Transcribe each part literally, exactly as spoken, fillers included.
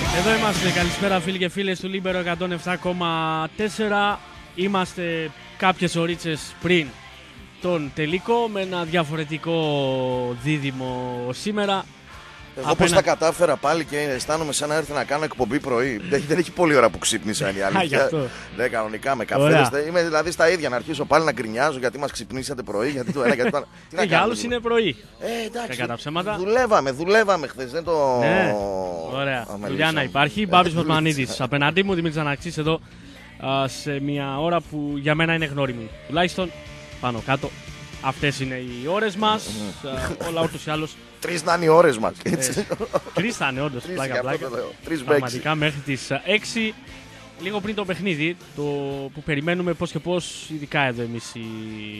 Εδώ είμαστε, καλησπέρα φίλοι και φίλες του Λίμπερο εκατόν επτά κόμμα τέσσερα. Είμαστε κάποιες ωρίτσες πριν τον τελικό με ένα διαφορετικό δίδυμο σήμερα. Εγώ πώς τα κατάφερα πάλι και αισθάνομαι σαν να έρθει να κάνω εκπομπή πρωί. Δεν έχει πολλή ώρα που ξύπνησα, η αλήθεια. Ναι, κανονικά με καφέ. Είμαι δηλαδή στα ίδια να αρχίσω πάλι να γκρινιάζω γιατί μας ξυπνήσατε πρωί. Γιατί το ένα, γιατί το άλλο. Ε, για άλλους είναι πρωί. Ε, εντάξει. Κατά ψέματα. Δουλεύαμε, δουλεύαμε χθες. Δεν το. Ναι. Ωραία. Δουλειά να υπάρχει. Μπάμπης Πασμανίδης απέναντί μου, Δημήτρης Αναξής εδώ σε μια ώρα που για μένα είναι γνώριμη. Τουλάχιστον πάνω κάτω. Αυτές είναι οι ώρες μας. Όλα ούτως ή άλλως. Τρεις να είναι οι ώρες μας. Τρεις θα είναι όντως. Πλάκα, πλάκα. Πραγματικά μέχρι τις έξι. Λίγο πριν το παιχνίδι, το που περιμένουμε πώς και πώς, ειδικά εδώ εμείς η...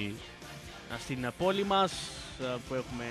στην πόλη μας, που έχουμε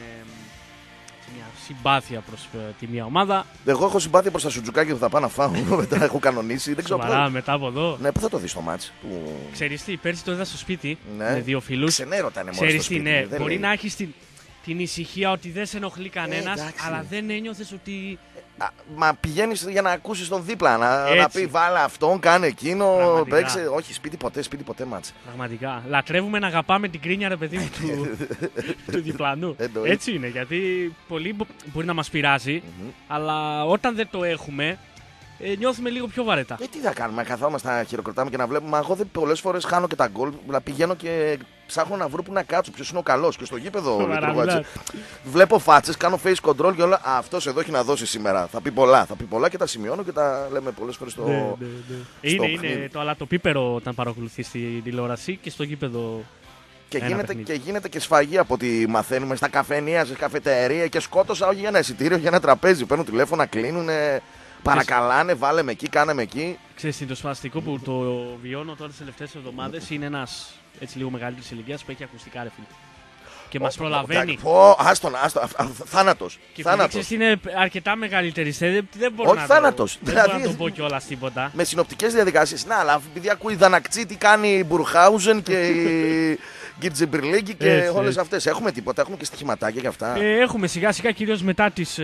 μια συμπάθεια προς τη μία ομάδα. Εγώ έχω συμπάθεια προς τα σουτζουκάκια που θα πάω να φάω. Μετά έχω κανονίσει. Δεν ξέρω πού. Μετά από εδώ. Ναι, πού θα το δεις το μάτς. Που... Ξέρεις τι, πέρσι το είδα στο σπίτι ναι. με δύο φίλους. Ξενέρωτα είναι μόνο στο σπίτι. Ναι, δεν μπορεί λέει. να έχεις την, την ησυχία ότι δεν σε ενοχλεί κανένας, ε, αλλά δεν ένιωθες ότι. Α, μα πηγαίνεις για να ακούσεις τον δίπλα, να, να πει βάλε αυτόν, κάνε εκείνο, παίξε. Όχι, σπίτι ποτέ, σπίτι ποτέ μάτς. Πραγματικά. Λατρεύουμε να αγαπάμε την κρίνια, ρε παιδί μου, του, του διπλανού. Έτσι είναι, γιατί πολύ μπορεί να μας πειράζει, mm-hmm. αλλά όταν δεν το έχουμε, ε, νιώθουμε λίγο πιο βαρετά. Ε, τι θα κάνουμε, καθόμαστε να χειροκροτάμε και να βλέπουμε. Μα εγώ πολλές φορές χάνω και τα γκολ, να πηγαίνω και ψάχνω να βρω που να κάτσω. Ποιος είναι ο καλός και στο γήπεδο λειτουργώ έτσι. Βλέπω φάτσες, κάνω face control και όλα. Αυτός εδώ έχει να δώσει σήμερα. Θα πει πολλά, θα πει πολλά και τα σημειώνω και τα λέμε πολλές φορές στο. Ναι, ναι, ναι. Είναι, είναι το αλατοπίπερο όταν παρακολουθεί στην τηλεόραση και στο γήπεδο. Και γίνεται, και γίνεται και σφαγή από ό,τι μαθαίνουμε στα καφενεία, σε καφετερία και σκότωσα όχι για ένα εισιτήριο, για ένα τραπέζι. Παίρνουν τηλέφωνα, κλείνουν. Παρακαλάνε, βάλε με εκεί, κάνε με εκεί. Ξέρεις, το σπαστικό που το βιώνω τώρα τις τελευταίες εβδομάδες είναι ένας έτσι λίγο μεγαλύτερης ηλικίας που έχει ακουστικά, ρε φίλε. Και μας προλαβαίνει. Πω, άστον, άστον, θάνατος. Και ξέρεις, είναι αρκετά μεγαλύτερη. Δεν μπορώ όχι να θάνατος. Το, δηλαδή, δεν μπορώ να το πω κιόλας τίποτα. Με συνοπτικές διαδικασίες. Να, αλλά επειδή ακούει Δανακτσί, τι κάνει η Μπουρχάουζεν και η Γκιτζεμπριλίγκη και έτσι, όλες έτσι. Αυτές. Έχουμε τίποτα, έχουμε και στοιχηματάκια για αυτά. Ε, έχουμε σιγά σιγά, κυρίως μετά τις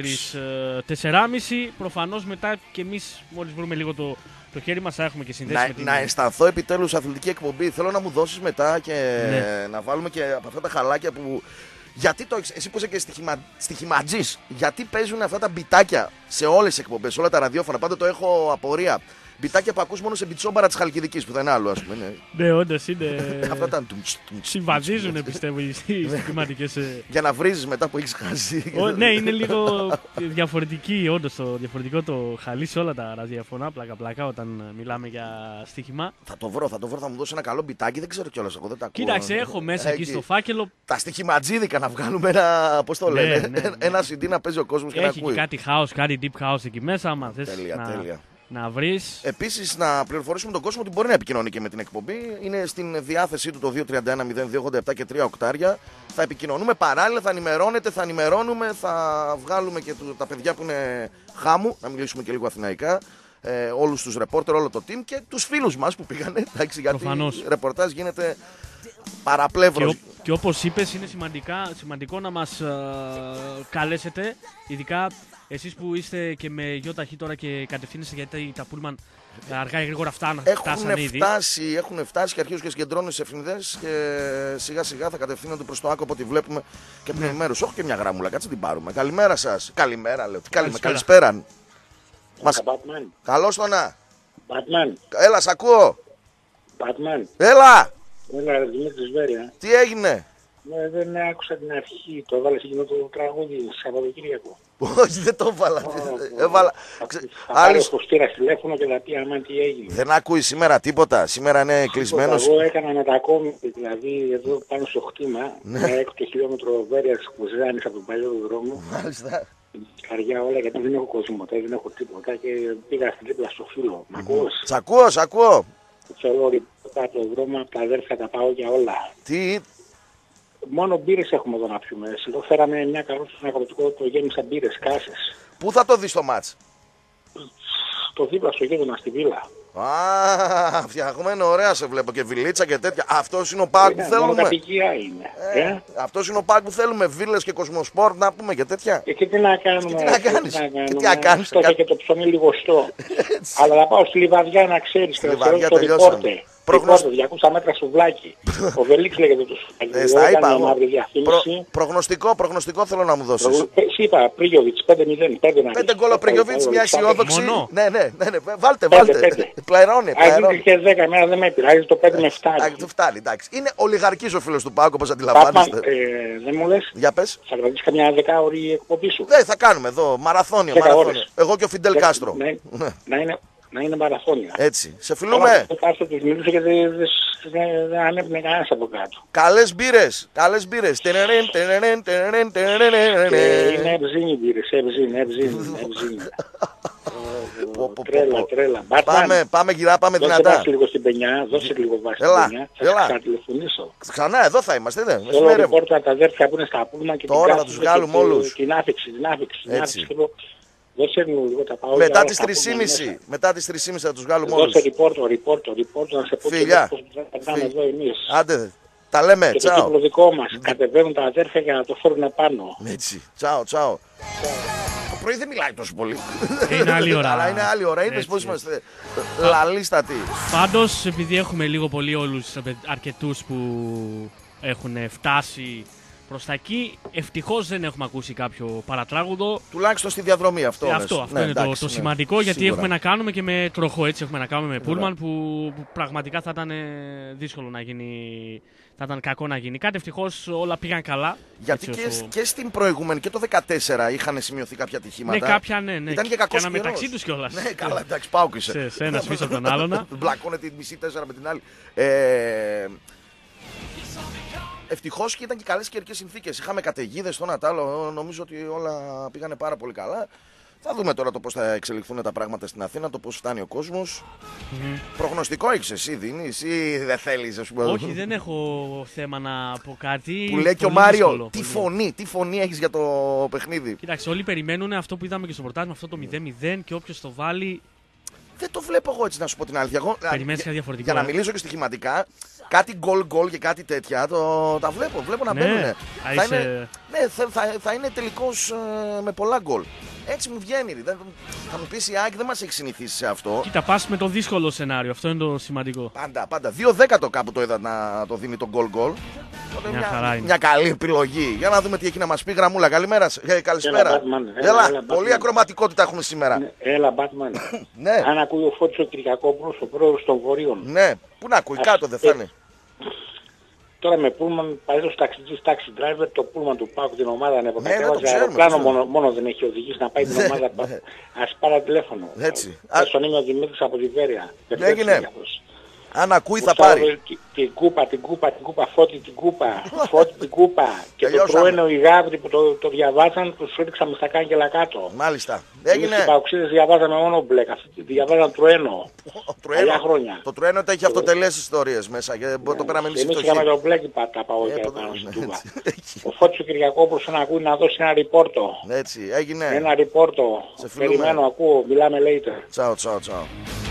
τέσσερις και μισή. Προφανώς μετά και εμείς μόλις βρούμε λίγο το. Το χέρι μας θα έχουμε και συνδέσει να, με την... να αισθανθώ επιτέλους αθλητική εκπομπή. Θέλω να μου δώσεις μετά και ναι. να βάλουμε και από αυτά τα χαλάκια που. Γιατί το εσύ που είσαι και στοιχημα... στοιχηματζής, γιατί παίζουν αυτά τα μπιτάκια σε όλες τις εκπομπές, όλα τα ραδιόφωνα. Πάντα το έχω απορία. Μπιτάκια που ακούς μόνο σε μπιτσόμπαρα της Χαλκιδικής που δεν είναι άλλο, ας πούμε. Ναι, όντως είναι. Αυτά τα. Συμβαδίζουν, πιστεύω, οι στοιχηματικές. Για να βρίζεις μετά που έχεις χάσει. Ναι, είναι λίγο διαφορετική, όντως το διαφορετικό το χαλί σε όλα τα ραδιοφωνά. Πλάκα-πλάκα όταν μιλάμε για στοίχημα. Θα το βρω, θα το βρω, θα μου δώσει ένα καλό μπιτάκι, δεν ξέρω κιόλας. Εγώ δεν τα ακούω. Κοίταξε, έχω μέσα εκεί στο φάκελο. Τα στοιχηματζίδικα να βγάλουμε ένα. Πώς το λένε, ένα σι ντι να παίζει ο κόσμος και να ακούει. Έχει κάτι house, κάτι deep house εκεί μέσα, άμα θες. Τέλεια, τέλεια. Να βρεις. Επίσης, να πληροφορήσουμε τον κόσμο ότι μπορεί να επικοινωνεί και με την εκπομπή. Είναι στην διάθεσή του το δύο τρία ένα μηδέν δύο ογδόντα επτά και τρία οκτάρια. Θα επικοινωνούμε παράλληλα, θα ενημερώνετε, θα ενημερώνουμε, θα βγάλουμε και τα παιδιά που είναι χάμου, να μιλήσουμε και λίγο αθηναϊκά. Ε, όλους τους ρεπόρτερ, όλο το team και τους φίλους μας που πήγανε. Εντάξει, γιατί η ρεπορτάζ γίνεται παραπλεύρος. Και, και όπως είπες, είναι σημαντικά, σημαντικό να μας uh, καλέσετε, ειδικά εσείς που είστε και με γιοταχή τώρα και κατευθύνεστε, γιατί τα πούλμαν αργά ή γρήγορα φτάσανε ήδη. Φτάσει, έχουν φτάσει και αρχίζουν και συγκεντρώνουν σε εφημερίδες και σιγά σιγά θα κατευθύνονται προς το άκο από ό,τι βλέπουμε και από την ενημέρωση. Όχι και μια γραμμούλα, κάτσε την πάρουμε. Καλημέρα σας. Καλημέρα, λέω. Καλημέρα. Καλησπέρα. Μας... Καλώς το να. Batman. Έλα, σ' ακούω. Batman. Έλα. Έλα, Δημήτρης Βέρεια. Τι έγινε. Ναι, δεν άκουσα την αρχή. Το έβαλες εκείνο το τραγούδι Σαββατοκύριακο. Όχι, δεν το έβαλα. Έβαλα. Θα πάρει ο Κωστήρας τηλέφωνο και θα πει άμα τι έγινε. Δεν ακούει σήμερα τίποτα. Σήμερα είναι κλεισμένος. Εγώ έκανα μετακόμιση, δηλαδή εδώ πάνω στο χτήμα. Ένα έξι χιλιόμετρο Βέρειας που ζάνεις από τον παλιό δρόμο. Μάλιστα. Καρδιά όλα, γιατί δεν έχω κόσμο, δεν έχω τίποτα και πήγα στην δίπλα στο φίλο. Μ' ακούς? Σ' ακούω, σ' ακούω. Θέλω κάτω το δρόμο, από τα αδέρφια τα πάω για όλα. Τι? Μόνο μπύρες έχουμε εδώ να πιούμε. Εδώ φέραμε μια καρότα στο αγροτικό, το γέμισα μπύρες, κάσες. Πού θα το δεις το μάτς? Το δίπλα στο γείτονα στη βίλα. Α, φτιαγμένο, ωραία σε βλέπω και βιλίτσα και τέτοια. Αυτός είναι ο ΠΑΟΚ που θέλουμε. Μόνο κατοικία είναι. Ε, ε? Αυτός είναι ο ΠΑΟΚ που θέλουμε. Βίλες και Κοσμοσπόρτ να πούμε και τέτοια. Και, και τι να κάνουμε. Και τι να κάνεις. Και τι να κάνεις. Αυτό και το ψωμί λιγοστό. Αλλά θα πάω στη Λιβαδιά να ξέρεις και να ξέρω το ρεπόρτερ. Προγνωσ... διακόσια μέτρα σουβλάκι. Ο Βελίξ λέγεται το σουβλάκι. Ε, στα είπα εγώ. Προ... Προγνωστικό, προγνωστικό θέλω να μου δώσεις. Προ... Εσύ είπα, Πρίγιοβιτς, πέντε μηδέν. πέντε γκολ ο Πρίγιοβιτς, μια αισιόδοξη. Ναι, ναι, ναι, ναι, βάλτε, πέντε, βάλτε. πέντε. Πληρώνει. Αν το είχε δέκα εμένα δεν με πειράζει, το πέντε με φτάνει. Το φτάνει, εντάξει. Είναι ολιγαρκής ο φίλος του ΠΑΟΚ, όπως αντιλαμβάνεστε. Ε, δεν μου λες. Για πες. Θα κρατήσεις καμιά δεκάωρη εκπομπή σου. Δεν θα κάνουμε εδώ, μαραθώνιο. Εγώ και ο Φιντέλ Κάστρο. Να είναι. Να είναι μαραθώνια. Έτσι. Σε φιλούμε. Το Κάστρο τους μιλούσε και δεν ανέπνε κανένας από κάτω. Καλές μπύρες. Καλές μπύρες. Και είναι ευζήνη μπύρες. Ευζήνη, ευζήνη, ευζήνη. Τρέλα, τρέλα. Πάμε, πάμε γυρά, πάμε δυνατά. Δώσε βάση λίγο στην πενιά, δώσε λίγο βάση στην πενιά. Θα σας τηλεφωνήσω. Ξανά, εδώ θα είμαστε, δεν. Θέλω ρεπόρτα τα αδέρφια που είναι στα Πούλμα και τώρα θα τους βγάλουμε όλους. Την άφηξη, την άφηξη. Μετά τις τρεις και μισή. Μετά τις τρεις και μισή θα τους βγάλουμε όλους. Δώσε ρεπόρτο, ρεπόρτο, ρεπόρτο να σε πω φιλιά. πώς θα εδώ εμείς. Άντε, τα λέμε, και τσάω. Και το κύκλο δικό μας, κατεβαίνουν τα αδέρφια για να το φέρουν πάνω. Έτσι, τσάω, τσάω. Το πρωί δεν μιλάει τόσο πολύ. Είναι άλλη ώρα. Αλλά είναι άλλη ώρα, είδες πώς είμαστε λαλίστατοι. Πάντως, επειδή έχουμε λίγο πολύ όλους αρκετούς που έχουν φτάσει προς τα εκεί, ευτυχώς δεν έχουμε ακούσει κάποιο παρατράγουδο. Τουλάχιστον στη διαδρομή αυτό. Ε, αυτό αυτό ναι, είναι εντάξει, το, το ναι, σημαντικό, γιατί σίγουρα. Έχουμε να κάνουμε και με τροχό, έτσι έχουμε να κάνουμε με πούλμαν που, που πραγματικά θα ήταν δύσκολο να γίνει, θα ήταν κακό να γίνει κάτι. Ευτυχώς όλα πήγαν καλά. Γιατί και, όσο... και στην προηγούμενη και το δεκατέσσερα είχαν σημειωθεί κάποια ατυχήματα. Ναι, κάποια ναι, ναι. Ήταν και κακός καιρός. μεταξύ τους κιόλας. Ναι, καλά, εντάξει, πάω και σε. Σε ένας πίσω από τον άλλον. Μπλακώνε την μισή τέσσερα με την άλλη. Ε, ευτυχώς και ήταν και καλές καιρικές συνθήκες. Είχαμε καταιγίδες στο Νατάλο. Νομίζω ότι όλα πήγανε πάρα πολύ καλά. Θα δούμε τώρα το πώς θα εξελιχθούν τα πράγματα στην Αθήνα, το πώς φτάνει ο κόσμος. Mm-hmm. Προγνωστικό έχεις εσύ, δίνεις ή δεν θέλεις, ας πούμε. Όχι, δεν έχω θέμα να πω κάτι. Που λέει και ο Μάριο, δύσκολο, τι φωνή, τι φωνή έχεις για το παιχνίδι. Κοίταξε, όλοι περιμένουν αυτό που είδαμε και στο πορτάζ με αυτό το μηδέν μηδέν και όποιος το βάλει. Δεν το βλέπω εγώ έτσι να σου πω την αλήθεια. Εγώ, περιμένεις κάτι διαφορετικό. Για να μιλήσω και στοιχηματικά, κάτι γκολ γκολ και κάτι τέτοια το, τα βλέπω. Βλέπω να ναι, μπαίνουν. Θα, είσαι... είναι, ναι, θα, θα, θα είναι τελικώς ε, με πολλά γκολ. Έτσι μου βγαίνει. Δεν, θα μου πεις η ΑΕΚ δεν μας έχει συνηθίσει σε αυτό. Κοίτα, πας με το δύσκολο σενάριο. Αυτό είναι το σημαντικό. Πάντα, πάντα. δύο δέκα κάπου το είδα να το δίνει το γκολ γκολ. Μια, μια, μια καλή επιλογή. Για να δούμε τι έχει να μας πει. Γραμμούλα, καλημέρα. Ε, καλησπέρα. Έλα, Batman, έλα, έλα, πολύ Batman. ακροματικότητα έχουμε σήμερα. Έλα, Batman. Ναι. Αν ακούει ο Φώτης ο Κυριακόπουλος, ο πρόεδρος των Βορείων. Ναι, πού να ακούει, κάτω δεν θα είναι. Τώρα με πούλμαν, παλιός ταξιτζής, taxi driver, το πούλμαν του ΠΑΟΚ την ομάδα να υποκατέβαζε αεροπλάνο, μόνο, μόνο δεν έχει οδηγήσει να πάει την ομάδα. Ας πάρει τηλέφωνο. Έτσι. Στον είμαι ο Δημήτρης από τη Βέρεια. Έγινε. Αν ακούει θα πάρει. Την κούπα, την κούπα, την κούπα, Φώτη την κούπα, Φώτη την κούπα. Και το τροένο οι γάβροι που το, το διαβάζαν, τους έριξαμε στα κάγκελα κάτω. Μάλιστα. Έγινε. Οι παοξίδες διαβάζαμε μόνο μπλεκ, αυτοί διαβάζαν τροένο. Παλιά χρόνια. Το τροένο τα έχει αυτοτελές ιστορίες μέσα και το πέραμε εμείς εμείς είχαμε το μπλεκ τα παόκια πάνω στην Τούμπα. Ο Φώτης ο Κυριακόπουλος να ακούει να δώσει ένα ριπόρτο. Έτσι, έγινε. Ένα ριπόρτο. Περιμένω, ακούω, μιλάμε later. Τσάου, τσάου, τσάου.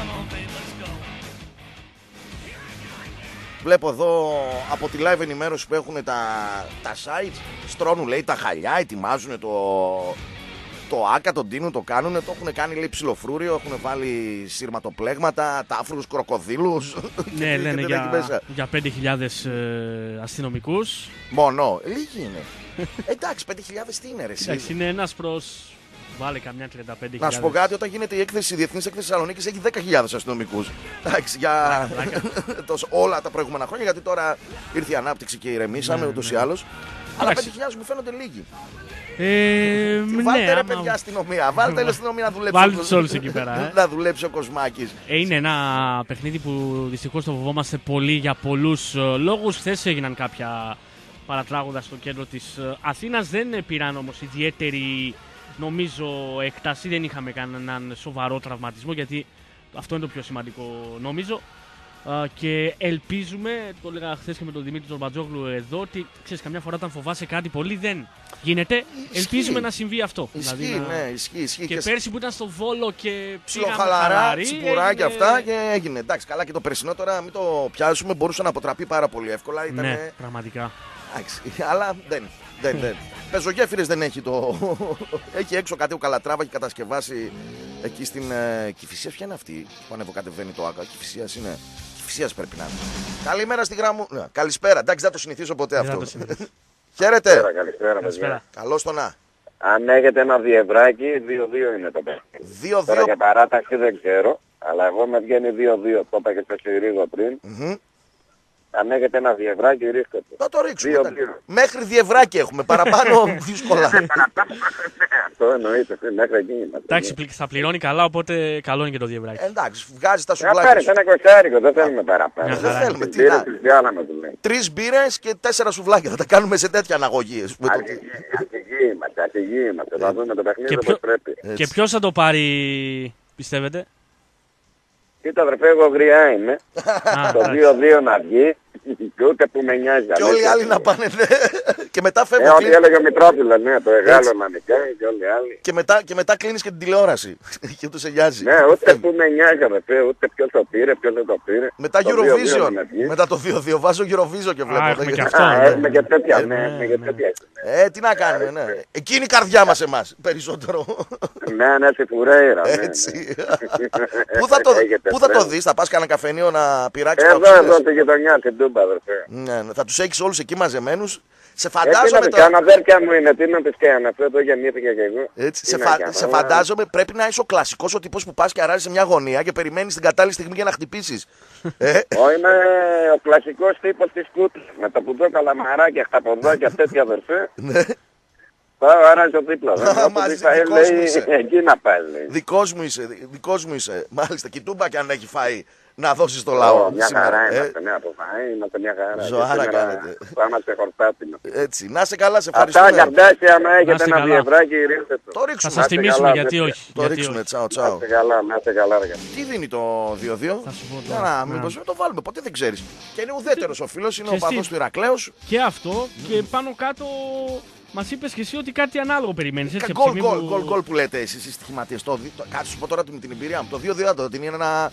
Βλέπω εδώ από τη live ενημέρωση που έχουν τα, τα sites, στρώνουν λέει τα χαλιά, ετοιμάζουν το, το άκα, τον τίνουν, το κάνουν, το έχουν κάνει λέει ψιλοφρούριο, έχουν βάλει σύρματοπλέγματα, τάφρους, κροκοδίλους. Ναι, λένε για, για πέντε χιλιάδες ε, αστυνομικούς. Μόνο, λίγοι είναι. Εντάξει, πέντε χιλιάδες τι είναι ρε εσύ. Εντάξει, είναι ένας προς... Βάλε καμιά τριάντα πέντε χιλιάδες. Να σου πω κάτι, όταν γίνεται η έκθεση, η διεθνής έκθεση Θεσσαλονίκης έχει δέκα χιλιάδες αστυνομικούς. Εντάξει, για τόσο, όλα τα προηγούμενα χρόνια, γιατί τώρα ήρθε η ανάπτυξη και ηρεμήσαμε ναι, ούτως ναι. ή άλλως. Αλλά πέντε χιλιάδες μου φαίνονται λίγοι. Ε, βάλτε ναι, ρε παιδιά άμα... αστυνομία, βάλτε ρε αστυνομία να δουλέψει. Βάλτε τους όλους εκεί πέρα. Ε. Να δουλέψει ο Κοσμάκης. Ε, είναι ένα παιχνίδι που δυστυχώς το φοβόμαστε πολύ για πολλούς λόγους. Χθες έγιναν κάποια παρατράγουδα στο κέντρο της Αθήνας. Δεν πήραν όμως ιδιαίτερη, νομίζω, έκταση. Δεν είχαμε κανέναν σοβαρό τραυματισμό, γιατί αυτό είναι το πιο σημαντικό νομίζω. Uh, και ελπίζουμε, το έλεγα χθες και με τον Δημήτρη τον Μπατζόγλου εδώ, ότι ξέρεις, καμιά φορά όταν φοβάσαι κάτι πολύ δεν γίνεται. Ισχύει. Ελπίζουμε να συμβεί αυτό. Ισχύει, δηλαδή, να... ναι, ισχύει, ισχύει. Και, και πέρσι που ήταν στο Βόλο και ψιλοχαλαρά, τσιπουρά και αυτά και έγινε. Εντάξει, καλά και το περσινό τώρα μην το πιάσουμε, μπορούσε να αποτραπεί πάρα πολύ εύκολα. Ήτανε... Ναι, πραγματικά. Εντάξει, αλλά δεν. δεν, δεν. Πεζογέφυρες δεν έχει το. Έχει έξω κάτι ο Καλατράβα, έχει κατασκευάσει εκεί στην ε, Κηφισίας. Ποια είναι αυτή που ανεβοκατεβαίνει το Άκα? Κηφισίας είναι. Κηφισίας πρέπει να είναι. Καλημέρα στη γραμμή. Ναι, καλησπέρα. Εντάξει, δεν το συνηθίσω ποτέ αυτό. Χαίρετε. Καλησπέρα, καλησπέρα. Καλώς το να. Αν έχετε ένα διευράκι, δύο δύο είναι το παιχνίδι. δύο δύο. Τώρα για παράταξη δεν ξέρω, αλλά εγώ με βγαίνει δύο δύο. Το είπα και στο Συρίγο πριν. Mm-hmm. Αν έχετε ένα διευράκι, ρίξτε το. Θα το ρίξουμε. Μέχρι διευράκι έχουμε. Παραπάνω δύσκολα. Αυτό εννοείται. Μέχρι εκεί είμαστε. Εντάξει, θα πληρώνει καλά, οπότε καλό είναι και το διευράκι. Εντάξει, βγάζει τα σουβλάκια. Να πάρεις ένα κοστάρικο, δεν θέλουμε παραπάνω. Δεν θέλουμε. Τρεις μπύρες και τέσσερα σουβλάκια. Θα τα κάνουμε σε τέτοια αναγωγίες. Αρχηγοί είμαστε, αρχηγοί είμαστε. Θα δούμε το παιχνίδι όπως πρέπει. Και ποιος θα το πάρει, πιστεύετε? Κοίτα αδερφέ, εγώ γριά είμαι. Το δύο δύο να βγει και ούτε που με νοιάζει. Και όλοι οι άλλοι να πάνε, ναι. Και μετά φεύγουν. Ε, ό,τι έλεγε ο Μητρόπουλος, ναι, το Εγάλο να νικάει και όλοι οι άλλοι. Και μετά, και μετά κλείνεις και την τηλεόραση. Και τους σε νοιάζει. Ναι, ούτε που με νοιάζει αδερφέ, ούτε ποιος το πήρε, ποιος δεν το πήρε. Μετά Eurovision. Μετά το δύο δύο βάζω Eurovision και βλέπω. Έχουμε και αυτό. Έχουμε και τέτοια, ναι, και τέτοια. Ε, τι να κάνουμε, ναι. Εκείνη η καρδιά μας εμάς, περισσότερο. Ναι, ναι, στη Φουρέιρα. Έτσι. Πού θα το δεις, θα πας κανένα καφενείο να πειράξεις τα οξύδες? Εδώ, εδώ, στη γειτονιά, στην Τούμπα, αδερφέ. Ναι, θα τους έχεις όλους εκεί μαζεμένους. Σε φαντάζομαι. Ε, τι να κάνω, αδέρφια μου είναι, τι να τις κάνω, αυτό το γεννήθηκα και εγώ. Έτσι, σε, φα... σε φαντάζομαι πρέπει να είσαι ο κλασικός ο τύπος που πας και αράζεις σε μια γωνία και περιμένεις την κατάλληλη στιγμή για να χτυπήσεις. ε? Εγώ είμαι ο κλασικός τύπος της κούτας, με τα πουδό καλαμαράκια, χταποδάκια, τέτοια αδερφέ. Πάω άραζω δίπλα. Εκεί να πάει. Δικός μου είσαι, δικός μου είσαι. Μάλιστα, και η Τούμπα κι αν έχει φάει να δώσεις το λαό. Μια χαρά είμαστε, ναι, από φαΐ, είμαστε μια χαρά. Ζωάρα κάνετε. Πάμε σε χορτάτινο. Έτσι, να σε καλά, σε ευχαριστούμε. Αυτά καρτάσια, άμα έχετε ένα διευράκι, ρίξτε το. Το ρίξουμε. Θα σας τιμήσουμε, γιατί όχι. Το ρίξουμε, τσάω, τσάω. Να είστε καλά, να είστε καλά. Τι δίνει το δύο δύο? Θα σου πω τώρα. Να, μήπως το βάλουμε, ποτέ δεν ξέρεις. Και είναι ουδέτερος ο φίλος, είναι ο παδός του Ηρακλέους. Και αυτό και πάνω κάτω. Μας είπες και εσύ ότι κάτι ανάλογο περιμένεις. Έτσι, γκολ, γκολ, γκολ, γκολ που λέτε εσείς οι στοιχηματίες. Κάτσε σου πω τώρα με την εμπειρία μου. Το δύο δύο το είναι ένα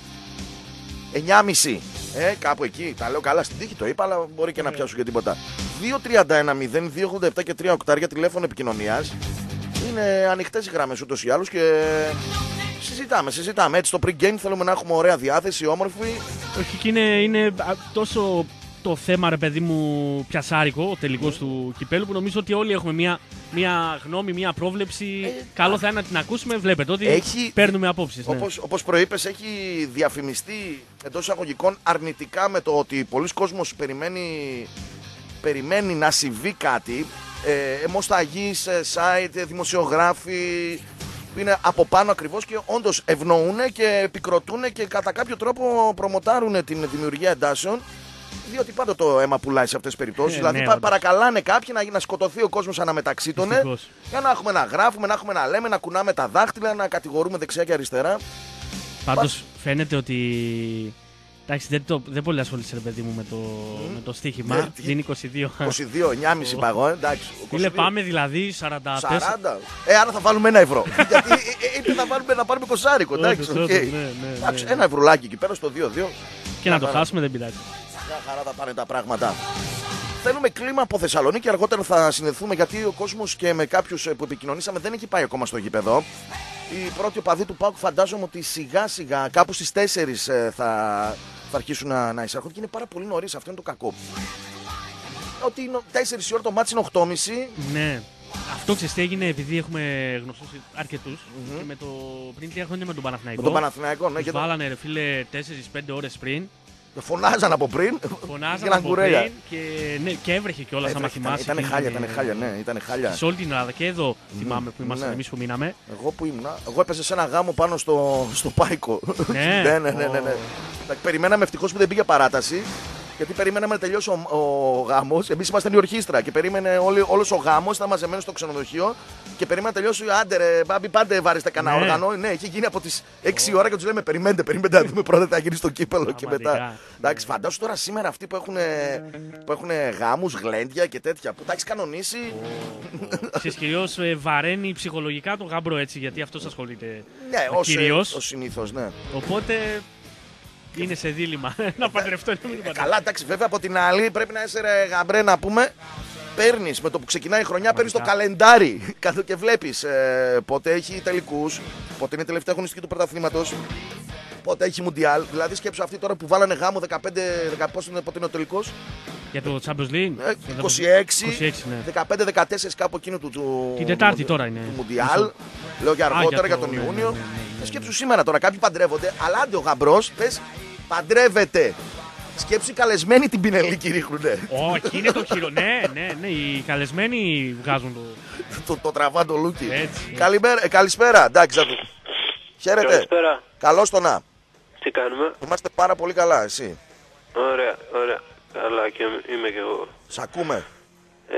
εννιά κόμμα πέντε. Ε, κάπου εκεί. Τα λέω καλά στην τύχη, το είπα, αλλά μπορεί και να πιάσω και τίποτα. δύο τρία ένα μηδέν δύο ογδόντα επτά και τρία οκτάρια τηλέφωνο επικοινωνίας. Είναι ανοιχτές οι γραμμές ούτως ή άλλως και συζητάμε, συζητάμε. Έτσι στο pre-game θέλουμε να έχουμε ωραία διάθεση, όμορφη. Όχι, και είναι, είναι τόσο το θέμα, ρε παιδί μου, πιασάρικο, ο τελικός mm. του κυπέλου, που νομίζω ότι όλοι έχουμε μια, μια γνώμη, μια πρόβλεψη. Ε, Καλό θα είναι να την ακούσουμε. Βλέπετε ότι έχει, παίρνουμε απόψεις. Ναι. Όπως, όπως προείπες, έχει διαφημιστεί εντός εισαγωγικών αρνητικά με το ότι πολλοί κόσμος περιμένει, περιμένει να συμβεί κάτι. Ε, αιμοσταγείς, site, δημοσιογράφοι που είναι από πάνω ακριβώς και όντως ευνοούν και επικροτούν και κατά κάποιο τρόπο προμοτάρουν την δημιουργία εντάσεων. Διότι πάντα το αίμα πουλάει σε αυτές τις περιπτώσεις. Ε, δηλαδή ναι, πα, παρακαλάνε κάποιοι να, να σκοτωθεί ο κόσμος αναμεταξύ των. Για να έχουμε να γράφουμε, να έχουμε να λέμε, να κουνάμε τα δάχτυλα, να κατηγορούμε δεξιά και αριστερά. Πάντως Πα... φαίνεται ότι. Εντάξει, δεν, το, δεν πολύ ασχολείσαι, ρε παιδί μου, με το, mm. με το στοίχημα. Ναι, δίνει είκοσι δύο. είκοσι δύο, εννιά κόμμα πέντε παγώ, εντάξει. Φίλε, πάμε δηλαδή σαράντα τέσσερα. σαράντα. Ε, άρα θα βάλουμε ένα ευρώ. Γιατί είπε να, βάλουμε, να πάρουμε κοσάρικο. Εντάξει, okay. ναι, ναι, ναι, εντάξει, ένα ευρουλάκι εκεί πέρα στο δύο δύο. Και να το χάσουμε δεν πειράζει. Μια χαρά θα πάνε τα πράγματα. Θέλουμε κλίμα από Θεσσαλονίκη, αργότερα θα συνδεθούμε γιατί ο κόσμος και με κάποιους που επικοινωνήσαμε δεν έχει πάει ακόμα στο γήπεδο. Οι πρώτοι οπαδοί του ΠΑΟΚ φαντάζομαι ότι σιγά σιγά κάπου στις τέσσερις θα, θα αρχίσουν να, να εισέρχονται και είναι πάρα πολύ νωρίς, αυτό είναι το κακό. Ότι είναι τέσσερις η ώρα, το μάτσι είναι οκτώ και μισή. Ναι. Αυτό ξέρεις τι έγινε, επειδή έχουμε γνωστούς αρκετούς mm-hmm. και με το πριν τρία χρόνια με τον Παναθηναϊκό. Με τον Παναθηναϊκό, ναι. Τους βάλανε ρε φίλε τέσσερις πέντε ώρες πριν. Φωνάζαν από πριν. Φωνάζαν από πριν και, ναι, και έβρεχε κιόλας, άμα θυμάσαι. Ήταν χάλια, ήταν χάλια, ναι, ήταν χάλια. Σε όλη την Ελλάδα και εδώ mm, θυμάμαι που ήμασταν ναι. εμείς που μείναμε. Εγώ που ήμουνα, εγώ έπεσα σε ένα γάμο πάνω στο, στο Πάικο. Ναι, ναι, ναι, ναι, ναι, ναι. Oh. Περιμέναμε ευτυχώς που δεν πήγε παράταση. Γιατί περιμέναμε να τελειώσει ο, ο γάμος. Εμείς ήμασταν η ορχήστρα και περίμενε όλος ο γάμος. Ήταν μαζεμένος στο ξενοδοχείο και περίμενε να τελειώσει. Άντε ρε, μπάμπι, πάντε βάρεστε κανένα ναι. όργανο. Ναι, είχε γίνει από τις έξι ώρα και τους λέμε περιμένετε, περιμένετε να δούμε πρώτα τι θα γίνει στο κύπελο oh, και μετά. Εντάξει, φαντάσου τώρα σήμερα αυτοί που έχουν, που έχουν γάμους, γλέντια και τέτοια που τα έχει κανονίσει. Ξέρεις, κυρίως βαραίνει ψυχολογικά τον γάμπρο έτσι, γιατί αυτός ασχολείται. Ναι, ως συνήθως, ναι. Οπότε. Είναι σε δίλημμα να παντρευτώ. Ε, καλά, εντάξει, βέβαια από την άλλη πρέπει να είσαι ρε γαμπρέ να πούμε. Παίρνεις με το που ξεκινάει η χρονιά, παίρνεις το καλεντάρι και βλέπεις ε, πότε έχει τελικούς, πότε είναι η τελευταία αγωνιστική του πρωταθλήματος, πότε έχει μουντιάλ. Δηλαδή σκέψου αυτοί τώρα που βάλανε γάμο δεκαπέντε, δεκαπέντε πόσο είναι, πότε είναι ο τελικός. Για το Champions League. Ε, είκοσι έξι, είκοσι έξι ναι. δεκαπέντε δεκατέσσερα κάπου εκείνο του, του την Τετάρτη τώρα είναι. Του μουντιάλ. Λέω για αργότερα, Α, για, το, για τον Ιούνιο. Ναι, ναι, ναι, ναι. Σκέψου σήμερα τώρα κάποιοι παντρεύονται, αλλά άντε ο γαμπρός πες παντρεύεται. Σκέψου οι καλεσμένοι την πινελίκη ρίχνουνε. Όχι, είναι το χειρό. Ναι, ναι, ναι, οι καλεσμένοι βγάζουν το. το, το τραβά το λούκι. Έτσι, Καλημέρα, ε, καλησπέρα, εντάξει, θα του. Χαίρετε. Καλησπέρα. Καλώς το να. Τι κάνουμε. Είμαστε πάρα πολύ καλά, εσύ. Ωραία, ωραία. Καλά και είμαι κι εγώ. Σ' ακούμε. Ε,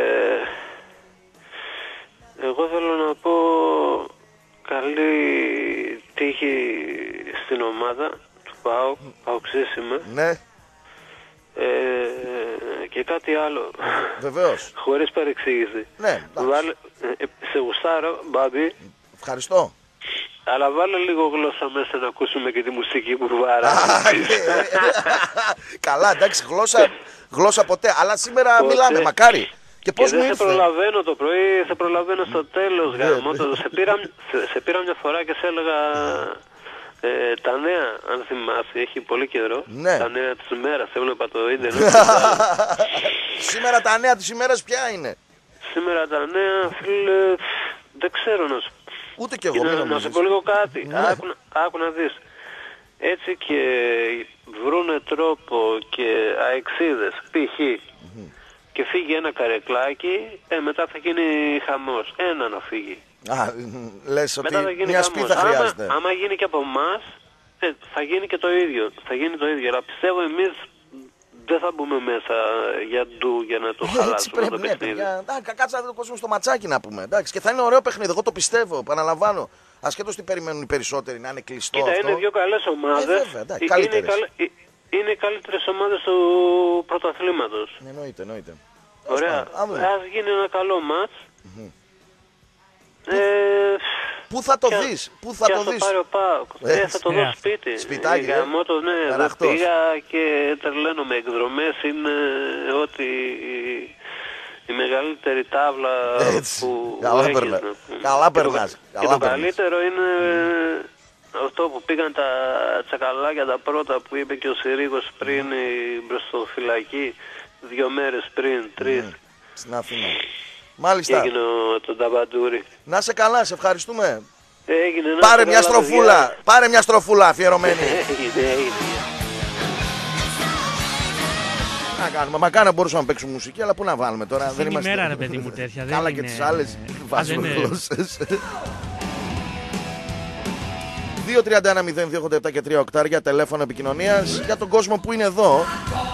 εγώ θέλω να πω καλή τύχη στην ομάδα του ΠΑΟΚ, ΠΑΟΚσής είμαι. Ναι. Ε, και κάτι άλλο. Βεβαίως. Χωρίς παρεξήγηση. Ναι. Βάλε, ε, σε γουστάρω, Μπάμπη. Ευχαριστώ. Αλλά βάλε λίγο γλώσσα μέσα να ακούσουμε και τη μουσική που βάρα. Καλά, εντάξει, γλώσσα, γλώσσα ποτέ. Αλλά σήμερα ποτέ. Μιλάμε, μακάρι. Και, και δεν σε προλαβαίνω το πρωί, σε προλαβαίνω στο τέλος γάμο. σε, πήρα, σε, σε πήρα μια φορά και σε έλεγα ε, τα νέα, αν θυμάσαι, έχει πολύ καιρό. Ναι. Τα νέα της ημέρας, έβλεπα το ίντερνετ. Σήμερα τα νέα της ημέρας ποια είναι? Σήμερα τα νέα, φίλε, δεν ξέρω να σου πω. Ούτε κι εγώ. Να, να σου πω λίγο κάτι. Ναι. Άκου, άκου να δεις. Έτσι και βρούνε τρόπο και αεξίδες, π.χ. Mm-hmm. και φύγει ένα καρεκλάκι, ε, μετά θα γίνει χαμός. Ένα να φύγει. Α, λες ότι μια σπίθα χρειάζεται. Άμα, άμα γίνει και από εμάς, ε, θα γίνει και το ίδιο. Θα γίνει το ίδιο. Αλλά πιστεύω εμείς δεν θα μπούμε μέσα για ντου για να το χαλάσουμε. Έτσι πρέπει, το ναι, παιδιά. Κάτσε να δει το κόσμο στο ματσάκι να πούμε. Εντάξει, και θα είναι ωραίο παιχνίδι. Εγώ το πιστεύω, επαναλαμβάνω. Ασχέτως τι περιμένουν οι περισσότεροι, να είναι κλειστό. Κοίτα, αυτό. Είναι δύο καλές ομάδες. Ε, βέβαια, εντάξει, είναι, καλ... είναι οι καλύτερες ομάδες του πρωταθλήματος. Εννοείται, εννοείται. Ωραία. Ας γίνει ένα καλό μάτς. Mm-hmm. Ε, πού θα το και, δεις, πού θα και το δεις. πάρει ο ΠΑΟΚ. Ε, θα το δω σπίτι. Σπιτάκι, ε. Γαμώτο, ναι, δεν πήγα και τρελαίνομαι. Εκδρομές είναι ότι η, η μεγαλύτερη τάβλα έτσι. Που καλά περνάς. Καλά περνάς. Και το καλύτερο είναι mm. αυτό που πήγαν τα τσακαλάκια τα πρώτα που είπε και ο Συρίγος πριν mm. μπροστοφυλακή δύο μέρες πριν, τρεις. Mm. Στην Αθήνα. Μάλιστα. Έγινε τον Ταμπαντούρη. Να σε καλά, σε ευχαριστούμε. Έγινε, πάρε μια στροφούλα, παιδιά. Πάρε μια στροφούλα αφιερωμένη. Έγινε, έγινε. Να κάνουμε, μακάρι να μπορούσαμε να παίξουμε μουσική, αλλά πού να βάλουμε τώρα. Δεν είναι η μέρα ρε παιδί μου τέτοια. Καλά είναι... και τις άλλες βάζουμε γλώσσες. δύο τρία ένα μηδέν δύο ογδόντα επτά και τρία οκτάρια τηλέφωνο επικοινωνίας για τον κόσμο που είναι εδώ.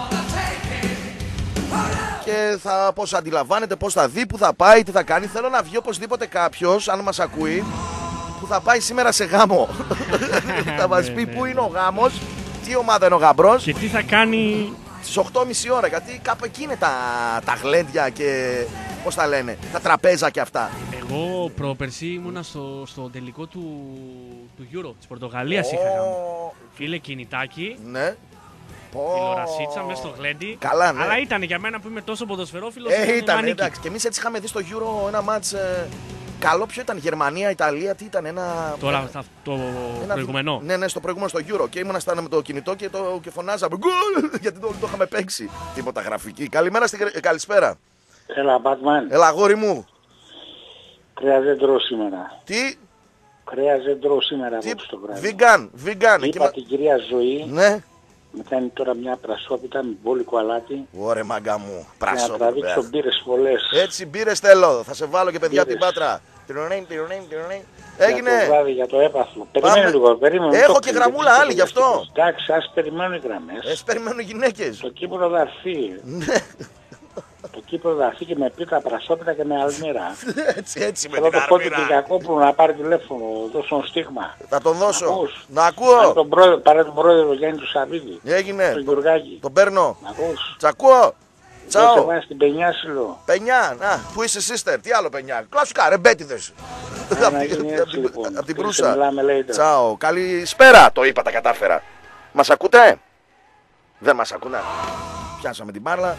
Και θα, πώς αντιλαμβάνεται, πώς θα δει, που θα πάει, τι θα κάνει. Θέλω να βγει οπωσδήποτε κάποιος, αν μας ακούει, που θα πάει σήμερα σε γάμο. Θα μας πει πού είναι ο γάμος, τι ομάδα είναι ο γαμπρός και τι θα κάνει στις οκτώ και μισή ώρα. Γιατί κάπου εκεί είναι τα, τα γλέντια και πώς τα λένε, τα τραπέζα και αυτά. Εγώ πρόπερση ήμουνα στο, στο τελικό του, του Euro της Πορτογαλίας. Oh. Είχα γάμο. Φίλε, κινητάκι. Ναι. Τηλεορασίτσα μέσα στο γλέντι. Καλά, ναι. Αλλά ήταν για μένα που είμαι τόσο ποδοσφαιρόφιλος. Ε, ήταν, εντάξει. Και εμείς έτσι είχαμε δει στο Euro ένα μάτς. Ε, καλό, ποιο ήταν, Γερμανία, Ιταλία, τι ήταν, ένα. Τώρα ε, το ένα, προηγούμενο. Ναι, ναι, στο προηγούμενο στο Euro. Και ήμουν στάνα με το κινητό και, το, και φωνάζαμε γκολ! Γιατί το, το είχαμε παίξει. Τίποτα γραφική. Καλημέρα, στη, ε, καλησπέρα. Έλα, Batman. Έλα, αγόρι μου. Κρέας δεν τρώω σήμερα. Τι? Κρέας δεν τρώω σήμερα τι? Από το βράδυ. Vegan, vegan. Είπα εκεί... την κυρία Ζωή. Ναι. Με κάνει τώρα μια πρασόπιτα με μπόλικο αλάτι. Ωραία, μάγκα μου. Πρασόπιτα. Να τραβήξω μπύρες πολλές. Έτσι, μπύρες θέλω. Θα σε βάλω και παιδιά μπύρες. Την Πάτρα. Έγινε. Για το βράδυ, για το έπαθλο. Περιμένε λίγο, περίμενε. Έχω και γραμμούλα άλλη γι' αυτό. Εντάξει, ας περιμένουν οι γραμμές. Ας περιμένουν οι γυναίκες. Το κύπρο θα έρθει. Το κύπρο θα έρθει και με πίτα πρασόπιτα και με αλμύρα. Έτσι, έτσι με θέλω την το πόδι αρμύρα. του Γιακόπουλου να πάρει τηλέφωνο, δώσω ένα στίγμα. Θα τον δώσω. Να, να ακούω. Πάρε τον πρόεδρο Γιάννη του Σαββίδη. Έγινε. Τον Γιουργάκη. Τον παίρνω. Να ακούς. Τ' ακούω. Τσάω. Βάζει την πενιά σύλλο. Πενιά, να, πού είσαι sister, τι άλλο πενιά. Κλασικά, ρεμπέτιδες. Απ' την Προύσα. Τσάω, καλησπέρα. Το είπα, τα κατάφερα. Μας ακούτε? Δεν μας ακούνε. Πιάσαμε την μπάρλα.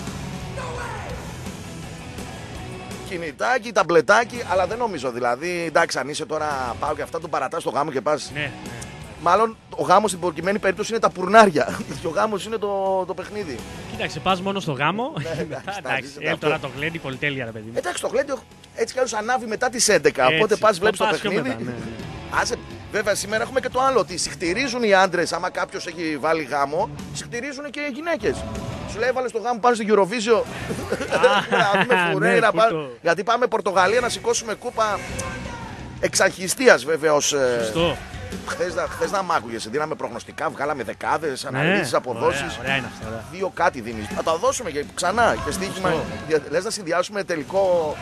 Κινητάκι, ταμπλετάκι, αλλά δεν νομίζω δηλαδή. Εντάξει, αν είσαι τώρα, πάω και αυτά, τον παρατάς στο γάμο και πας. Ναι, ναι. Μάλλον ο γάμος στην προκειμένη περίπτωση είναι τα πουρνάρια. Και ο γάμος είναι το, το παιχνίδι. Κοίταξε, πας μόνο στο γάμο. Ναι, μετά, εντάξει, ε, τώρα το γλέντι, πολυτέλεια, ρε παιδί μου. Εντάξει, το γλέντι έτσι κι αλλιώς ανάβει μετά τις έντεκα. Έτσι, οπότε πας, βλέπεις το πας πιο παιχνίδι. μετά, ναι, ναι. Άσε, βέβαια, σήμερα έχουμε και το άλλο. Ότι συχτηρίζουν οι άντρες. Άμα κάποιος έχει βάλει γάμο, συχτηρίζουν και οι γυναίκες. Σου λέει, έβαλε το γάμο πάνω στην Eurovision. Να δούμε Φουρέιρα. Γιατί πάμε Πορτογαλία να σηκώσουμε κούπα εξαρχιστίας βέβαια ως. Σωστό. Χθες, χθες να μ' άκουγες, δίναμε προγνωστικά, βγάλαμε δεκάδες, αναλύσεις, αποδόσεις. Ωραία, ωραία είναι αυτά, ωραία. Δύο κάτι δίνεις. Θα τα δώσουμε και ξανά και στοίχημα. Λες να συνδυάσουμε τελικό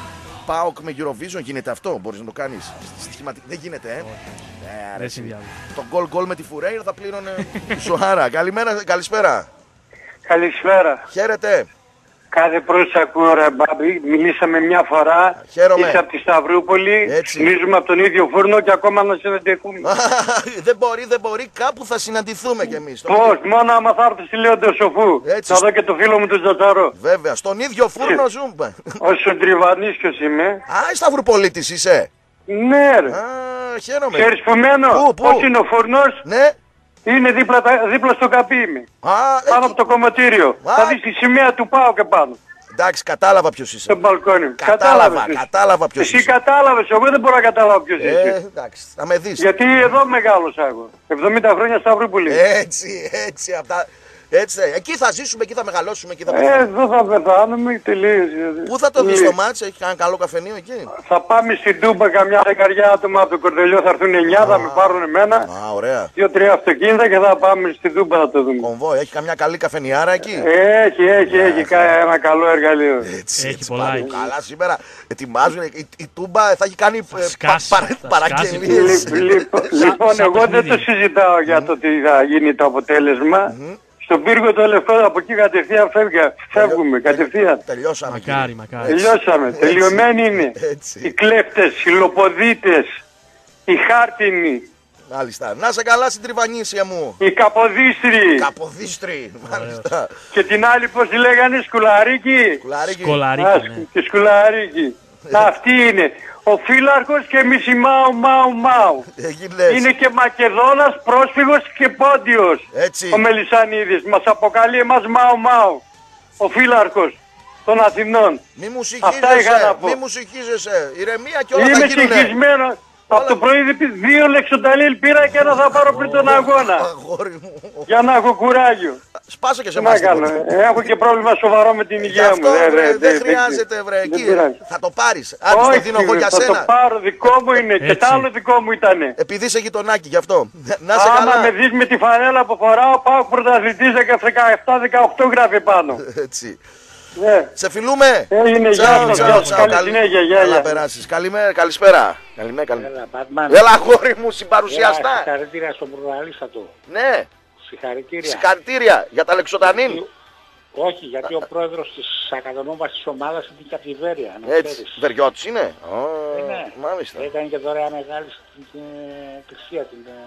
ΠΑΟΚ με Eurovision, γίνεται αυτό, μπορείς να το κάνεις. Στοιχηματι... Δεν γίνεται, ε. ε Δεν συνδυάζω. Το γκολ γκολ με τη Φουρέιρα θα πλήρωνε Σοάρα. Καλημέρα, καλησπέρα. Καλησπέρα. Χαίρετε. Κάθε πρωί σ' ακούω ρε Μπάμπη, μιλήσαμε μια φορά. Χαίρομαι. Είσαι από τη Σταυρούπολη, Έτσι. μίζουμε από τον ίδιο φούρνο και ακόμα να συναντηθούμε. Δεν μπορεί, δεν μπορεί, κάπου θα συναντηθούμε κι εμείς. Πώς, μόνο άμα θα έρθω στη Λέοντο Σοφού. Έτσι. Να δω και το φίλο μου τον Τζατσαρό. Βέβαια, στον ίδιο φούρνο ζούμε. Όσο τριβανίσιος είμαι. Α, Σταυροπολίτης είσαι. Ναι ρε. Α, χαίρομαι. Ξέρεις που μένω, Πού, πού? πώς είναι ο φούρνος. Ναι. Είναι δίπλα, δίπλα στο καπί είμαι. Α, Πάνω εκεί. από το κομματήριο. Α. Θα δεις τη σημαία του πάω και πάνω. Εντάξει, κατάλαβα ποιος είσαι. Στο μπαλκόνι. Κατάλαβα, Κατάλαβες. κατάλαβα ποιος Εσύ είσαι. κατάλαβες, εγώ δεν μπορώ να καταλάβω ποιος Ε, είσαι. εντάξει, θα με δεις. Γιατί εδώ μεγάλωσα εγώ. εβδομήντα χρόνια Σταυρούπολη. Έτσι, έτσι, αυτά. Έτσι, εκεί θα ζήσουμε, εκεί θα μεγαλώσουμε, εκεί θα Ε, πεθάνουμε. εδώ θα πεθάνουμε τελείως. Πού θα το δεις Λέει, το μάτς, έχει κανένα καλό καφενείο εκεί. Θα πάμε στην Τούμπα, καμιά δεκαριά άτομα από το Κορδελιό θα έρθουν εννιά, θα με πάρουν εμένα. Α, ωραία. Δύο-τρία αυτοκίνητα και θα πάμε στην Τούμπα να το δούμε. Κομβό, έχει καμιά καλή καφενιάρα εκεί. Έχει, έχει, έχει κα- ένα καλό εργαλείο. Έτσι, Έχει έτσι, πολλά πάλι εκεί. καλά σήμερα. Ετοιμάζουν, η, η Τούμπα θα έχει κάνει ε, σκάσει, πα- παρα- θα παραγγελίες. Λι- Λοιπόν, λοιπόν, σαν εγώ δεν παιχνίδι. το συζητάω για το τι θα γίνει το αποτέλεσμα. Στον πύργο το λευκό από εκεί κατευθείαν φεύγα. Φεύγουμε κατευθείαν. Τελειώσαμε. Μακάρι, κύριε. μακάρι. Τελειώσαμε. Τελειωμένοι είναι. Έτσι. Οι κλέφτες, οι λοποδίτες, οι χάρτινοι, Μάλιστα. Να σε καλά στην Τριβανίσια μου. οι καποδίστροι. Καποδίστρι. Μάλιστα. Και την άλλη πώς τη λέγανε, σκουλαρίκι. Κουλάρικη. Α, Κολαρίκι, ναι. και σκουλαρίκι. Αυτή είναι. Ο φύλαρχος και εμείς η Μάου Μάου Μάου. Έγινες. Είναι και Μακεδόνας, πρόσφυγος και Πόντιος. Έτσι. Ο Μελισσανίδης. Μας αποκαλεί εμάς Μάου Μάου. Ο φύλαρχος των Αθηνών. Μη μου Αυτά είχα να συγχύζεσαι. πω. Μη μου συγχύζεσαι. Ηρεμία και όλα θα Είμαι γίνουνε. συγχυσμένος. Από το πρωί δύο λεξονταλίλ πήρα και ένα θα πάρω πριν τον αγώνα. Αγόρι μου. Για να έχω κουράγιο. Σπάσε και σε Τι να εμάς κάνω. τίποτα. ε, Έχω και πρόβλημα σοβαρό με την Γι' υγεία μου. αυτό ε, βρε, ρε, δεν δε- χρειάζεται βρε δεν εκεί. πειράζει. Θα το πάρεις. Άντε το δίνω εγώ ρε, για θα σένα. το πάρω, δικό μου είναι. Και Έτσι. τ' άλλο δικό μου ήτανε. Επειδή είσαι γειτονάκι γι' αυτό. Να σε Άμα με καλά. δεις με τη φανέλα που φοράω, πάω πρωταθλητής δεκαεπτά δεκαοκτώ γράφει πάνω. Έτσι. Ναι. Σε φιλούμε. Έγινε, γεια Τσάου, σας, τσάου, γεια σας. τσάου. Καλή Καλή- συνέχεια, γεια, Καλά γεια. περάσεις. Καλημέρα, καλησπέρα. Καλημέρα, καλημέρα. Έλα, Batman. Έλα, αγόρι μου, Έλα, συμπαρουσιαστά. συγχαρητήρια στον πρωταλίστατο. Ναι, Συγχαρητήρια. συγχαρητήρια για τα Λεξοτανίν. Όχι, γιατί ο πρόεδρος της ακαδομόβασης της ομάδας είναι και από τη Βέρεια. Να Έτσι, ξέρεις. Βεριώτης είναι. Ω, Ε, ναι. Μάλιστα. Ήταν και δωρεά μεγάλη στην στην εκκλησία, την ε,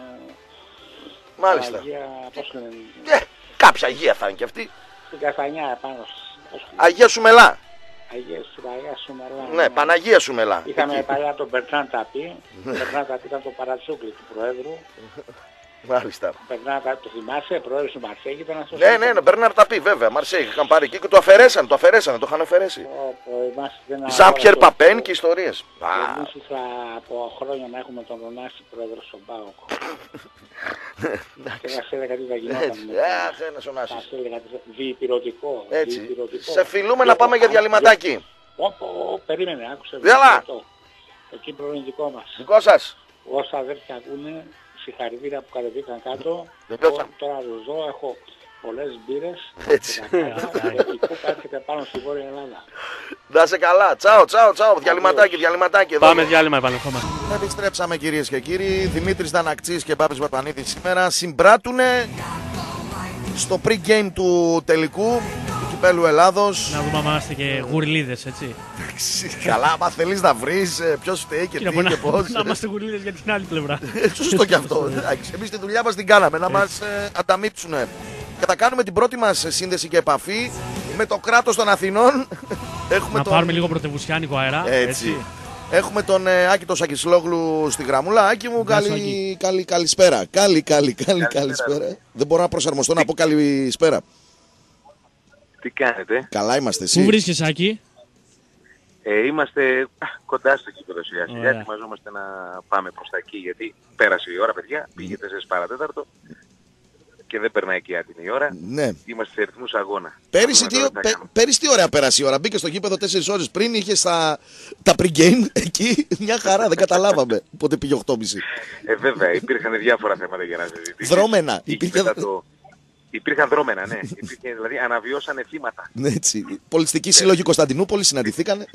Μάλιστα. Αγία, πώς λένε, Ε, κάποια αγία θα είναι και αυτή. στην Καστανιά επάνω. στις- πώς λένε, Αγία Σουμελά. Αγία Σουμαρία, Σουμαρλά. Ναι, Παναγία Σουμελά. Είχαμε Εκεί. παλιά τον Μπερνάν Ταπί. Ο Μπερνάν Ταπί ήταν το παρατσούκλι του Προέδρου. Μάλιστα. Μπερνάν Ταπί, το θυμάσαι, πρόεδρος του Μαρσέγη ήταν αυτός. Ναι, ναι, ναι, Μπέρναρ τα πει βέβαια. Μαρσέη είχαν πάρει εκεί και το αφαιρέσαν, το αφαιρέσαν, το είχαν αφαιρέσει. Ζάμπιερ Παπέν και ιστορίες. Α, Εμείς ήθελα από χρόνια να έχουμε τον Ρονάση πρόεδρο στον ΠΑΟΚ. Και μας έλεγα τι θα γινόταν. έτσι. Αχ, ένας ο Νάσης. Μας έλεγα τι θα- διυπηρωτικό. Έτσι. διυπηρωτικό. Σε φιλούμε να πάμε για διαλυματάκι. Όπο, περίμενε, άκουσε. Έλα. το. Το κύπρο είναι δικό μας. Δικό σας. Όσα αδέρφια ακούνε, συγχαρητήρια που κατεβήκαν κάτω. Εγώ τώρα ζω, έχω πολλές μπύρες. Έτσι. Η κούπα έρχεται πάνω στη Βόρεια Ελλάδα. Να σε καλά. Τσάω, τσάω, τσάω. Διαλυματάκι, διαλυματάκι. Πάμε διάλειμμα, επανερχόμαστε. Επιστρέψαμε κυρίες και κύριοι. Δημήτρης Δαναξής και Μπάμπης Βατανίδης σήμερα συμπράττουνε στο pre-game του τελικού του Κυπέλλου Ελλάδος. Να δούμε αν είμαστε και γουρλίδες, έτσι. Καλά, άμα θέλεις να βρεις ποιος φταίει και τι να, και πώς. Να είμαστε γουρλίδες για την άλλη πλευρά. Σωστό κι αυτό. Εμείς τη δουλειά μας την κάναμε, να μας ε, ανταμείψουνε. Και θα κάνουμε την πρώτη μας σύνδεση και επαφή με το κράτος των Αθηνών. Έχουμε να τον... πάρουμε λίγο πρωτευουσιάνικο αέρα. Έτσι. έτσι. Έχουμε τον ε, Άκη τον Σακισλόγλου στη γραμμούλα. Άκη μου, καλή, καλή, καλησπέρα. Καλή, καλή, καλή, καλησπέρα. Δεν μπορώ να προσαρμοστώ να πω καλησπέρα. Τι κάνετε? Καλά είμαστε, εσύ? Πού βρίσκεσαι, Άκη? Ε, είμαστε α, κοντά στο κήπεδο σιγά σιγά. Ετοιμαζόμαστε να πάμε προς τα εκεί, γιατί πέρασε η ώρα, παιδιά. Πήγε τέσσερις παρά τέταρτο και δεν περνάει εκεί άτιμη η ώρα. Ναι. Είμαστε σε ρυθμούς αγώνα. Πέρυσι τι, πέ, πέρυσι τι ωραία πέρασε η ώρα. Μπήκε στο γήπεδο τέσσερις ώρες πριν, είχε τα, τα pre-game εκεί. Μια χαρά, δεν καταλάβαμε πότε πήγε οκτώ και μισή. Ε, βέβαια, υπήρχαν διάφορα θέματα για να συζητήσουμε. Δρόμενα. Υπήρχε... Το... Υπήρχαν δρόμενα, ναι. Υπήρχε, δηλαδή αναβιώσανε θύματα. Ναι, έτσι. Πολιστική σύλλογη Κωνσταντινούπολη συναντηθήκανε.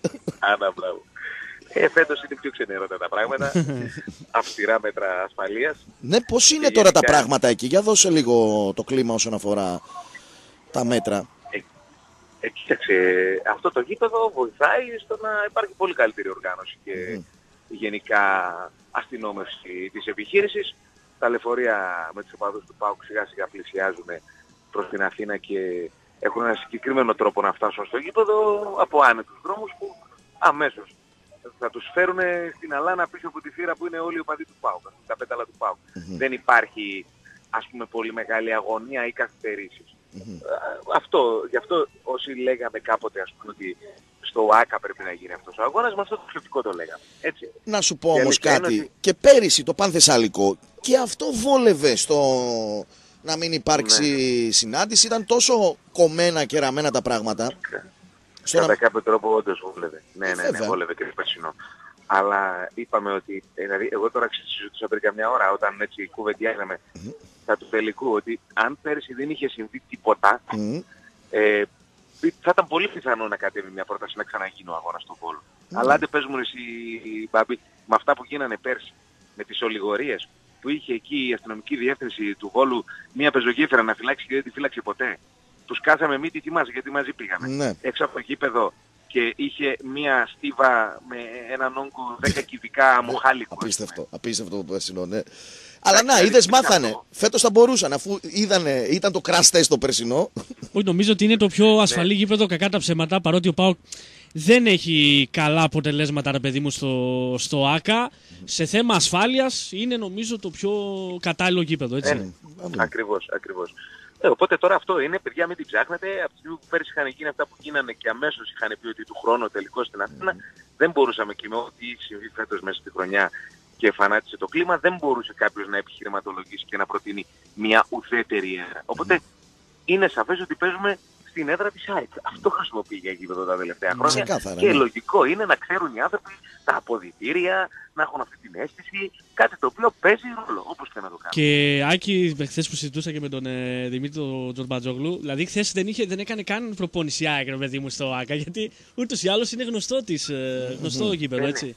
Άνα, μπράβο. Ε, φέτος είναι πιο ξενέρωτα τα πράγματα. Αυστηρά μέτρα ασφαλείας. Ναι, πώς είναι και τώρα γενικά... τα πράγματα εκεί? Για δώσε λίγο το κλίμα όσον αφορά τα μέτρα. Ε, ε, κοίταξε, αυτό το γήπεδο βοηθάει στο να υπάρχει πολύ καλύτερη οργάνωση και mm. γενικά αστυνόμευση της επιχείρησης. Τα λεωφορεία με τους οπαδούς του ΠΑΟΚ σιγά σιγά πλησιάζουν προς την Αθήνα και έχουν ένα συγκεκριμένο τρόπο να φτάσουν στο γήπεδο από άνετους δρόμους που αμέσως θα τους φέρουν στην Αλάνα πίσω από τη θύρα που είναι όλοι οι οπαδοί του ΠΑΟΚ, τα πέταλα του ΠΑΟΚ. Mm-hmm. Δεν υπάρχει, ας πούμε, πολύ μεγάλη αγωνία ή καθυστερήσεις. Mm-hmm. Αυτό, γι' αυτό όσοι λέγαμε κάποτε, ας πούμε, ότι στο ΆΚΑ πρέπει να γίνει αυτός ο αγώνας, με αυτό το θετικό το λέγαμε. Έτσι. Να σου πω όμως κάτι, ότι... και πέρυσι το Πανθεσσαλικό, και αυτό βόλευε στο να μην υπάρξει ναι. συνάντηση, ήταν τόσο κομμένα και ραμμένα τα πράγματα. Κατά να... κάποιο τρόπο όντως βόλευε. Ναι, ναι, ναι, βόλευε και το περσινό. Αλλά είπαμε ότι, δηλαδή εγώ τώρα συζητούσα πριν καμιά ώρα, όταν έτσι κουβεντιάζαμε mm-hmm. τα του τελικού, ότι αν πέρσι δεν είχε συμβεί τίποτα, mm-hmm. ε, θα ήταν πολύ πιθανό να κατέβει μια πρόταση να ξαναγίνει ο αγώνας στον Βόλο. Mm-hmm. Αλλά αν δεν παίζουμε εσύ, Μπάμπη, με αυτά που γίνανε πέρσι, με τις ολιγορίες, που είχε εκεί η αστυνομική διεύθυνση του Βόλου μια πεζογέφυρα να φυλάξει και δεν τη φύλαξε ποτέ. Τους κάθαμε μη τι θυμάσαι, γιατί μαζί πήγαμε. Ναι. Έξω από το γήπεδο και είχε μια στίβα με έναν όγκο δέκα κυβικά μοχάλικο. Απίστευτο, απίστευτο το περσινό, ναι. Αλλά να, είδες, μάθανε. Φέτος θα μπορούσαν, αφού είδανε, ήταν το crash test το περσινό. Όχι, νομίζω ότι είναι το πιο ασφαλή γήπεδο, κακά τα ψέματα, παρότι ο ΠΑΟΚ δεν έχει καλά αποτελέσματα, ρε παιδί μου, στο, στο ΆΚΑ. Σε θέμα ασφάλειας είναι, νομίζω, το πιο κατάλληλο γήπεδο, έτσι. Ε, ακριβώς, ακριβώς. Ε, οπότε τώρα αυτό είναι, παιδιά, μην την ψάχνετε. Από τη στιγμή που πέρυσι είχαν γίνει αυτά που γίνανε και αμέσως είχαν πει ότι του χρόνου τελικώς στην Αθήνα, mm. δεν μπορούσαμε και με ό,τι συμβεί φέτος μέσα στη χρονιά και φανάτισε το κλίμα, δεν μπορούσε κάποιος να επιχειρηματολογήσει και να προτείνει μια ουδέτερη έδρα. Οπότε mm. είναι σαφές ότι παίζουμε στην έδρα της ΑΕΚ. Αυτό χρησιμοποιεί για γήπεδο τα τελευταία χρόνια. Ξεκάθαρα, και ναι. λογικό είναι να ξέρουν οι άνθρωποι τα αποδυτήρια, να έχουν αυτή την αίσθηση, κάτι το οποίο παίζει ρόλο, όπως και να το κάνουν. Και Άκη, χθες που συζητούσα και με τον ε, Δημήτρη Τζορμπατζόγλου, δηλαδή χθες δεν, δεν έκανε καν προπόνηση ΑΕΚ, ρε παιδί μου, στο ΆΚΑ, γιατί ούτως ή άλλως είναι γνωστό, της, ε, γνωστό το γήπεδο, έτσι.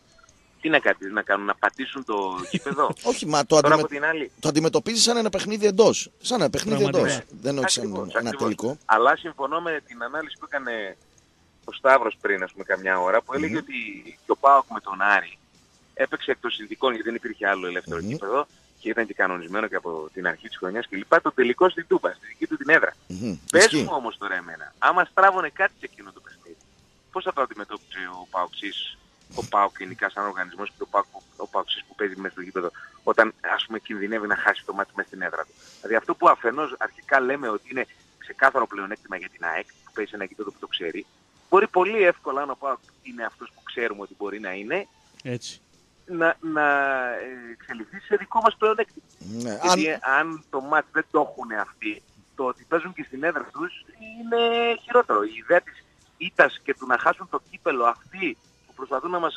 Τι να κάνει, να κάνουν, να πατήσουν το γήπεδο? Όχι, μα το, αντιμε... άλλη... το αντιμετωπίζει σαν ένα παιχνίδι εντός. Σαν ένα παιχνίδι εντός. Δεν όχι σαν ένα τελικό. Αλλά συμφωνώ με την ανάλυση που έκανε ο Σταύρος πριν, ας πούμε, καμιά ώρα, που έλεγε mm-hmm. ότι και ο ΠΑΟΚ με τον Άρη έπαιξε εκ των συνδικών, γιατί δεν υπήρχε άλλο ελεύθερο mm-hmm. γήπεδο και ήταν και κανονισμένο και από την αρχή της χρονιάς κλπ. Το τελικό στην Τούμπα, στη δική του την έδρα. Mm-hmm. Πες μου όμως τώρα εμένα, άμα στράβωνε κάτι σε εκείνο το παιχνίδι, πώς θα το αντιμετώπιζε ο ΠΑΟΚΣής? Ο ΠΑΟΚ γενικά σαν οργανισμός και ο ΠΑΟΚ, ο ΠΑΟΚΣής που παίζει μέσα στο γήπεδο, όταν, ας πούμε, κινδυνεύει να χάσει το μάτι μέσα στην έδρα του. Δηλαδή αυτό που αφενός αρχικά λέμε ότι είναι ξεκάθαρο πλεονέκτημα για την ΑΕΚ, που παίζει ένα γήπεδο που το ξέρει, μπορεί πολύ εύκολα, αν ο ΠΑΟΚ είναι αυτός που ξέρουμε ότι μπορεί να είναι, έτσι, να, να εξελιχθεί σε δικό μας πλεονέκτημα. Ναι, γιατί αν... αν το μάτι δεν το έχουν αυτοί, το ότι παίζουν και στην έδρα τους είναι χειρότερο. Η ιδέα της ήττας και του να χάσουν το κύπελο αυτοί, προσπαθούν να μας φτιάξουν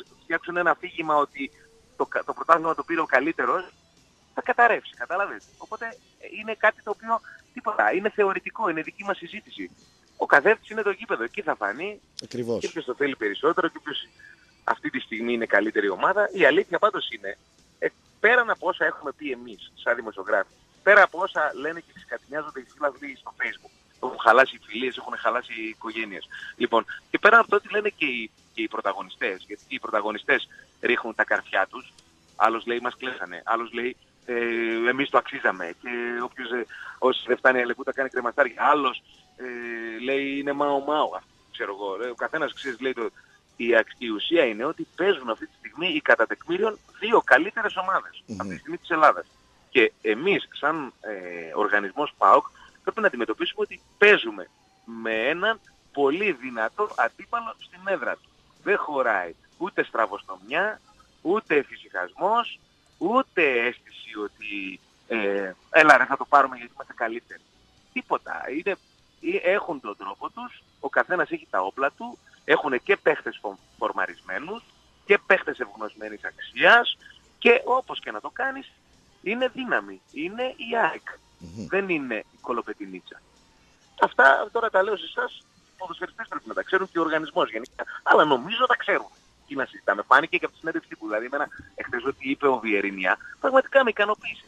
δείξουν ένα αφήγημα ότι το, το πρωτάθλημα το πήρε ο καλύτερος, θα καταρρεύσει, κατάλαβες. Οπότε είναι κάτι το οποίο τίποτα, είναι θεωρητικό, είναι δική μας συζήτηση. Ο καθρέφτης είναι το γήπεδο, εκεί θα φανεί. Ακριβώς. Και ποιος το θέλει περισσότερο και ποιος αυτή τη στιγμή είναι καλύτερη ομάδα. Η αλήθεια πάντως είναι, ε, πέραν από όσα έχουμε πει εμείς σαν δημοσιογράφοι, πέρα από όσα λένε και ξεκατηνιάζονται οι φίλοι στο Facebook, έχουν χαλάσει οι φιλίες, έχουν χαλάσει οι οικογένειες. Λοιπόν, και πέρα από το ότι λένε και οι, και οι πρωταγωνιστές, γιατί οι πρωταγωνιστές ρίχνουν τα καρφιά τους, άλλος λέει μας κλέψανε, άλλος λέει ε, εμείς το αξίζαμε και όποιος ε, όσοι δεν φτάνει αλεπούτα κάνει κρεμαστάρια, άλλος ε, λέει είναι μάο μάο, ξέρω εγώ, ο καθένας ξέρεις λέει το... Η, η ουσία είναι ότι παίζουν αυτή τη στιγμή οι κατά τεκμήριον δύο καλύτερες ομάδες mm-hmm. αυτή τη στιγμή της Ελλάδας. Και εμείς σαν ε, οργανισμός ΠΑΟΚ πρέπει να αντιμετωπίσουμε ότι παίζουμε με έναν πολύ δυνατό αντίπαλο στην έδρα του. Δεν χωράει ούτε στραβοστομιά, ούτε εφησυχασμός, ούτε αίσθηση ότι ε, έλα ρε θα το πάρουμε γιατί είμαστε καλύτεροι. Τίποτα. Είναι, έχουν τον τρόπο τους, ο καθένας έχει τα όπλα του, έχουν και παίχτες φορμαρισμένους και παίχτες ευγνωσμένης αξίας και όπως και να το κάνεις είναι δύναμη, είναι η ΑΕΚ, mm-hmm. δεν είναι η Κολοπετινίτσα. Αυτά τώρα τα λέω σε εσάς, οι ποδοσφαιριστές πρέπει να τα ξέρουν και ο οργανισμός γενικά, αλλά νομίζω τα ξέρουν. Τι να συζητάμε, φάνηκε και από τη συνέντευξη που δηλαδή εμένα εχθές ότι είπε ο Βιερίνια, πραγματικά με ικανοποίησε.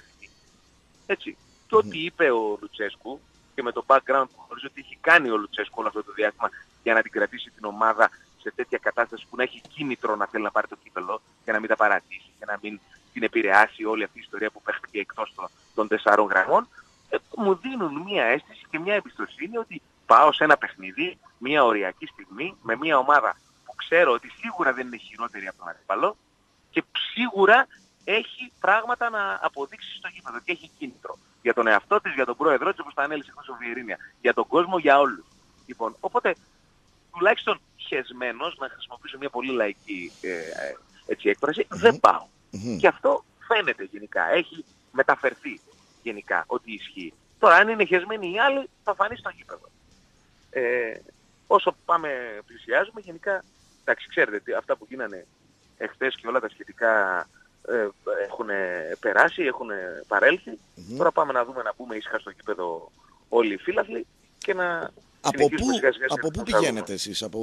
Έτσι, και ό,τι είπε ο Λουτσέσκου και με το background που χωρίς ότι έχει κάνει ο Λουτσέσκου όλο αυτό το διάστημα για να την κρατήσει την ομάδα σε τέτοια κατάσταση που να έχει κίνητρο να θέλει να πάρει το κύπελλο και να μην τα παρατήσει και να μην την επηρεάσει όλη αυτή η ιστορία που παίχτηκε εκτός των, των τεσσάρων γραμμών, ε, μου δίνουν μια αίσθηση και μια εμπιστοσύνη ότι πάω σε ένα παιχνίδι, μια οριακή στιγμή, με μια ομάδα που ξέρω ότι σίγουρα δεν είναι χειρότερη από τον αντίπαλο και σίγουρα έχει πράγματα να αποδείξει στο γήπεδο και έχει κίνητρο. Για τον εαυτό της, για τον πρόεδρό της, όπως τα ανέλησε χθες ο Βιερίνια, για τον κόσμο, για όλους. Λοιπόν, οπότε τουλάχιστον χεσμένος, να χρησιμοποιήσω μια πολύ λαϊκή ε, έτσι, έκφραση, mm-hmm. δεν πάω. Mm-hmm. Και αυτό φαίνεται γενικά, έχει μεταφερθεί γενικά ότι ισχύει. Τώρα αν είναι χεσμένοι οι άλλοι θα φανεί στο γήπεδο. Ε, όσο πάμε πλησιάζουμε γενικά, εντάξει ξέρετε αυτά που γίνανε εχθές και όλα τα σχετικά ε, έχουν περάσει, έχουν παρέλθει. Mm-hmm. Τώρα πάμε να δούμε να μπούμε ήσυχα στο γήπεδο όλοι οι φίλαθλοι και να... Από πού, από πού πηγαίνετε εσείς, από...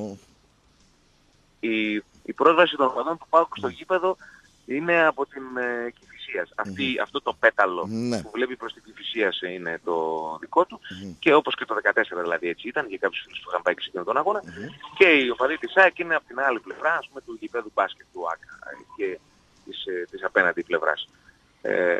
Η, η πρόσβαση των οπαδών του ΠΑΟΚ στο γήπεδο είναι από την ε, Κηφισίας. Αυτή, mm-hmm. Αυτό το πέταλο mm-hmm. που βλέπει προς την Κηφισίας είναι το δικό του mm-hmm. και όπως και το δεκατέσσερα δηλαδή έτσι ήταν για κάποιους φίλους που είχαν πάει και συγκεκριμένο τον αγώνα mm-hmm. και οι οπαδοί της ΑΕΚ είναι από την άλλη πλευρά ας πούμε, του γηπέδου μπάσκετ του ΆΚΑ και της, ε, της απέναντι πλευράς. Ε,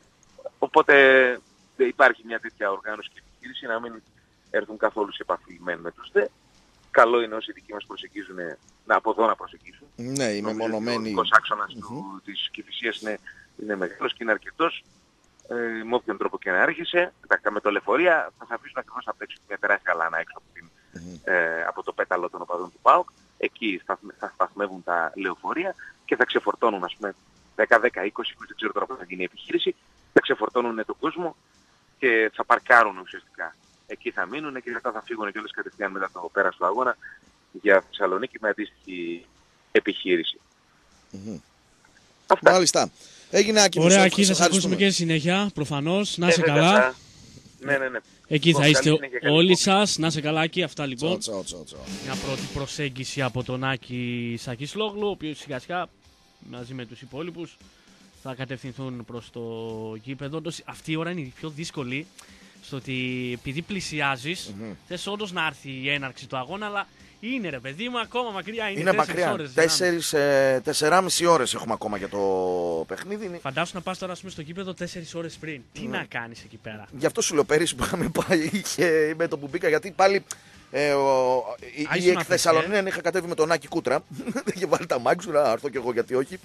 οπότε υπάρχει μια τέτοια οργάνωση και επιχείρηση να μην έρθουν καθόλου σε επαφή με τους δε. Καλό είναι όσοι δικοί μας προσεγγίζουν να από εδώ να προσεγγίσουν. Ναι, οι μεμονωμένοι. Ο άξονας mm-hmm. της Κηφισίας είναι, είναι μεγάλος και είναι αρκετός. Ε, με όποιον τρόπο και να άρχισε. Με το λεωφορεία θα αφήσουν ακριβώς απ' έξω μια τεράστια λάνα έξω από, την, mm-hmm. ε, από το πέταλο των οπαδών του ΠΑΟΚ. Εκεί θα, θα σταθμεύουν τα λεωφορεία και θα ξεφορτώνουν ας πούμε δέκα, δέκα, είκοσι, δεν ξέρω τώρα πώς θα γίνει η επιχείρηση. Θα ξεφορτώνουν τον κόσμο και θα παρκάρουν ουσιαστικά. Εκεί θα μείνουν και μετά θα φύγουν και όλες κατευθείαν μετά το πέρας του αγώνα για Θεσσαλονίκη με αντίστοιχη επιχείρηση. Mm-hmm. Αυτά. Μάλιστα. Έγινε Άκη. Ωραία Άκη, θα σε ακούσουμε και συνέχεια, προφανώς. Να είσαι καλά. Ναι, ναι, ναι. Εκεί θα είστε όλοι σας. Να είσαι καλά Άκη. Αυτά λοιπόν. Τσο, τσο, τσο. Μια πρώτη προσέγγιση από τον Άκη Σακισλόγλου, ο οποίος σιγά σιγά μαζί με τους υπόλοιπους θα κατευθυνθούν προς το γήπεδο. Αυτή η ώρα είναι η πιο δύσκολη. Στο ότι επειδή πλησιάζεις, mm-hmm. θες όντως να έρθει η έναρξη του αγώνα, αλλά είναι ρε παιδί μου ακόμα μακριά. Είναι, είναι μακριά. Ώρες, τέσσερις, ε, τεσσεράμιση ώρες έχουμε ακόμα για το παιχνίδι. Φαντάσου να πας τώρα πούμε, στο κήπεδο τέσσερις ώρες πριν. Τι mm. να κάνεις εκεί πέρα. Γι' αυτό σου λέω πέρυσι που είχαμε πάει και με το που μπήκα, γιατί πάλι ε, ο, η, η εκ Θεσσαλονίκη είχα κατέβει με τον Άκη Κούτρα. Δεν είχε βάλει τα μάξι σου, να έρθω κι εγώ γιατί όχι.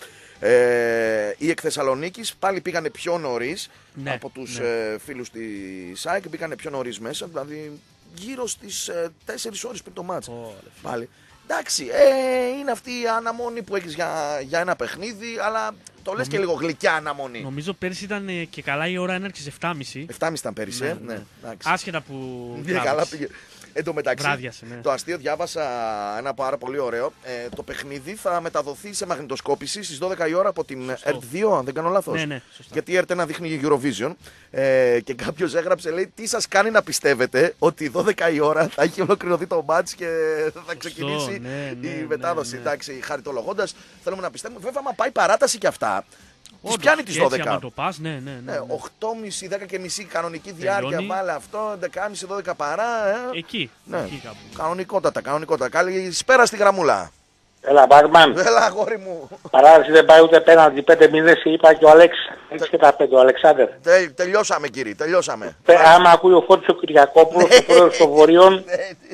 Ε, η εκ Θεσσαλονίκης πάλι πήγανε πιο νωρίς ναι, από τους ναι. ε, φίλους της ΑΕΚ, πήγανε πιο νωρίς μέσα, δηλαδή γύρω στις ε, τέσσερις ώρες πριν το μάτς. Oh, πάλι. Εντάξει, ε, είναι αυτή η αναμονή που έχεις για, για ένα παιχνίδι, αλλά το λες Νομι... και λίγο γλυκιά αναμονή. Νομίζω πέρυσι ήταν ε, και καλά η ώρα έναρξης εφτά και μισή. εφτά και μισή ήταν πέρυσι, ναι, ε, ναι. ναι. Άσχετα που. Ναι, καλά πήγε. Εν τω μεταξύ, Βράδιασε, ναι. το αστείο διάβασα ένα πάρα πολύ ωραίο. Ε, το παιχνίδι θα μεταδοθεί σε μαγνητοσκόπηση στις δώδεκα η ώρα από την Σωστό. ΕΡΤ δύο, αν δεν κάνω λάθος. Ναι, ναι, σωστά. Γιατί η ΕΡΤ ένα δείχνει Eurovision. Ε, και κάποιος έγραψε, λέει, τι σας κάνει να πιστεύετε ότι δώδεκα η ώρα θα έχει ολοκληρωθεί το μάτς και θα ξεκινήσει Σωστό, ναι, ναι, η μετάδοση. ναι, ναι. Εντάξει, χαριτολογώντας, θέλουμε να πιστεύουμε. Βέβαια, άμα πάει παράταση και αυτά, τις πιάνει τις δώδεκα. δώδεκα. Άμα το πας, ναι, ναι, ναι, ναι. οκτώ και μισή, δέκα και μισή κανονική διάρκεια, Τελειώνει. βάλε αυτό, έντεκα και μισή, δώδεκα παρά. Ε. Εκεί, Ναι. εκεί κάπου. Κανονικότατα, κανονικότατα. Καλησπέρα στη γραμμούλα. Έλα, Μπάρμαν. Έλα, αγόρι μου. Παράδοση δεν πάει ούτε πέναντι. πέντε μηδέν είπα και ο Αλέξ. έξι και τα πέντε, ο Αλεξάνδερ. Τε, τελειώσαμε, κύριε, τελειώσαμε. Πε, άμα ακούει ο Φώτης ο Κυριακόπουλος, ο πρόεδρος των Βορειών,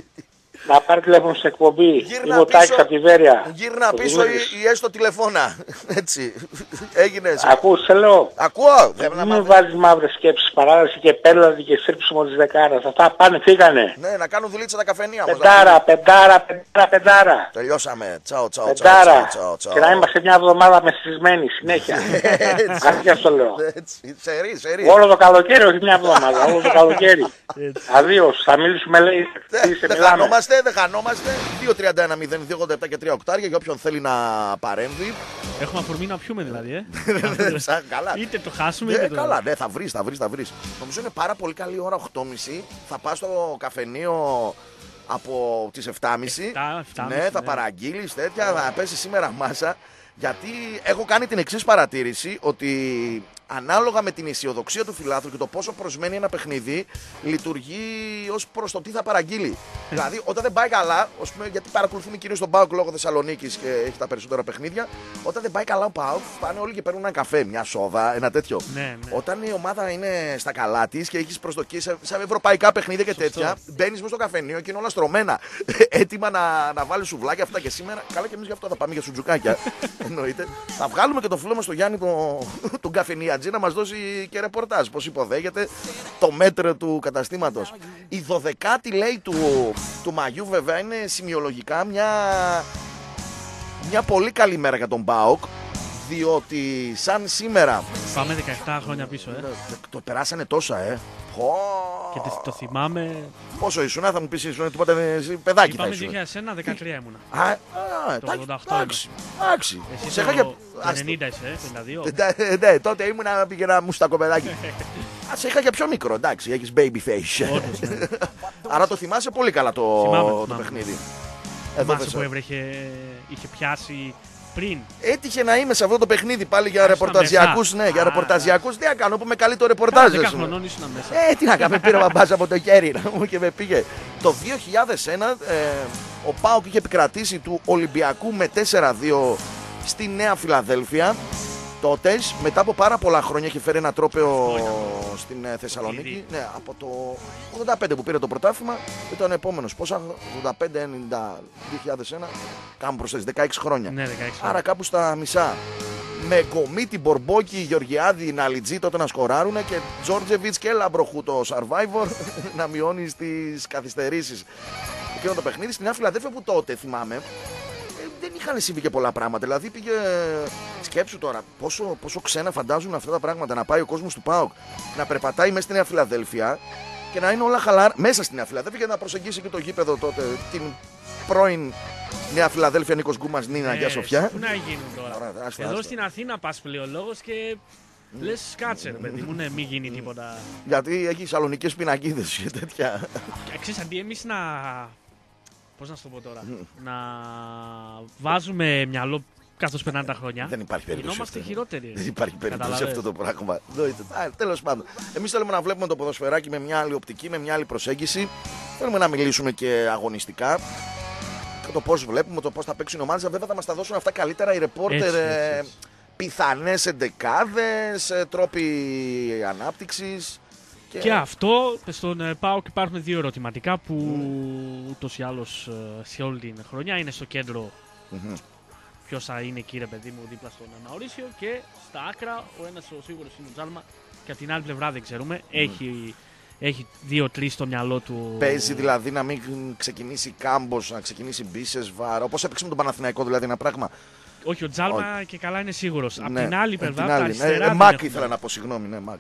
να πάρει τηλέφωνο στην εκπομπή. Γύρνα Είμαι ο Τάκης πίσω, από τη Βέρεια. γύρνα Ο πίσω ή, Δημήτρης. ή έστω τηλεφώνα. Έτσι. Έγινες. Ακούς, σε λέω. Ακούω. Δεν Μην με βάζεις μαύρες σκέψεις, παράδοση και πέλαδη και στρίψιμο της δεκάρας. Αυτά πάνε, φύγανε. Ναι, να κάνουν δουλίτσα τα καφενεία μας. Πεντάρα, πεντάρα, πεντάρα, πεντάρα. Τελειώσαμε. Τσαο, τσαο, τσαο, Πεντάρα. τσαο, τσαο. Και να είμαστε μια εβδομάδα μεσισμένοι συνέχεια. Αρχικά στο λέω. Έτσι. Σερί, σερί. Όλο το καλοκαίρι, όχι μια εβδομάδα. Όλο το καλοκαίρι. Αδίος, θα μιλήσουμε, λέει. Δεν σε δεν μιλάμε. χανόμαστε, δεν χανόμαστε. δύο τριάντα ένα μηδέν δύο ογδόντα επτά και τρία οκτάρια για όποιον θέλει να παρέμβει. Έχουμε αφορμή να πιούμε δηλαδή, ε. Σαν καλά. Είτε το χάσουμε, Ναι, είτε το... καλά, ναι, θα βρεις, θα βρεις, θα βρεις. Νομίζω είναι πάρα πολύ καλή ώρα οκτώ και μισή. Θα πας στο καφενείο από τις επτά και μισή. επτά, επτά και Ναι, μισή, θα ναι. παραγγείλεις τέτοια, θα πέσει σήμερα μάσα. Γιατί έχω κάνει την εξής παρατήρηση, ότι ανάλογα με την αισιοδοξία του φιλάθλου και το πόσο προσμένει ένα παιχνίδι, λειτουργεί ως προς το τι θα παραγγείλει. Δηλαδή, όταν δεν πάει καλά, ως πούμε, γιατί παρακολουθούμε κυρίως τον ΠΑΟΚ λόγω Θεσσαλονίκης και έχει τα περισσότερα παιχνίδια, όταν δεν πάει καλά ο ΠΑΟΚ, πάνε όλοι και παίρνουν ένα καφέ, μια σόδα, ένα τέτοιο. Ναι, ναι. Όταν η ομάδα είναι στα καλά της και έχεις προσδοκίες σε, σε ευρωπαϊκά παιχνίδια και Σωστό. τέτοια, μπαίνεις μέσα στο καφενείο και είναι όλα στρωμένα. Έτοιμα να, να βάλεις σουβλάκια αυτά και σήμερα. Καλά, και εμείς γι' αυτό θα πάμε για σουτζουκάκια. Εννοείται. Θα βγάλουμε και το φίλο μας τον Γιάννη τον, τον καφενιατζή να μας δώσει και ρεπορτάζ. Πώς υποδέχεται το μέτρο του καταστήματος. Η δωδεκάτη λέει του, του Μαγιού βέβαια είναι σημειολογικά μια, μια πολύ καλή μέρα για τον ΠΑΟΚ. Διότι σαν σήμερα. Πάμε δεκαεπτά χρόνια πίσω, ε. Το περάσανε τόσα, ε. Πω. Και το, το θυμάμαι. Πόσο ήσουν, θα μου πεις ήσουν τίποτα εσύ, παιδάκι θα Είπαμε ήσουν. δύο χιλιάδες ένα, δεκατρία ήμουνα. Α, α, Το εντάξει, ογδόντα οκτώ εντάξει, εντάξει. Εσύ Σε το, είχα και... το ενενήντα είσαι, ε, πενήντα δύο. Ναι, ναι, τότε ήμουν να πήγαινα μου στα κοπεδάκι. Α, σε είχα και πιο μικρό, εντάξει, έχεις baby face. Όντως, ναι. Άρα το θυμάσαι πολύ καλά το, Θυμάμαι, το θυμάμαι. παιχνίδι. Εδώ Θυμάσαι θες- που έβρεχε, είχε πιάσει πριν. Έτυχε να είμαι σε αυτό το παιχνίδι πάλι για Ήσουν ρεπορταζιακούς. μέσα. Ναι, για Α, ρεπορταζιακούς. Τι να κάνω, που με καλεί το ρεπορτάζ. δέκα ας πούμε. χρονών ήσουν μέσα. Ε, τι να κάνω, πήρε μπαμπάς από το χέρι να μου και με πήγε. Το δύο χιλιάδες ένα ε, ο ΠΑΟΚ είχε επικρατήσει του Ολυμπιακού με τέσσερα δύο στη Νέα Φιλαδέλφια. Τότε, μετά από πάρα πολλά χρόνια, είχε φέρει ένα τρόπαιο στην ε, Θεσσαλονίκη. Ήδη. Ναι, από το ογδόντα πέντε που πήρε το πρωτάθλημα, ήταν επόμενος. Πόσα, ογδόντα πέντε ενενήντα δύο χιλιάδες ένα, κάνουν προσθέσεις, δεκαέξι χρόνια. Ναι, δεκαέξι. Άρα κάπου στα μισά. Με Γκομίτη, Μπορμπόκι, Γεωργιάδη, Ναλιτζή τότε να σκοράρουν και Τζόρτζεβιτς και Λαμπροχού το Survivor να μειώνει στις καθυστερήσεις. Εκείνο το παιχνίδι στην Νέα Φιλαδέλφια που τότε θυμάμαι ε, δεν είχαν συμβεί και πολλά πράγματα. Δηλαδή πήγε. Σκέψου τώρα πόσο, πόσο ξένα φαντάζουν αυτά τα πράγματα. Να πάει ο κόσμος του ΠΑΟΚ να περπατάει μέσα στη Νέα Φιλαδέλφια και να είναι όλα χαλάρα μέσα στη Νέα Φιλαδέλφια και να προσεγγίσει και το γήπεδο τότε την πρώην Νέα Φιλαδέλφια Νίκος Γκούμας Νίνα Αγία Σοφιά. Πού να γίνουν τώρα. Ωραία, άστο, Εδώ άστο. στην Αθήνα πας πλειολόγος και λες κάτσε ρε παιδί μου, ναι, μην γίνει τίποτα. Γιατί έχει σαλονικές πινακίδες και τέτοια. Και ξέρεις, αντί εμείς να... Πώς να σου το πω τώρα. Να βάζουμε μυαλό καθώς περνάνε τα χρόνια. Δεν υπάρχει περίπτωση. Γινόμαστε αυτό. χειρότεροι. Δεν υπάρχει περίπτωση Καταλαβαίνεις. αυτό το πράγμα. Τέλος πάντων. Εμείς θέλουμε να βλέπουμε το ποδοσφαιράκι με μια άλλη οπτική, με μια άλλη προσέγγιση. Θέλουμε να μιλήσουμε και αγωνιστικά. Και το πώς βλέπουμε, το πώς θα παίξουν οι ομάδες. Βέβαια θα μας τα δώσουν αυτά καλύτερα οι ρεπόρτερ. Έτσι, έτσι, έτσι. Πιθανές εντεκάδες, ε, τρόποι ανάπτυξης. Και, Και αυτό, στον ε, ΠΑΟΚ υπάρχουν δύο ερωτηματικά που ούτως ή άλλως ε, σε όλη την χρονιά είναι στο κέντρο. Μμμ. Ποιος θα είναι εκεί ρε παιδί μου δίπλα στον Μαουρίσιο και στα άκρα ο ένας ο σίγουρος είναι ο Τζάλμα και από την άλλη πλευρά δεν ξέρουμε. Έχει, έχει δύο-τρεις στο μυαλό του. Παίζει δηλαδή να μην ξεκινήσει Κάμπος, να ξεκινήσει Μπίσεσβαρ. Όπως έπαιξε με τον Παναθηναϊκό δηλαδή ένα πράγμα. Όχι, ο Τζάλμα και καλά είναι σίγουρος. Ναι, Απ' την άλλη απ' πλευρά, την από τα άλλη. αριστερά. Ε, δεν Μακ έχουμε. ήθελα να πω, συγγνώμη, ναι, Μακ.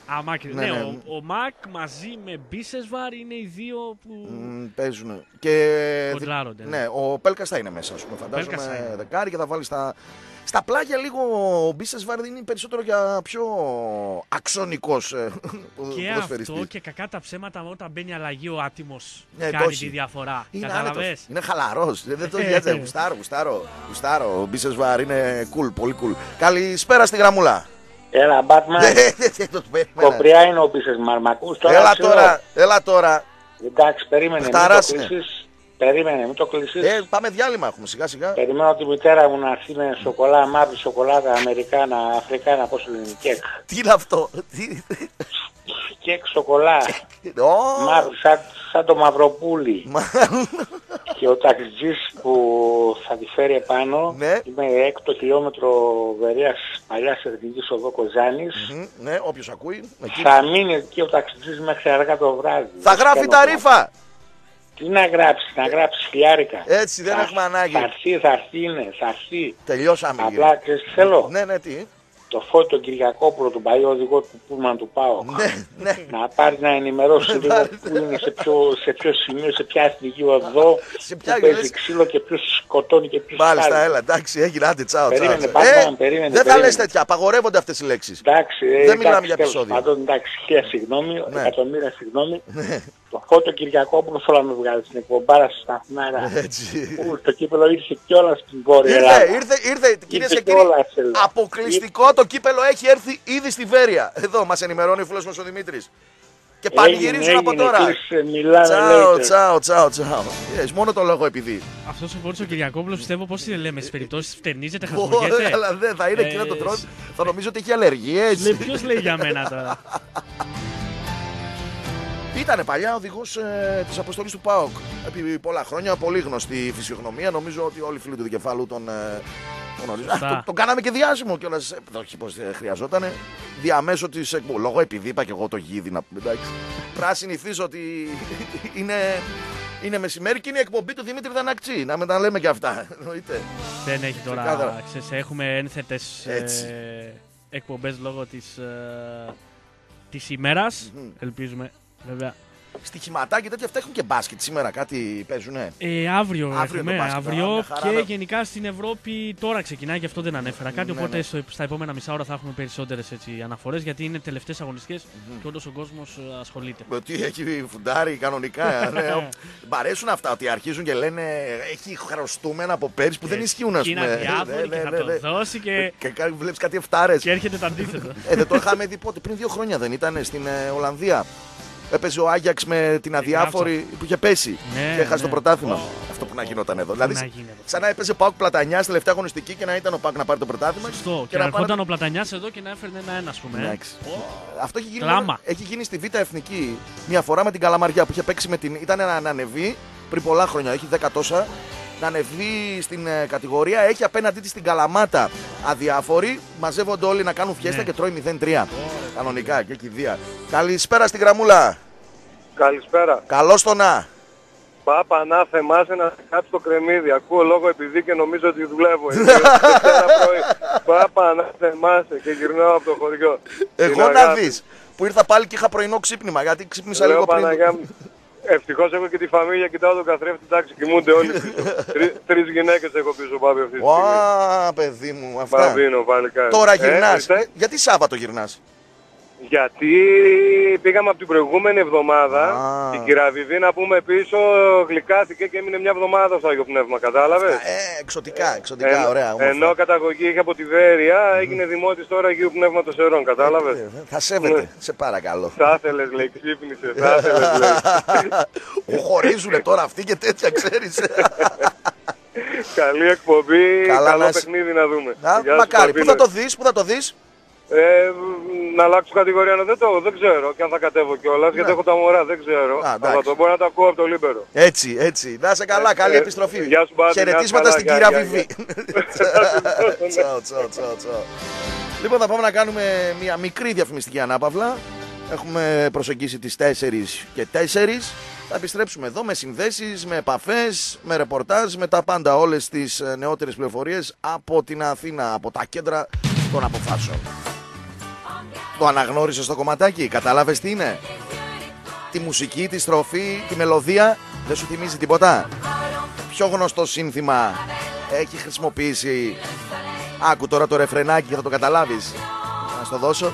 Α, Μακ, ναι, ναι, ναι. Ο, ο Μακ μαζί με Μπίσεσβαρ είναι οι δύο που mm, παίζουν. Και κοντράρονται. Ναι, ναι, ο Πέλκας θα είναι μέσα, ας πούμε, φαντάζομαι δεκάρι και θα βάλει στα, στα πλάγια λίγο. Ο Μπίσεσβαρ είναι περισσότερο για πιο αξονικός και αυτό και κακά τα ψέματα όταν μπαίνει αλλαγή ο άτιμος ναι, κάνει τόση. Τη διαφορά. Κατάλαβες. Είναι χαλαρός, δεν το γίνεται. Γουστάρω, γουστάρω, γουστάρω. Ο Μπίσεσβαρ είναι cool, πολύ cool. Καλησπέρα στη γραμμούλα. Έλα, Μπάτμαν. Κομπριά είναι ο Μπίσες Μαρμακούς. Έλα τώρα, έλα τώρα. Εντάξει, περίμενε, μην το κλείσεις. Περίμενε, μην το κλείσεις. Ε, πάμε διάλειμμα έχουμε, σιγά σιγά. Περιμένω τη μητέρα μου να έρθει με σοκολάτα, μαύρη σοκολάτα, αμερικάνα, αφρικάνα, πώς λένε, κεκ. Τι είναι αυτό. Κεκ σοκολά. Μαύρη, σαν, σαν το Μαυροπούλι. Και ο ταξιτζής που θα τη φέρει επάνω, ναι. Είμαι έκτο χιλιόμετρο Βερίας παλιάς Εθνικής Οδό Κοζάνης. Mm-hmm, ναι, όποιος ακούει. Εκεί. Θα μείνει εκεί ο ταξιτζής μέχρι αργά το βράδυ. Θα γράφει τα ρήφα. Τι να γράψει, να γράψει χιλιάρικα. Έτσι δεν θα, έχουμε ανάγκη. Θα έρθει, θα έρθει, είναι, θα έρθει. Τελειώσαμε. Απλά ξέρεις τι θέλω. Ναι, ναι, τι. Το Φώτη τον Κυριακόπουλο, τον παλιό οδηγό του Πούλμαν του ΠΑΟΚ. Ναι, ναι. Να πάρει να ενημερώσει λίγο που είναι σε ποιο, σε ποιο σημείο, σε ποια αστική οδό, σε ποια που παίζει ξύλο και ποιος σκοτώνει και ποιος μάλιστα, χάρη. Έλα, εντάξει, έγινε, άντε, τσάω, περίμενε, τσάω. Πάτμαν, ε, περίμενε, δεν περίμενε. θα λες τέτοια, απαγορεύονται αυτές οι λέξεις. Εντάξει, δεν εντάξει, μιλάμε για επεισόδιο. Πάντων, εντάξει, χίλια συγγνώμη, ναι. Εκατομμύρια συγγνώμη. Το Φώτο Κυριακόπουλο θέλω να με βγάλει στην εκπομπάρα σου στα Αθηνάρα. Το κύπελο ήρθε κιόλας στην Βόρεια Ελλάδα. Ήρθε, ήρθε, ήρθε, κυρίες και κύριοι. Αποκλειστικό το κύπελο έχει έρθει ήδη στη Βέρεια. Εδώ μας ενημερώνει ο φίλος μας ο Δημήτρης. Και πανηγυρίζουν από τώρα. Τσάω, τσάω, τσάω, τσάω. Μόνο το λόγο επειδή. Αυτός ο Φώτος ο Κυριακόπουλος πιστεύω πώς λέμε στις περιπτώσεις φτενίζεται, χασμουργέται. Αλλά δεν θα είναι εκεί να το τρώσει. Θα νομίζω ότι έχει αλλεργίες. Ποιος λέει για μένα τώρα. Ήτανε παλιά οδηγός ε, της αποστολής του ΠΑΟΚ. Επί πολλά χρόνια, πολύ γνωστή φυσιογνωμία. Νομίζω ότι όλοι οι φίλοι του δικεφάλου τον, ε, τον ορίζουν. Τον, τον κάναμε και διάσημο κιόλας. Όχι πως χρειαζότανε. Διαμέσω της εκπομπής. Λόγω επειδή είπα και εγώ το γίδι να πούμε. Εντάξει. Πράσινη συνηθίζω ότι είναι, είναι μεσημέρι και είναι η εκπομπή του Δημήτρη Δανακτσί. Να με τα λέμε και αυτά. Δεν έχει τώρα. Ξέρεις, έχουμε ένθετες ε, εκπομπές λόγω της, ε, της ημέρας. Mm-hmm. Ελπίζουμε. Βέβαια. Στοιχηματάκια τέτοια αυτά έχουν και μπάσκετ σήμερα, κάτι παίζουνε. Ε, αύριο αύριο, έχουμε, μπάσκετ, αύριο χαρά, και γενικά στην Ευρώπη τώρα ξεκινάει και αυτό δεν ανέφερα κάτι. Ναι, οπότε ναι. Στο, στα επόμενα μισά ώρα θα έχουμε περισσότερες αναφορές γιατί είναι τελευταίες αγωνιστικές mm-hmm. και όντως ο κόσμος ασχολείται. Ότι έχει φουντάρει κανονικά. Ναι. Μ' αρέσουν αυτά ότι αρχίζουν και λένε έχει χρωστούμενα από πέρυσι που δεν ισχύουν, ας πούμε. Είναι αδιάφοροι και θα το δώσει και. Και βλέπεις κάτι εφτάρες. Και έρχεται το αντίθετο. Δεν το είχαμε δει πότε, πριν δύο χρόνια δεν ήταν στην Ολλανδία. Έπαιζε ο Άγιαξ με την αδιάφορη που είχε πέσει ναι, και έχασε ναι. το πρωτάθλημα. Oh. Αυτό που να γινόταν εδώ. Δηλαδή, σαν να έπαιζε Πάοκ Πλατανιάς τελευταία αγωνιστική και να ήταν ο Πάοκ να πάρει το πρωτάθλημα. Σωστό. Και, και να ερχόταν πάρει... ο Πλατανιάς εδώ και να έφερνε ένα-ένα, ας πούμε. Oh. Αυτό έχει γίνει, έχει γίνει στη Β' Εθνική μια φορά με την Καλαμαριά που είχε παίξει με την. Ήταν να ανεβεί πριν πολλά χρόνια, έχει δέκα τόσα. Να ανεβεί στην ε, κατηγορία, έχει απέναντί της την Καλαμάτα αδιάφορη. Μαζεύονται όλοι να κάνουν φιέστα ναι. Και τρώει μηδέν τρία. Oh. Κανονικά και κηδεία. Καλησπέρα στην γραμμούλα. Καλησπέρα. Καλώς το να. Πάπα να θεμάσαι να κάτσει το κρεμμύδι. Ακούω λόγο επειδή και νομίζω ότι δουλεύω. Πάπα να θεμάσαι και γυρνάω από το χωριό. Εγώ να δεις που ήρθα πάλι και είχα πρωινό ξύπνημα γιατί ξύπνησα λίγο πριν. Ευτυχώς έχω και τη φαμίλια, κοιτάω τον καθρέφτη, εντάξει, κοιμούνται όλοι πίσω. Τρει, τρεις γυναίκες έχω πίσω, Πάπη, αυτή τη στιγμή. Ω, παιδί μου, αυτά. Παπίνο, πάλι κάτι. Τώρα γυρνάς. Ε, γιατί Σάββατο γυρνάς? Γιατί πήγαμε από την προηγούμενη εβδομάδα, ah. την Κυραβιδή να πούμε πίσω, γλυκάθηκε και έμεινε μια εβδομάδα στο Άγιο Πνεύμα, κατάλαβες. Ε, εξωτικά, εξωτικά, ε, ωραία. Όμορφα. Ενώ καταγωγή είχε από τη Βέρεια, mm. έγινε δημότης τώρα Αγίου Πνεύματος Ερών, κατάλαβες. Ε, θα σέβεται, σε παρακαλώ. Θα ήθελες, λέει, ξύπνησε, θα ήθελες, λέει. Χωρίζουνε τώρα αυτοί και τέτοια, ξέρεις. Καλή εκπομπή, καλά καλό παιχνίδι να δούμε. Α, μακάρι, πού θα το δεις, πού θα το δεις? Ε, να αλλάξω κατηγορία, δεν, το, δεν ξέρω και αν θα κατέβω κιόλας, ναι. Γιατί έχω τα μωρά, δεν ξέρω. Α, αλλά το μπορώ να το ακούω από το Λίμπερο. Έτσι, έτσι. Να είσαι καλά, καλή ε, επιστροφή. Γεια σου, Μπάτη. Χαιρετίσματα στην κυρία Βιβί. Τσαο, τσαο, τσαο, τσαο. Λοιπόν, θα πάμε να κάνουμε μια μικρή διαφημιστική ανάπαυλα. Έχουμε προσεγγίσει τις τέσσερις και τέσσερις. Θα επιστρέψουμε εδώ με συνδέσεις, με επαφές, με ρεπορτάζ, με τα πάντα, όλες τις νεότερες πληροφορίες από την Αθήνα, από τα κέντρα των αποφάσεων. Το αναγνώρισες το κομματάκι, κατάλαβες τι είναι? Τη μουσική, τη στροφή, τη μελωδία, δεν σου θυμίζει τίποτα? Ποιο γνωστό σύνθημα έχει χρησιμοποιήσει? Άκου τώρα το ρεφρενάκι και θα το καταλάβεις. Να στο δώσω.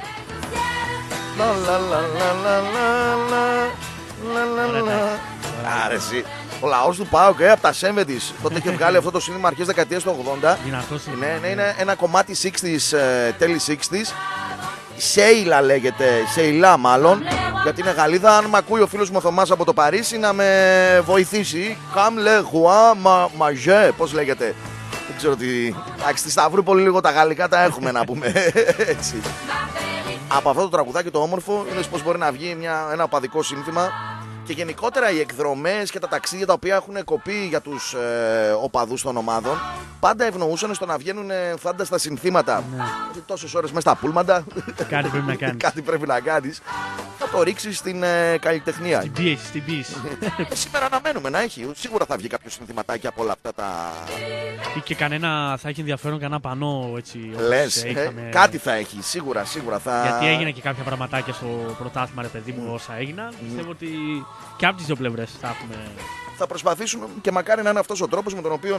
Άρεση. Ο λαός του ΠΑΟΚ ε, από τα εβδομήντα. Τότε είχε βγάλει αυτό το σύνθημα αρχές δεκαετίας του ογδόντα. Ναι, ναι, είναι ένα κομμάτι εξήντα, τέλη εξήντα. Σέιλα λέγεται, Σέιλα μάλλον. Γιατί είναι Γαλλίδα. Αν με ακούει ο φίλος μου ο Θωμάς από το Παρίσι να με βοηθήσει. Καμ λε γουά μαζέ. Πώς λέγεται? Δεν ξέρω τι. Εντάξει, στη Σταυρούπολη λίγο τα γαλλικά τα έχουμε να πούμε έτσι. Από αυτό το τραγουδάκι το όμορφο είναι πως μπορεί να βγει μια, ένα οπαδικό σύνθημα. Και γενικότερα οι εκδρομές και τα ταξίδια τα οποία έχουν κοπεί για τους ε, οπαδούς των ομάδων πάντα ευνοούσαν στο να βγαίνουν φάνταστα συνθήματα. Ναι. Τόσες ώρες μέσα στα πούλμαντα. Κάτι πρέπει να κάνεις. Κάτι πρέπει να κάνεις. Θα το ρίξεις στην ε, καλλιτεχνία. Στην πίεση, στην πίεση. Σήμερα αναμένουμε να έχει. Σίγουρα θα βγει κάποιο συνθηματάκι από όλα αυτά τα. Ή και κανένα, θα έχει ενδιαφέρον κανένα πανό έτσι. Λες, είχαμε... ε, κάτι θα έχει. Σίγουρα, σίγουρα θα. Γιατί έγιναν και κάποια πραγματάκια στο πρωτάθλημα, ρε παιδί μου, όσα έγιναν. Mm. Πιστεύω ότι και από τις δύο πλευρές θα έχουμε. Θα προσπαθήσουμε και μακάρι να είναι αυτός ο τρόπος με τον οποίο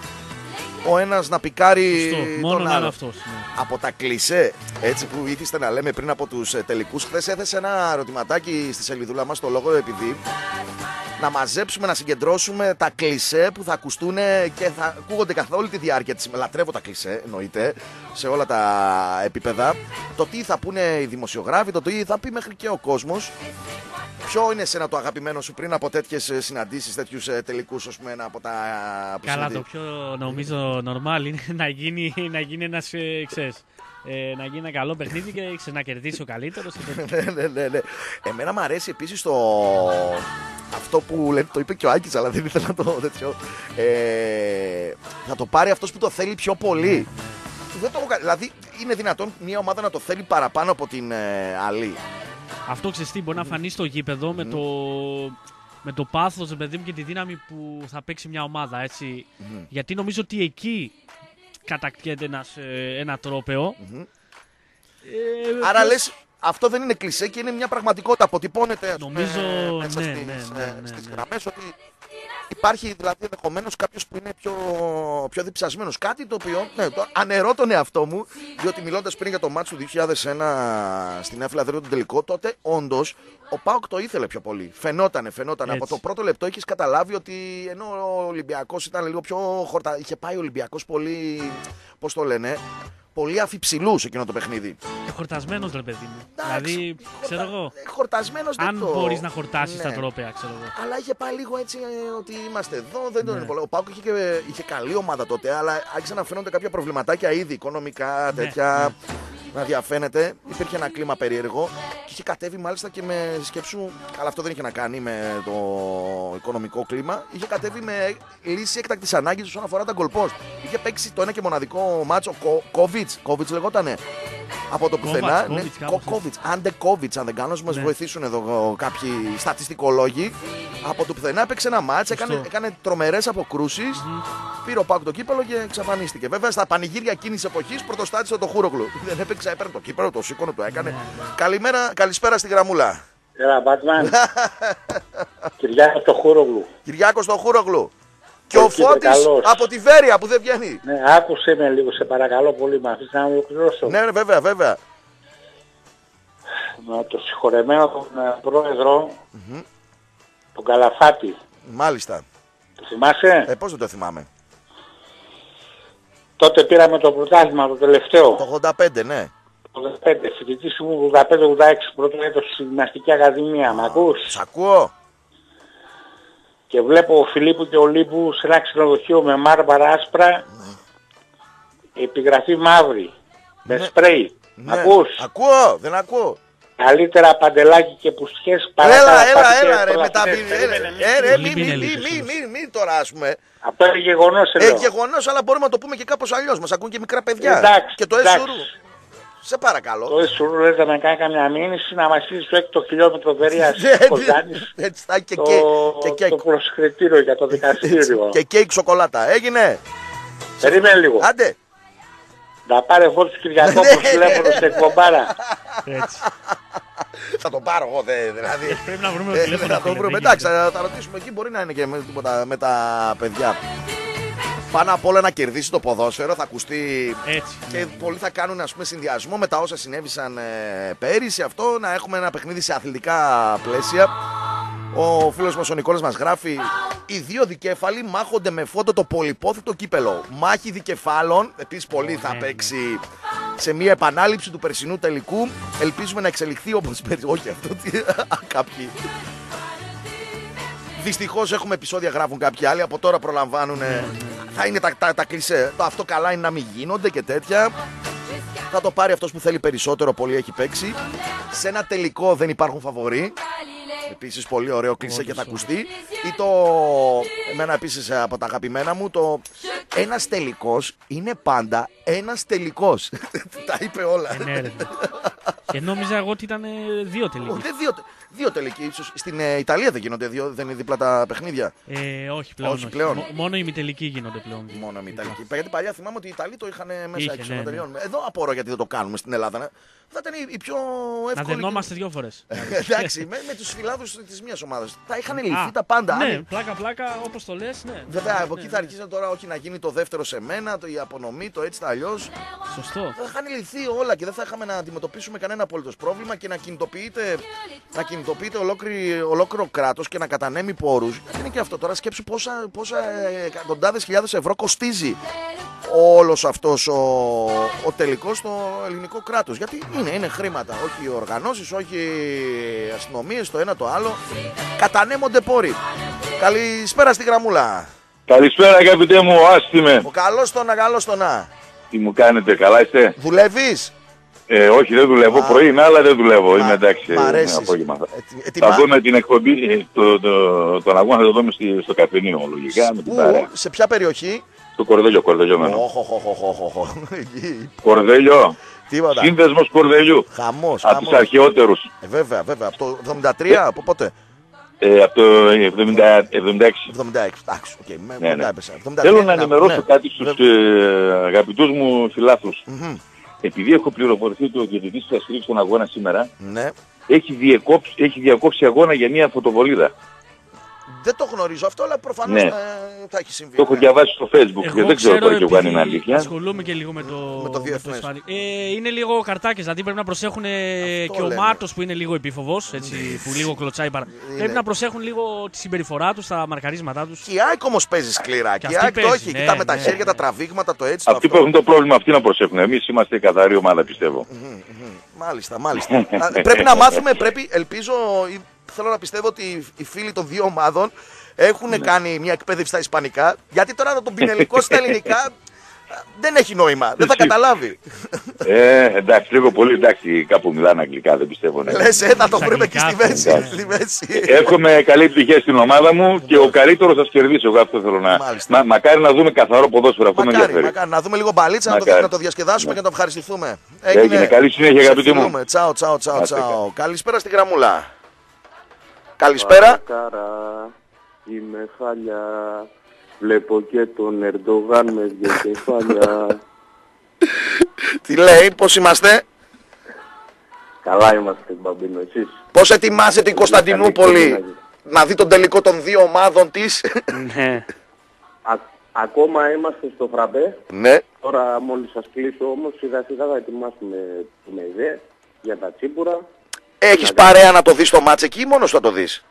ο ένας να πικάρει μόνο τον να άλλο. Αυτός, ναι. Από τα κλισέ, έτσι που ήθιστε να λέμε πριν από τους τελικούς. Χθες έθεσε ένα ερωτηματάκι στη σελίδουλα μας, το λόγο επειδή να μαζέψουμε, να συγκεντρώσουμε τα κλισέ που θα ακουστούν και θα ακούγονται καθ' όλη τη διάρκεια της. Λατρεύω τα κλισέ, εννοείται, σε όλα τα επίπεδα. Το τι θα πούνε οι δημοσιογράφοι, το τι θα πει μέχρι και ο κόσμος. Ποιο είναι εσένα το αγαπημένο σου πριν από τέτοιες συναντήσεις, τέτοιους τελικούς, ως πούμε, ένα από τα. Καλά, το πιο νομίζω normal είναι να γίνει, να γίνει ένας, ξέρεις, ε, να γίνει ένα καλό παιχνίδι και ξέρεις, να κερδίσει ο καλύτερος. ναι, ναι, ναι, ναι. Εμένα μου αρέσει επίσης το. Αυτό που λέει, το είπε και ο Άκης, αλλά δεν ήθελα να το τέτοιο. Ε, θα το πάρει αυτός που το θέλει πιο πολύ. Δεν το, δηλαδή, είναι δυνατόν μια ομάδα να το θέλει παραπάνω από την ε, άλλη? Αυτό ξέρεις τι, μπορεί mm. να φανεί στο γήπεδο mm. με, το, με το πάθος, παιδί μου, και τη δύναμη που θα παίξει μια ομάδα, έτσι. Mm. Γιατί νομίζω ότι εκεί κατακτιέται ένας, ε, ένα τρόπαιο. Mm-hmm. Ε, Άρα λες, αυτό δεν είναι κλισέ και είναι μια πραγματικότητα. Αποτυπώνεται νομίζω, ε, μέσα ναι, στις, ναι, ναι, ναι, ναι, στις ναι. γραμμές ότι υπάρχει δηλαδή ενδεχομένως κάποιος που είναι πιο, πιο διψασμένος. Κάτι το οποίο ναι, το αναιρώ τον εαυτό μου, διότι μιλώντας πριν για το μάτσο του δύο χιλιάδες ένα στην Νέα Φιλαδέλφια τον τελικό, τότε όντως ο ΠΑΟΚ το ήθελε πιο πολύ. Φαινότανε, φαινότανε. Από το πρώτο λεπτό έχεις καταλάβει ότι ενώ ο Ολυμπιακός ήταν λίγο πιο χορτα... είχε πάει ο Ολυμπιακός πολύ, πώς το λένε, πολύ αφιψηλού σε εκείνο το παιχνίδι. Χορτασμένος, ρε παιδί μου. Δηλαδή, ξέρω εγώ. Χορτασμένος δεν αν το. Αν μπορείς να χορτάσεις ναι. τα τρόπαια, ξέρω εγώ. Αλλά είχε πάει λίγο έτσι ε, ότι είμαστε εδώ, δεν τον ναι. είναι πολύ. Ο ΠΑΟΚ είχε, και, είχε καλή ομάδα τότε, αλλά άρχισαν να φαίνονται κάποια προβληματάκια ήδη, οικονομικά, τέτοια. Ναι. Να διαφαίνεται. Υπήρχε ένα κλίμα περίεργο και είχε κατέβει μάλιστα και με σκέψου. Αλλά αυτό δεν είχε να κάνει με το οικονομικό κλίμα. Είχε κατέβει με λύση έκτακτης ανάγκης όσον αφορά τα goal post. Είχε παίξει το ένα και μοναδικό μάτσο. Κόβιτς, Κόβιτς λεγότανε. Από το πουθενά. Κόβιτς, Άντε Κόβιτς, αν δεν κάνω, μας βοηθήσουν εδώ κάποιοι στατιστικολόγοι. Από το πουθενά έπαιξε ένα μάτσο, έκανε, έκανε τρομερές αποκρούσεις. Mm-hmm. Πήρε ο ΠΑΟΚ το κύπελο και εξαφανίστηκε. Βέβαια στα πανηγύρια εκείνης της εποχής πρωτοστάτησε το Χούρογλου. Δεν έπαιξε, έπαιρνε το κύπελο, το σήκωνε, το έκανε. Yeah. Καλημέρα, καλησπέρα στη γραμμούλα. Έλα, Μπάτμαν. Κυριάκος το Χούρογλου. Κυριάκος το Χούρογλου. Και ο Φώτης από τη Βέρεια που δεν βγαίνει. Ναι, άκουσε με λίγο, σε παρακαλώ πολύ, με αφήσεις να ολοκληρώσω. Ναι, ναι, βέβαια, βέβαια. Με το συγχωρεμένο τον πρόεδρο, mm-hmm. τον Καλαφάτη. Μάλιστα. Το θυμάσαι? Ε, πώς δεν το θυμάμαι. Τότε πήραμε το πρωτάθλημα το τελευταίο. Το ογδόντα πέντε, ναι. Το ογδόντα πέντε, φοιτητής μου ογδόντα πέντε ογδόντα έξι, πρώτο έτος στη Γυμναστική Ακαδημία. Μ' ακούς? Σ' ακούω. Και βλέπω ο Φιλίππου και ο Λίπου σε ένα ξενοδοχείο με μάρμαρα άσπρα, ναι. Επιγραφή μαύρη, με ναι. Σπρέι. Ναι. Ακούς? Ακούω, δεν ακούω. Καλύτερα παντελάκι και πουστιές παρά έλα, τα έλα, έλα, ρε, μετά μην, μην, μην, μην τώρα, ας πούμε. Αυτό είναι γεγονός, ε, γεγονός, αλλά μπορούμε να το πούμε και κάπως αλλιώς. Μας ακούν και μικρά παιδιά. Εντάξει, και το έσουρου. Σε παρακαλώ. Το έσουρου λέτε να κάνει καμιά μήνυση, να μας στείλει στο έκτο χιλιόμετρο Βερίας Κοζάνης. Έτσι θα και και το προσχρητήριο για το δικαστήριο. Και κέικ σοκολάτα. Έγινε. Περίμενε λίγο. Άντε. Να πάρε εγώ του Κυριακόπουλου τηλέφωνο στην εκπομπάρα. Έτσι. Θα το πάρω εγώ, δε, δηλαδή. Πρέπει να βρούμε το τηλέφωνο. Θα το βρούμε. Εντάξει, θα, θα ρωτήσουμε εκεί. Μπορεί να είναι και με, με, με τα παιδιά. Πάνω απ' όλα να κερδίσει το ποδόσφαιρο, θα ακουστεί. Έτσι. Και ναι. Πολλοί θα κάνουν ας πούμε συνδυασμό με τα όσα συνέβησαν ε, πέρυσι. Αυτό να έχουμε ένα παιχνίδι σε αθλητικά πλαίσια. Ο φίλος μας ο Νικόλας μας γράφει: οι δύο δικέφαλοι μάχονται με φόντο το πολυπόθητο κύπελο. Μάχη δικεφάλων. Επίσης πολύ θα παίξει σε μια επανάληψη του περσινού τελικού. Ελπίζουμε να εξελιχθεί όπως πέρυσι. Όχι αυτό. Κάποιοι. Δυστυχώς έχουμε επεισόδια, γράφουν κάποιοι άλλοι. Από τώρα προλαμβάνουν. Θα είναι τα, τα, τα κλισέ. Το αυτό καλά είναι να μην γίνονται και τέτοια. Θα το πάρει αυτός που θέλει περισσότερο. Πολύ έχει παίξει. Σε ένα τελικό δεν υπάρχουν φαβορί. Επίσης πολύ ωραίο κλισέ και θα ακουστεί. Ή το. Εμένα επίσης από τα αγαπημένα μου. Το. Ένας τελικός είναι πάντα ένας τελικός. Τα είπε όλα. Και νόμιζα εγώ ότι ήταν δύο τελικοί. Δεν δύο, δύο τελικοί. Ίσως στην ε, Ιταλία δεν γίνονται δύο, δεν είναι δίπλα τα παιχνίδια. Ε, όχι πλέον. Όχι, πλέον. Μό, μόνο οι ημιτελικοί γίνονται πλέον. Μόνο οι ημιτελικοί. Γιατί παλιά θυμάμαι ότι οι Ιταλοί το είχαν μέσα έξω εταιριών. Ναι, ναι. Εδώ απορώ γιατί δεν το κάνουμε στην Ελλάδα. Ναι. Θα ήταν η πιο εύκολη. Να δενόμαστε δύο φορές. Εντάξει, με, με τους φιλάδους της μιας ομάδας. Θα είχαν λυθεί τα πάντα. Ναι, πλάκα-πλάκα όπως το λες. Ναι. Βέβαια από εκεί θα αρχίσει τώρα όχι να γίνει το δεύτερο σε μένα, το, η απονομή, το έτσι τα αλλιώς. Σωστό. Θα είχαν λυθεί όλα και δεν θα είχαμε να αντιμετωπίσουμε κανένα απολύτως πρόβλημα και να κινητοποιείται, να κινητοποιείται ολόκληρο κράτος και να κατανέμει πόρους. Είναι και αυτό τώρα, σκέψου πόσα, πόσα εκατοντάδες χιλιάδες ευρώ κοστίζει όλος αυτός ο, ο τελικός στο ελληνικό κράτος. Γιατί είναι, είναι χρήματα, όχι οργανώσεις, όχι αστυνομίες, το ένα το άλλο. Κατανέμονται πόροι. Καλησπέρα στη γραμμούλα. Καλησπέρα αγαπητέ μου, άστιμε. Ο καλός τον α, καλός τον α. Τι μου κάνετε, καλά είστε? Δουλεύεις? Ε, όχι, δεν δουλεύω. Α, πρωί είμαι, αλλά δεν δουλεύω. Μα, είμαι εντάξει. Μ' αρέσεις. Ε, θα δούμε την εκπομπή, το, το, τον αγώνα θα το δούμε στη, στο καφενείο, λογικά. Πού, με την παρέα. Σε ποια περιοχή? Στο Κορδέλιο, Κορδέλιο μένω. Oh, Κορδέλιο. Τίποτα. Σύνδεσμος Κορδελιού. Χαμός. Από τους αρχαιότερους. Ε, βέβαια, βέβαια. Από το εβδομήντα τρία, από πότε? Ε, από το εβδομήντα έξι. εβδομήντα έξι, εντάξει, okay, ναι, ναι. έπεσα. Θέλω να ενημερώσω ναι. κάτι στους ε, αγαπητούς μου φιλάθλους. Mm-hmm. Επειδή έχω πληροφορηθεί ότι ο διαιτητής που θα στηρίξει τον αγώνα σήμερα ναι. έχει, διακόψει, έχει διακόψει αγώνα για μια φωτοβολίδα. Δεν το γνωρίζω αυτό, αλλά προφανώς ναι. θα, θα έχει συμβεί. Το έχω διαβάσει στο Facebook και δεν ξέρω τώρα και αν είναι αλήθεια. Ασχολούμαι και λίγο με το, με το διεθνές. Με το ε, είναι λίγο καρτάκες, δηλαδή πρέπει να προσέχουν αυτό και λέμε. Ο Μάρτος που είναι λίγο επιφοβός, έτσι, που λίγο κλωτσάει παρα... Πρέπει να προσέχουν λίγο τη συμπεριφορά τους, τα μαρκαρίσματά τους. Και η ΑΕΚ όμως παίζει σκληρά. Και η ΑΕΚ το έχει, ναι, κοιτά με τα ναι, χέρια, ναι. τα τραβήγματα, το έτσι. Αυτοί που έχουν το πρόβλημα, αυτοί να προσέχουν. Εμείς είμαστε καθαρή ομάδα, πιστεύω. Μάλιστα, μάλιστα. Πρέπει να μάθουμε, πρέπει, ελπίζω. Θέλω να πιστεύω ότι οι φίλοι των δύο ομάδων έχουν ναι. κάνει μια εκπαίδευση στα ισπανικά. Γιατί τώρα τον πινελικό στα ελληνικά δεν έχει νόημα. Δεν θα καταλάβει. Ε, εντάξει, λίγο πολύ εντάξει. Κάπου μιλάνε αγγλικά, δεν πιστεύω. Ναι. Λες, ε, θα το βρούμε και στη μέση. Στη μέση. Εύχομαι καλή επιτυχία στην ομάδα μου και ο καλύτερος θα σκερδίσει. Εγώ αυτό θέλω να. Μα, μακάρι να δούμε καθαρό ποδόσφαιρο. Αυτό μακάρι, με ενδιαφέρει. Μακάρι, να δούμε λίγο μπαλίτσα, να το, να το διασκεδάσουμε ναι. και να το ευχαριστηθούμε. Έγινε. Έγινε. Καλή συνέχεια, αγαπητοί μου. Τσάου, τσάου, τσάου, τσάου. Καλησπέρα στη γραμμούλα. Καλησπέρα. Καρά, είμαι χάλια, βλέπω και τον Ερντογάν με δύο κεφάλια. Τι λέει, πώς είμαστε? Καλά είμαστε, Μπαμπίνο, εσείς? Πώς ετοιμάζεται την Κωνσταντινούπολη να δει τον τελικό των δύο ομάδων της? Ναι. Ακόμα είμαστε στο φραπέ. Ναι. Τώρα μόλις σας κλείσω όμως σιγά σιγά θα ετοιμάσουμε το ΜΕΙΔΕ για τα τσίπουρα. Έχεις παρέα να το δεις το μάτς εκεί ή μόνος θα το δεις?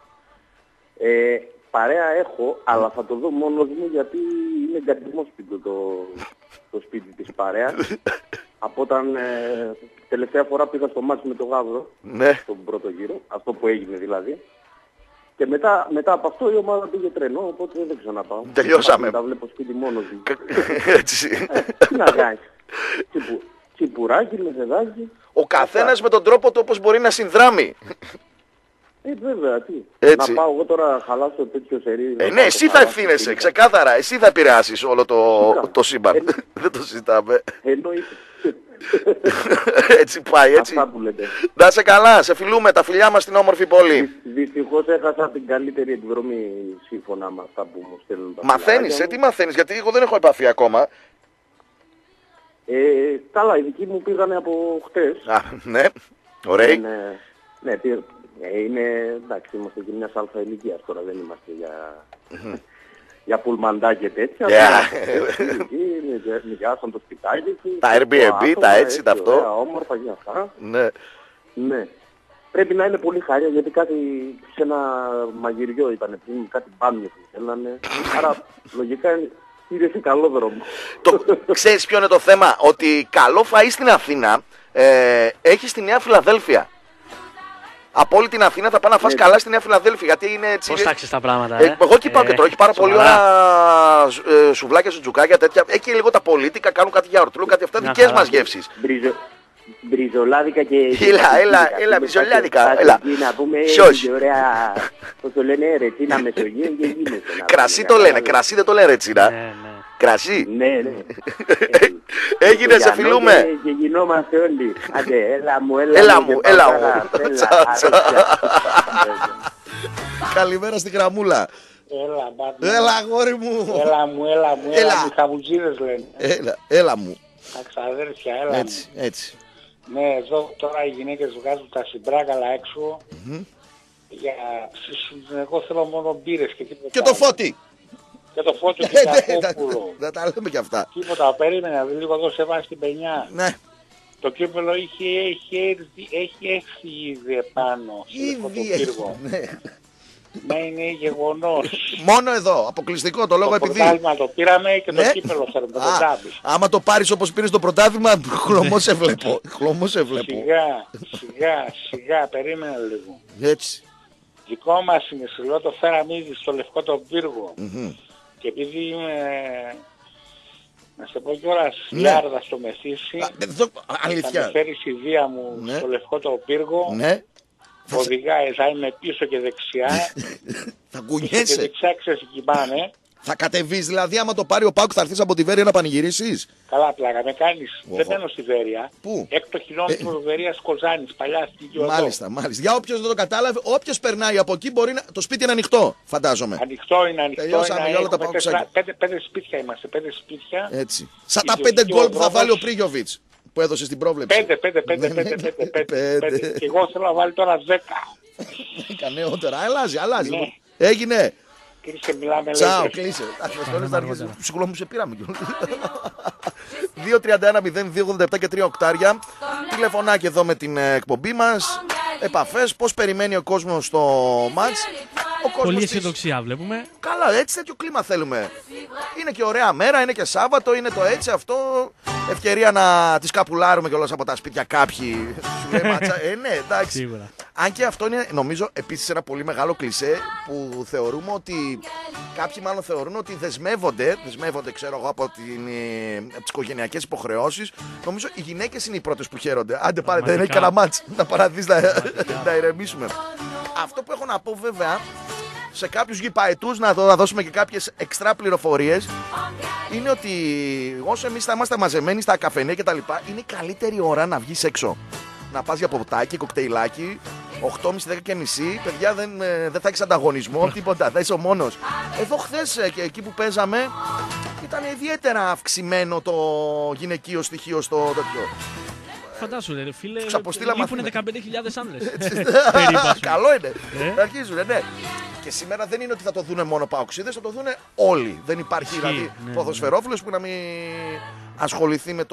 Ε, παρέα έχω, αλλά θα το δω μόνος μου γιατί είναι εγκατειμός σπίτι το, το σπίτι της παρέας. Από όταν ε, τελευταία φορά πήγα στο μάτς με το Γάβρο, ναι. στον πρώτο γύρο, αυτό που έγινε δηλαδή. Και μετά, μετά από αυτό η ομάδα πήγε τρένο, οπότε δεν ξαναπάω. Τελειώσαμε. Τα βλέπω σπίτι μόνος μου. Έτσι. Ε, τι να κάνεις. Τσιπου, τσιπουράκι, μεσεδάκι. Ο καθένας με τον τρόπο του όπως μπορεί να συνδράμει. Ε, βέβαια, τι. Έτσι. Να πάω εγώ τώρα χαλάσω τέτοιο σερί. Ε, ναι, εσύ θα ευθύνεσαι, ξεκάθαρα. Εσύ θα επηρεάσεις όλο το, το σύμπαν. Ε, δεν το συζητάμε. Εννοείται. Έτσι πάει, έτσι. Αυτά που λέτε. Να είσαι καλά, σε φιλούμε, τα φιλιά μας στην όμορφη πόλη. Δυστυχώς έχασα την καλύτερη εκδρομή σύμφωνα με αυτά που μου στέλνουν τα Μαθαίνεις, ε, τι μαθαίνεις, γιατί εγώ δεν έχω επαφή ακόμα. Ε, καλά, οι δικοί μου πήγανε από χτες. Α, ναι, ωραία. Είναι, ναι, τι, ε, είναι, εντάξει, είμαστε και μιας αλφα ηλικίας τώρα, δεν είμαστε για, για πουλμαντά και τέτοια. Yeah. Νοικιάσαν το σπιτάκι. Τα Airbnb, τα έτσι, τα αυτό. Ωραία, όμορφα για αυτά. Ναι. Ναι. Πρέπει να είναι πολύ χάρια γιατί κάτι σε ένα μαγειριό ήταν πριν, κάτι μπάνιο που θέλανε. Άρα λογικά είναι σε καλό δρόμο. Το, ξέρεις ποιο είναι το θέμα, ότι καλό φαΐ στην Αθήνα ε, έχει στη Νέα Φιλαδέλφια. Από όλη την Αθήνα θα πάνε να φας καλά στη Νέα Φιλαδέλφια. Γιατί είναι έτσι. Πώς τάξεις τα πράγματα, ε? ε εγώ εκεί πάω ε, και τρώω. Έχει πάρα πολύ ωραία ε, σουβλάκια, σουτζουκάκια τέτοια. Έχει λίγο τα πολίτικα, κάνουν κάτι για ορτλού, κάτι αυτά. Δικές μας γεύσεις. Μπριζολάδικα και... Έλα, έλα, έλα, μπριζολάδικα, έλα. Να πούμε και ωραία, πώς το λένε, ρετσίνα Μεσογείο και γίνεται. Κρασί το λένε, κρασί δεν το λένε ρετσίνα. Κρασί. Ναι, ναι. Έγινε, σε φιλούμε. Και γινόμαστε όλοι. Άντε, έλα μου, έλα μου, έλα μου. Καλημέρα στη γραμμούλα. Έλα, μπάτε. Έλα, αγόρι μου. Έλα μου, έλα μου, έλα μου, χαμουτζίδες λένε. Έλα, έλα μου. Τα ξαδέρφια, έλα έτσι, μου. Έτσι. Ναι, εδώ τώρα οι γυναίκες βγάζουν τα συμπράκαλα έξω. Mm-hmm. Για... Εγώ θέλω μόνο μπύρες και τίποτα. Και το Φώτη. Και το Φώτη και το Κόπουλο. Δεν τα λέμε κι αυτά. Τίποτα, περίμενα, λίγο εδώ σε βάζει την πενιά. Ναι. Το κύπελο είχε, έχει, έχει έρθει ήδη επάνω. Ήδη έχει, ναι. Ναι, είναι γεγονός. Μόνο εδώ, αποκλειστικό, το λόγο το επειδή. Το πρωτάθλημα το πήραμε και ναι. Το κύπελο θέλουμε, το πρωτάθλημα. Άμα το πάρεις όπως πήρες το πρωτάθλημα, χλωμό σε βλέπω. Χλωμό σε βλέπω. Σιγά, σιγά, σιγά, περίμενα λίγο. Έτσι. Δικό μας είναι, σου λέω, το φέραμε ήδη στο Λευκό τον Πύργο. Mm-hmm. Και επειδή είμαι, να σε πω κιόλας, Λιάρδα ναι. Στο Μεθύσι, αλήθεια. Θα με φέρεις η βία μου ναι. Στο Λευκό τον Πύργο. Ναι. Οδηγάει, θα είμαι πίσω και δεξιά. Θα κουνιέσαι. Και δεξιά ξέρεις εκεί πάνε. Θα κατεβείς δηλαδή, άμα το πάρει ο Πάκου θα έρθεις από τη Βέρεια να πανηγυρίσεις. Καλά πλάκα, με κάνεις. Oh. Δεν μένω στη Βέρεια. Πού? Έκτο χιλιόμετρο ε... Βερίας Κοζάνης, παλιά στη Γεωδό. Μάλιστα, μάλιστα. Για όποιος δεν το κατάλαβε, όποιος περνάει από εκεί μπορεί να... Το σπίτι είναι ανοιχτό, φαντάζομαι. Ανοιχτό είναι, ανοιχτό. Τελειώσαμε είναι. Όλα τα πέντε, πέντε, πέντε σπίτια είμαστε, πέντε σπίτια. Έτσι. Σαν τα πέντε γκολ που θα βάλει ο Πρίγιοβιτς που έδωσε στην πρόβλεψη. Πέντε, πέντε, πέντε, πέντε, πέντε, πέντε. Και εγώ θέλω να βάλει τώρα δέκα. Κανεότερα, αλλάζει, αλλάζει. Έγινε. Κλείσε, μιλάμε. Τσάου, κλείσε. Ψυχολό μου σε πήραμε κιόλας. δύο τριάντα ένα μηδέν δύο ογδόντα επτά και τρία οκτάρια. Τηλεφωνάκι εδώ με την εκπομπή μας. Επαφές, πώς περιμένει ο κόσμος στο μάτς. Πολύ αισιοδοξία βλέπουμε. Καλά, έτσι τέτοιο κλίμα θέλουμε. Είναι και ωραία μέρα, είναι και Σάββατο, είναι το έτσι αυτό. Ευκαιρία να τις καπουλάρουμε κιόλας από τα σπίτια κάποιοι. Σου λέει ματσα. Ε, ναι, εντάξει. Σίγουρα. Αν και αυτό είναι, νομίζω, επίσης ένα πολύ μεγάλο κλισέ που θεωρούμε ότι. Κάποιοι μάλλον θεωρούν ότι δεσμεύονται, δεσμεύονται ξέρω εγώ από, την, από τις οικογενειακές υποχρεώσεις. Νομίζω οι γυναίκες είναι οι πρώτες που χαίρονται. Άντε πάρε, δεν έχει κανένα μάτς να παραδείς να, να ηρεμήσουμε. Αυτό που έχω να πω βέβαια σε κάποιους γηπαετούς, να, να δώσουμε και κάποιες εξτρά πληροφορίες, είναι ότι όσο εμείς θα είμαστε μαζεμένοι στα καφενέ και τα λοιπά, είναι η καλύτερη ώρα να βγεις έξω. Να πας για ποτάκι, κοκτέιλάκι, οκτώ και μισή δέκα και μισή, παιδιά δεν, δεν θα έχεις ανταγωνισμό, τίποτα, θα είσαι ο μόνος. Εδώ χθες και εκεί που παίζαμε ήταν ιδιαίτερα αυξημένο το γυναικείο στοιχείο στο τέτοιο. Φαντάσου ρε φίλε, λείπουν δεκαπέντε χιλιάδες άνδρες. Καλό είναι, ε? Αρχίζουνε, ναι. Και σήμερα δεν είναι ότι θα το δούνε μόνο παοξίδες, θα το δούνε όλοι. Δεν υπάρχει δηλαδή ναι, ποδοσφαιρόφιλος που να μην ασχοληθεί με το,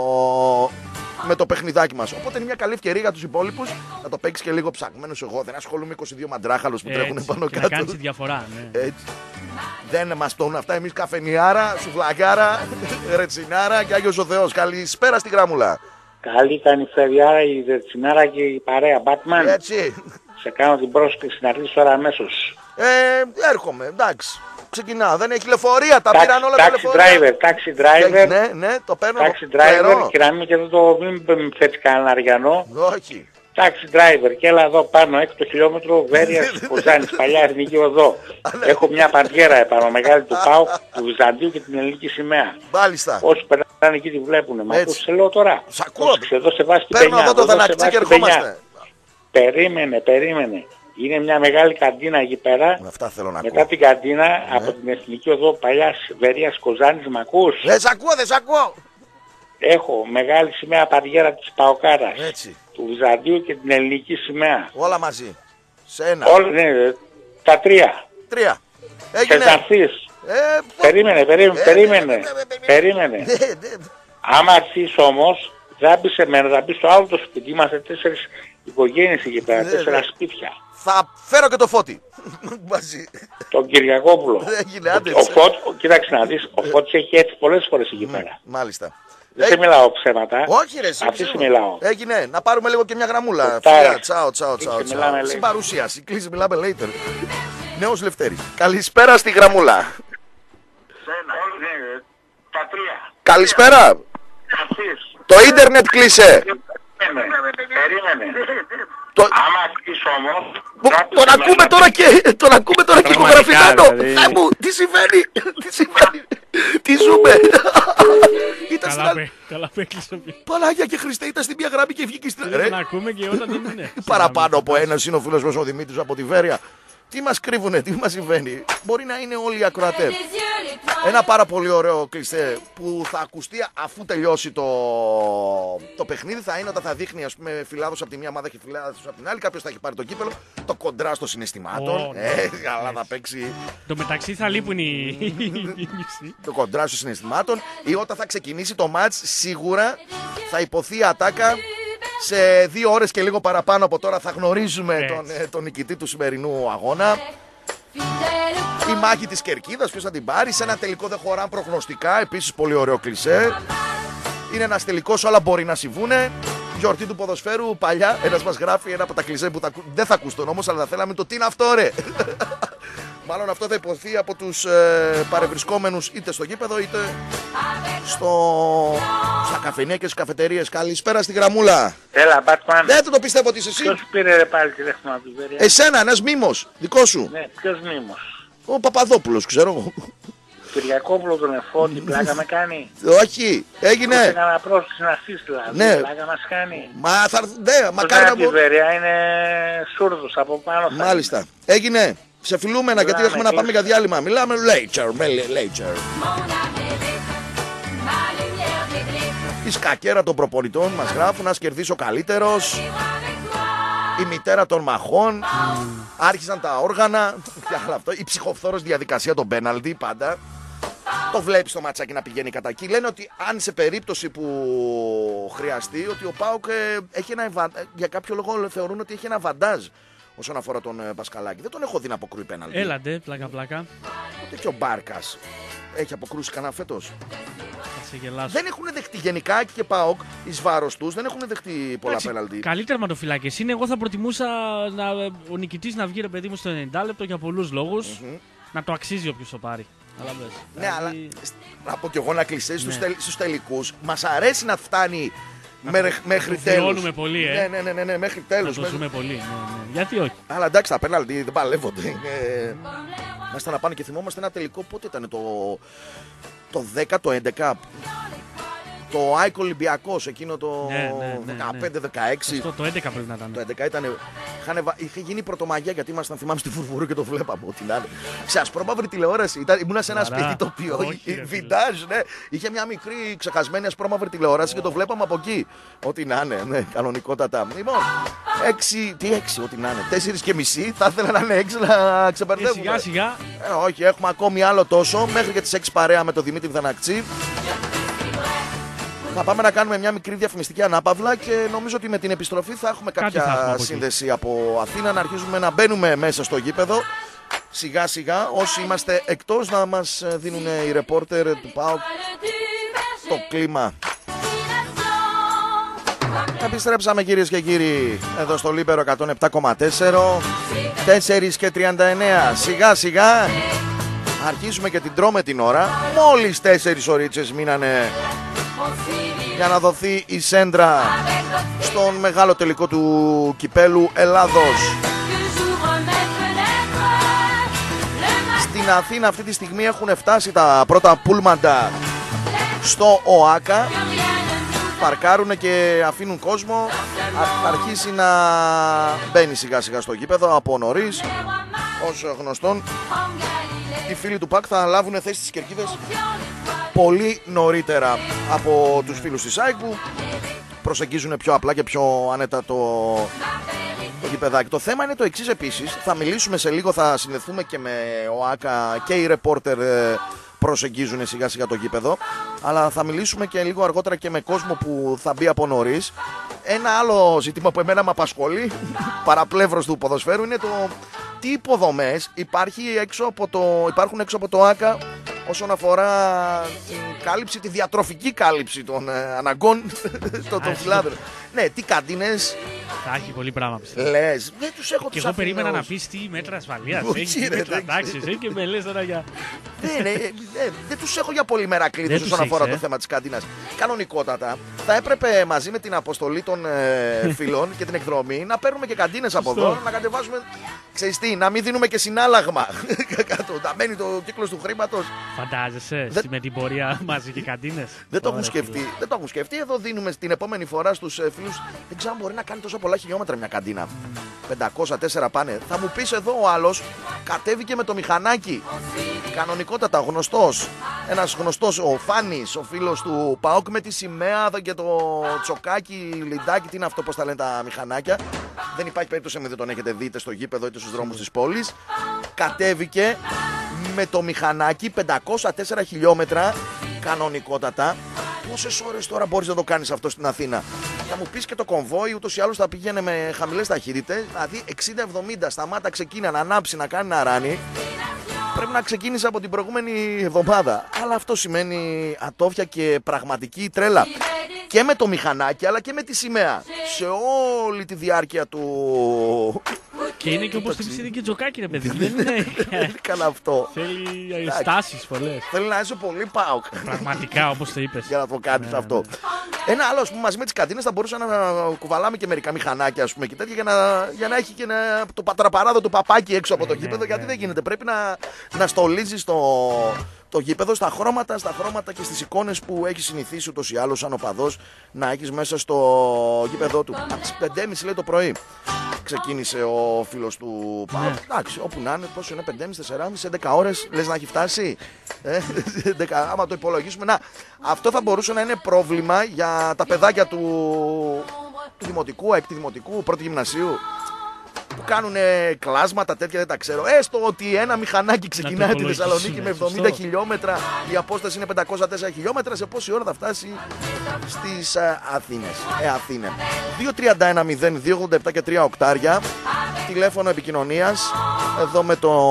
με το παιχνιδάκι μας. Οπότε είναι μια καλή ευκαιρία για τους υπόλοιπους να το παίξεις και λίγο ψαγμένος. Εγώ δεν ασχολούμαι είκοσι δύο μαντράχαλους που έτσι, τρέχουν πάνω και κάτω. Να κάνεις διαφορά, ναι. Έτσι. Δεν μας πτώνουν αυτά. Εμείς καφενιάρα, σουβλακάρα, ρετσινάρα και Άγιος ο Θεός. Καλησπέρα στη γράμμουλα. Καλή ήταν η Φεδιάρα, η Ρετσινάρα και η παρέα Batman. Έτσι. Σε κάνω την πρόσκληση να έρθεις τώρα αμέσως. Ε, έρχομαι, εντάξει. Ξεκινάω. Δεν έχει λεωφορεία, τα taxi, πήραν όλα taxi τα λεωφορεία. Driver, taxi driver. Ναι, ναι, το παίρνω. Taxi driver και να μην και εδώ το μην θέτει κανένα αριανό. Όχι. Taxi driver και έλα εδώ πάνω έξι χιλιόμετρο Βέρειας Κοζάνης, παλιά εθνική οδό. Έχω μια παντιέρα επάνω μεγάλη του ΠΑΟΚ, του Βυζαντίου και την ελληνική σημαία. Μάλιστα. Όσοι περνάνε εκεί τη βλέπουνε. Μα πώς σε λέω τώρα. Σ' ακούω. Εδώ σε βάζει την παίρνω εδώ το δανακτή και ερχόμαστε. Περίμενε, περίμενε. Είναι μια μεγάλη καντίνα εκεί πέρα. Αυτά θέλω να Μετά ακούω. την καντίνα ναι. Από την εθνική οδό παλιάς Βερίας Κοζάνης, μ' ακούς? Δεν σ' ακούω, δεν σ' ακούω. έχω μεγάλη σημαία παδιέρα της Παοκάρας. Έτσι. Του Βυζαντίου και την ελληνική σημαία. Όλα μαζί. Σε ένα. Όλα, ναι, τα τρία. Τρία. Έγινε. Και θα έρθεις. Ε, περίμενε, περίμενε, ε, περίμενε. ε, ε, ε, περίμενε. ε, ε, ε, Άμα έρθεις όμως, θα μπεις σε μένα, θα μπεις στο άλλο το σπίτι. Είμαστε τέσσερις οικογένειες εκεί πέρα, τέσσερα σπίτια. Θα φέρω και το Φώτη. Μαζί. Τον Κυριακόπουλο. Έγινε, άντε. Ο Φώτης, κοίταξε να δεις, ο Φώτης έχει έρθει πολλές φορές εκεί πέρα. Μάλιστα. Δεν σε μιλάω ψέματα. Όχι ρε, αυτή σε μιλάω. Έγινε, να πάρουμε λίγο και μια γραμμούλα. Φιλιά, τσάω, τσάω, τσάω. Στην παρουσίαση, κλείσει, μιλάμε later. Νέος Λευτέρης. Καλησπέρα στη γραμμούλα. Τα τρία. Καλησπέρα. Το ίντερνετ κλείσε. Περίμενε. Το... Άμα αρχίσει όμως... Τον ακούμε τώρα και, τον ακούμε τώρα και ηχογραφημένο. Θεέ μου, τι συμβαίνει, τι συμβαίνει, τι ζούμε. Καλά που έκλεισε. Πανάγια και Χριστέ, ήταν στην μία γραμμή και βγήκε στην... Δεν ακούμε και όταν δεν είναι. Παραπάνω από ένας είναι ο φίλος μας ο Δημήτρης από τη Βέρεια. Τι μας κρύβουνε, τι μας συμβαίνει. Μπορεί να είναι όλοι οι ακροατές. Ένα πάρα πολύ ωραίο κλισέ που θα ακουστεί αφού τελειώσει το, το παιχνίδι θα είναι όταν θα δείχνει, ας πούμε, Φιλάδος από τη μία ομάδα και Φιλάδος από την άλλη. Κάποιος θα έχει πάρει το κύπελο. Το κοντράστ των συναισθημάτων. Oh, ε, καλά θα παίξει. Το μεταξύ θα λείπουν οι. Το κοντράστ των συναισθημάτων. Ή όταν θα ξεκινήσει το μάτς, σίγουρα θα υποθεί η ατάκα. Σε δύο ώρες και λίγο παραπάνω από τώρα θα γνωρίζουμε τον, τον νικητή του σημερινού αγώνα. Η μάχη της Κερκίδας, ποιος θα την πάρει. Σε ένα τελικό δεν χωράνε προγνωστικά. Επίσης πολύ ωραίο κλισέ. Είναι ένας τελικός, όλα μπορεί να συμβούνε. Γιορτή του ποδοσφαίρου παλιά. Ένας μας γράφει ένα από τα κλισέ που θα, δεν θα ακουστούν όμως, αλλά θα θέλαμε το τι είναι αυτό ρε. Μάλλον αυτό θα υποθεί από τους ε, παρευρισκόμενους είτε στο γήπεδο είτε στο... στα καφενεία και στις καφετερίες. Καλησπέρα στη γραμμούλα. Έλα, Batman. Δεν το πιστεύω ότι είσαι εσύ. Ποιος πήρε ρε πάλι τηλέφωνο από την Βέρεια? Εσένα, ένας μήμος, δικό σου. Ναι, ποιος μήμος? Ο Παπαδόπουλος, ξέρω εγώ. Κυριακόπουλο τον Εφώτη, πλάκα με κάνει. Όχι, έγινε. Δεν έκανα πρόσκληση να αφήσεις δηλαδή, ναι. Πλάκα μας κάνει. Μα θα ναι, μακάρι να μπορεί. Η Βέρεια είναι σούρδος από πάνω. Μάλιστα, είναι. Έγινε. Σε φιλούμενα μιλάμε, γιατί έχουμε να πάμε για διάλειμμα. Μιλάμε later, later. Η σκακέρα των προπονητών μας γράφουν να κερδίσει ο καλύτερος. Η μητέρα των μαχών. Mm. Άρχισαν τα όργανα. Η ψυχοφθόρος διαδικασία των πέναλτι πάντα. Το βλέπεις το ματσάκι να πηγαίνει κατά εκεί. Λένε ότι αν σε περίπτωση που χρειαστεί, ότι ο ΠΑΟΚ έχει ένα ευα... για κάποιο λόγο θεωρούν ότι έχει ένα βαντάζ όσον αφορά τον Πασκαλάκη. Δεν τον έχω δει να αποκρούει πέναλτι. Έλαντε, πλάκα πλάκα. Ούτε και ο Μπάρκας έχει αποκρούσει κανένα φέτος. Δεν έχουν δεχτεί γενικά και ΠΑΟΚ εις βάρος τους, δεν έχουν δεχτεί πολλά πέναλτι. Καλή τερματοφυλάκες είναι. Εγώ θα προτιμούσα να, ο νικητής να βγει ρε παιδί μου στο ενενήντα λεπτό για πολλούς λόγους. Mm-hmm. Να το αξίζει όποιος το πάρει. Αλλά ναι, δηλαδή... αλλά να πω κι εγώ να κλειστεί στους, ναι. τελ, στους τελικούς. Μας αρέσει να φτάνει να μέχρι τέλους. Βιώνουμε πολύ, ε. Ναι, ναι, ναι, ναι, ναι, μέχρι τέλους. Να το ζούμε πολύ, ναι, ναι. Γιατί όχι. Αλλά εντάξει, τα πέναλτι δεν παλεύονται. Ε, μας να πάνε και θυμόμαστε ένα τελικό, πότε ήταν το, το δέκα, το έντεκα. Το ΑΕΚ Ολυμπιακός, εκείνο το ναι, ναι, ναι, δεκαπέντε δεκαέξι. Αυτό το έντεκα πρέπει να ήταν. Το έντεκα ήταν. Είχαν, είχε γίνει πρωτομαγιά γιατί ήμασταν, θυμάμαι, στη Φουρφουρού και το βλέπαμε. Ό,τι να είναι. Σε ασπρόμαυρη τηλεόραση. Ήταν, ήμουνα σε ένα Μαρά. σπίτι το οποίο. Βιντάζ, ναι. Είχε μια μικρή ξεχασμένη ασπρόμαυρη τηλεόραση oh. και το βλέπαμε από εκεί. Ό,τι να είναι, ναι, κανονικότατα. Λοιπόν, έξι, τι έξι, ό,τι να είναι. Τέσσερις και μισή, θα ήθελα να είναι έξι να ξεπερδεύουμε. Σιγά σιγά. Ε, όχι, έχουμε ακόμη άλλο τόσο μέχρι και τις έξι παρέα με τον Δημήτρη Δαναξή. Θα πάμε να κάνουμε μια μικρή διαφημιστική ανάπαυλα και νομίζω ότι με την επιστροφή θα έχουμε κάποια θα σύνδεση από Αθήνα να αρχίζουμε να μπαίνουμε μέσα στο γήπεδο. Σιγά σιγά όσοι είμαστε εκτός να μας δίνουν οι ρεπόρτερ του ΠΑΟΚ το κλίμα. Επιστρέψαμε κυρίες και κύριοι εδώ στο Λίμπερο εκατόν επτά κόμμα τέσσερα, τέσσερα και τριάντα εννέα. Σιγά σιγά αρχίζουμε και την τρώμε την ώρα. Μόλις τέσσερις ωρίτσες μείνανε για να δοθεί η σέντρα στον μεγάλο τελικό του κυπέλου Ελλάδος. Στην Αθήνα αυτή τη στιγμή έχουν φτάσει τα πρώτα πούλμαντα στο ΟΑΚΑ. Παρκάρουν και αφήνουν κόσμο. Θα αρχίσει να μπαίνει σιγά σιγά στο γήπεδο από νωρίς. Ως γνωστόν, οι φίλοι του ΠΑΚ θα λάβουν θέση στις κερκίδες πολύ νωρίτερα από τους φίλους της ΑΕΚ που προσεγγίζουν πιο απλά και πιο άνετα το, το γηπεδάκι. Το θέμα είναι το εξής επίσης. Θα μιλήσουμε σε λίγο, θα συνδεθούμε και με ο Άκα και οι ρεπόρτερ προσεγγίζουν σιγά σιγά το γήπεδο. Αλλά θα μιλήσουμε και λίγο αργότερα και με κόσμο που θα μπει από νωρίς. Ένα άλλο ζήτημα που εμένα με απασχολεί, παραπλεύρος του ποδοσφαίρου, είναι το τι υποδομές υπάρχει έξω από το, υπάρχουν έξω από το Άκα όσον αφορά την κάλυψη, τη διατροφική κάλυψη των ε, αναγκών των φιλάδρων. Ναι, τι καντίνες. Θα έχει πολύ πράγμα πιστεύω. Λες, δεν τους έχω. Και εγώ περίμενα να πεις τι μέτρα ασφαλείας έχει, μέτρα τάξης και με λες τώρα για... Δεν τους έχω για πολύ μερακλείδες όσον αφορά το θέμα της καντίνας. Κανονικότατα θα έπρεπε μαζί με την αποστολή των φιλών και την εκδρομή να παίρνουμε και καντίνες από εδώ, να κατεβάζουμε. Ξέρεις τι, να μην δίνουμε και συνάλλαγμα. Να μένει το κύκλος του χρήματος. Φαντάζεσαι δεν... με την πορεία μαζί και καντίνες. Δεν το έχουν σκεφτεί. Δεν το έχουν σκεφτεί. Εδώ δίνουμε την επόμενη φορά στους φίλους. Δεν ξέρω αν μπορεί να κάνει τόσο πολλά χιλιόμετρα μια καντίνα. Mm. πεντακόσια τέσσερα πάνε. Θα μου πεις εδώ ο άλλος κατέβηκε με το μηχανάκι. Κανονικότατα γνωστός. Ένας γνωστός, ο Φάνης, ο φίλος του ΠΑΟΚ με τη σημαία και το τσοκάκι, λιντάκι. Τι είναι αυτό, πώς τα λένε τα μηχανάκια. Δεν υπάρχει περίπτωση να μην τον έχετε δει είτε στο γήπεδο είτε στους δρόμους της πόλης. Κατέβηκε με το μηχανάκι πεντακόσια τέσσερα χιλιόμετρα κανονικότατα. Πόσες ώρες τώρα μπορείς να το κάνεις αυτό στην Αθήνα? Θα μου πεις και το κομβόι ούτως ή άλλως θα πηγαίνει με χαμηλές ταχύτητες. Δηλαδή εξήντα εβδομήντα σταμάτα, ξεκίνα να ανάψει, να κάνει να ράνει. Πρέπει να ξεκίνησε από την προηγούμενη εβδομάδα. Αλλά αυτό σημαίνει ατόφια και πραγματική τρέλα. Και με το μηχανάκι αλλά και με τη σημαία. Σε όλη τη διάρκεια του... Και είναι και όπως θυμίζει και τζοκάκι ρε παιδί. Δεν είναι καν αυτό. Θέλει στάσεις πολλές. Θέλει να είσαι πολύ ΠΑΟΚ. Πραγματικά όπως το είπες. Για να το κάνεις αυτό. Ένα άλλο, ας πούμε, μαζί με τις καντίνες θα μπορούσαμε να κουβαλάμε και μερικά μηχανάκια, ας πούμε, και τέτοια, για να, για να έχει και ένα, το πατραπαράδοτο παπάκι έξω από το γήπεδο. Γιατί δεν γίνεται. Πρέπει να, να στολίζεις το, το γήπεδο στα χρώματα, στα χρώματα και στις εικόνες που έχει συνηθίσει ούτως ή άλλως σαν οπαδός να έχεις μέσα στο γήπεδό του. Από τις πέντε και μισή λέει το πρωί ξεκίνησε ο φίλος του ΠΑΟΚ. Εντάξει, όπου να είναι, πόσο είναι, πέντε και μισή, τέσσερα και μισή, έντεκα ώρες, λες να έχει φτάσει. Ε, άμα το υπολογίσουμε, να, αυτό θα μπορούσε να είναι πρόβλημα για τα παιδάκια του, του δημοτικού, έκτη δημοτικού, πρώτη γυμνασίου, που κάνουν κλάσματα τέτοια, δεν τα ξέρω. Έστω ότι ένα μηχανάκι ξεκινάει τη Θεσσαλονίκη με εβδομήντα χιλιόμετρα, η απόσταση είναι πεντακόσια τέσσερα χιλιόμετρα, σε πόση ώρα θα φτάσει στις Αθήνες. Ε, Αθήνα. δύο τρία ένα μηδέν δύο ογδόντα επτά και τρία οκτάρια, τηλέφωνο επικοινωνίας, εδώ με το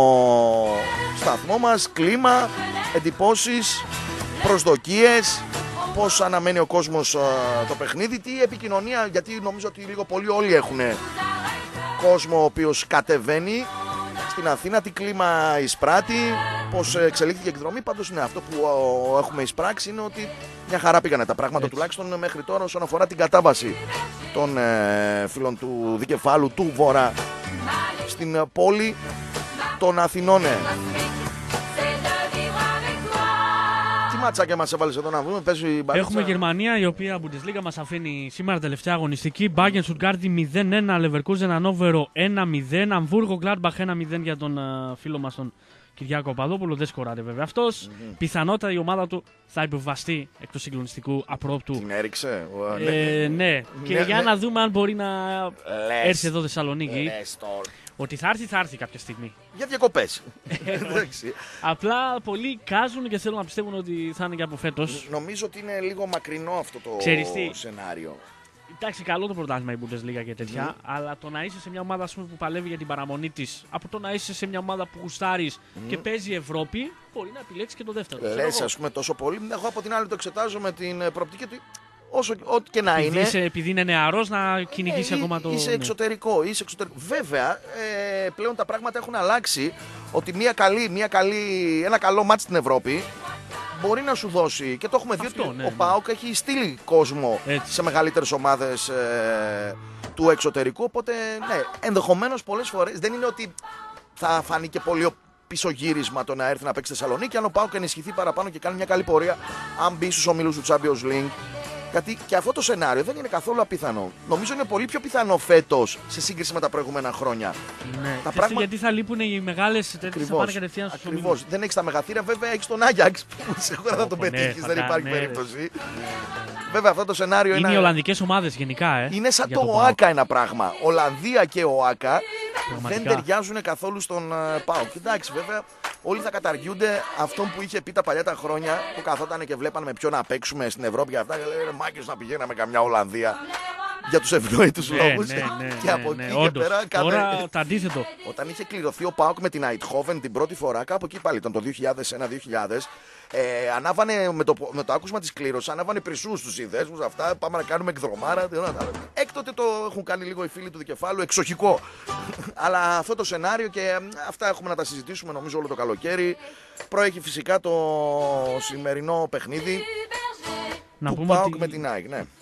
σταθμό μας, κλίμα, εντυπώσεις, προσδοκίες, πώς αναμένει ο κόσμος το παιχνίδι, τι επικοινωνία, γιατί νομίζω ότι λίγο πολύ όλοι έχουν κόσμο ο οποίος κατεβαίνει στην Αθήνα, τι κλίμα εισπράττει, πώς εξελίχθηκε η εκδρομή. Πάντως είναι αυτό που έχουμε εισπράξει, είναι ότι μια χαρά πήγανε τα πράγματα. Έτσι. Τουλάχιστον μέχρι τώρα όσον αφορά την κατάβαση των ε, φίλων του δικεφάλου του Βορρά στην πόλη των Αθηνών. Ματσάκια μας έβαλες εδώ να βρούμε. Έχουμε Γερμανία, η οποία Bundesliga μας αφήνει σήμερα τελευταία αγωνιστική. Bayern Stuttgart μηδέν ένα, Leverkusen Ανόβερο ένα μηδέν, Αμβούργο Gladbach ένα μηδέν για τον uh, φίλο μας τον Κυριάκο Παπαδόπουλο. Δεν σκοράρε βέβαια αυτός. Mm-hmm. Πιθανότατα η ομάδα του θα υποβαστεί εκτός συγκλονιστικού απρόπτου. Την έριξε. Ε, ναι, και ναι, για ναι. να δούμε αν μπορεί να Λες. έρθει εδώ Θεσσαλονίκη. Λες, ότι θα έρθει, θα έρθει κάποια στιγμή. Για διακοπές. Απλά πολλοί κάζουν και θέλουν να πιστεύουν ότι θα είναι και από φέτος. Νομίζω ότι είναι λίγο μακρινό αυτό το σενάριο. Εντάξει, καλό το πρωτάθλημα η Bundesliga και τέτοια, mm. αλλά το να είσαι σε μια ομάδα, ας πούμε, που παλεύει για την παραμονή της, από το να είσαι σε μια ομάδα που γουστάρεις mm. και παίζει Ευρώπη, μπορεί να επιλέξει και το δεύτερο. Λες, ας πούμε, τόσο πολύ. Εγώ από την άλλη το εξετάζω με την προοπτική του. Όσο ό,τι και να επειδή είναι. Είσαι, επειδή είναι νεαρός να κυνηγήσει ε, ακόμα το. Είσαι εξωτερικό, είσαι εξωτερικό. Βέβαια, ε, πλέον τα πράγματα έχουν αλλάξει. Ότι μια καλή, μια καλή, ένα καλό μάτς στην Ευρώπη μπορεί να σου δώσει. Και το έχουμε δει ότι ναι, ο ναι. ΠΑΟΚ έχει στείλει κόσμο έτσι σε μεγαλύτερες ομάδες ε, του εξωτερικού. Οπότε, ναι, ενδεχομένως πολλές φορές δεν είναι ότι θα φανεί και πολύ πισωγύρισμα το να έρθει να παίξει στη Θεσσαλονίκη. Αν ο ΠΑΟΚ ενισχυθεί παραπάνω και κάνει μια καλή πορεία, αν μπει στους ομίλους του Champions League, Γιατί και αυτό το σενάριο δεν είναι καθόλου απίθανο. Νομίζω είναι πολύ πιο πιθανό φέτος σε σύγκριση με τα προηγούμενα χρόνια. Ναι. Τα πράγμα... Γιατί θα λείπουν οι μεγάλες τέτοιες, θα πάνε κατευθείαν στους ομίλους. Ακριβώς. Δεν έχεις τα μεγαθύρια, βέβαια έχεις τον Άγιαξ που σίγουρα θα τον ναι, πετύχεις, δεν υπάρχει ναι, περίπτωση. Ναι. Βέβαια αυτό το σενάριο είναι. Είναι οι Ολλανδικές ομάδες γενικά, ε. Είναι σαν το ΟΑΚΑ ένα πράγμα. Ολλανδία και ΟΑΚΑ δεν ταιριάζουν καθόλου στον uh, ΠΑΟΚ. Εντάξει, βέβαια, όλοι θα καταργιούνται αυτόν που είχε πει τα παλιά τα χρόνια που καθόταν και βλέπαν με ποιον να παίξουμε στην Ευρώπη και αυτά. Και λένε μάγκες να πηγαίναμε καμιά Ολλανδία. Για τους ευνόητους ναι, λόγους. Ναι, ναι, και ναι, από ναι, εκεί ναι, και πέρα. Τώρα κάθε... το αντίθετο. Όταν είχε κληρωθεί ο ΠΑΟΚ με την Αιτχόβεν την πρώτη φορά, κάπου εκεί πάλι ήταν το δύο χιλιάδες ένα δύο χιλιάδες. Ε, ανάβανε με το, με το άκουσμα της κλήρωσης, ανάβανε πρισούς στους συνδέσμους. Αυτά πάμε να κάνουμε εκδρομάρα. Έκτοτε το έχουν κάνει λίγο οι φίλοι του δικεφάλου εξοχικό. Αλλά αυτό το σενάριο και αυτά έχουμε να τα συζητήσουμε νομίζω όλο το καλοκαίρι. Προέχει φυσικά το σημερινό παιχνίδι. Να πούμε ότι με την ΑΕΚ, ναι.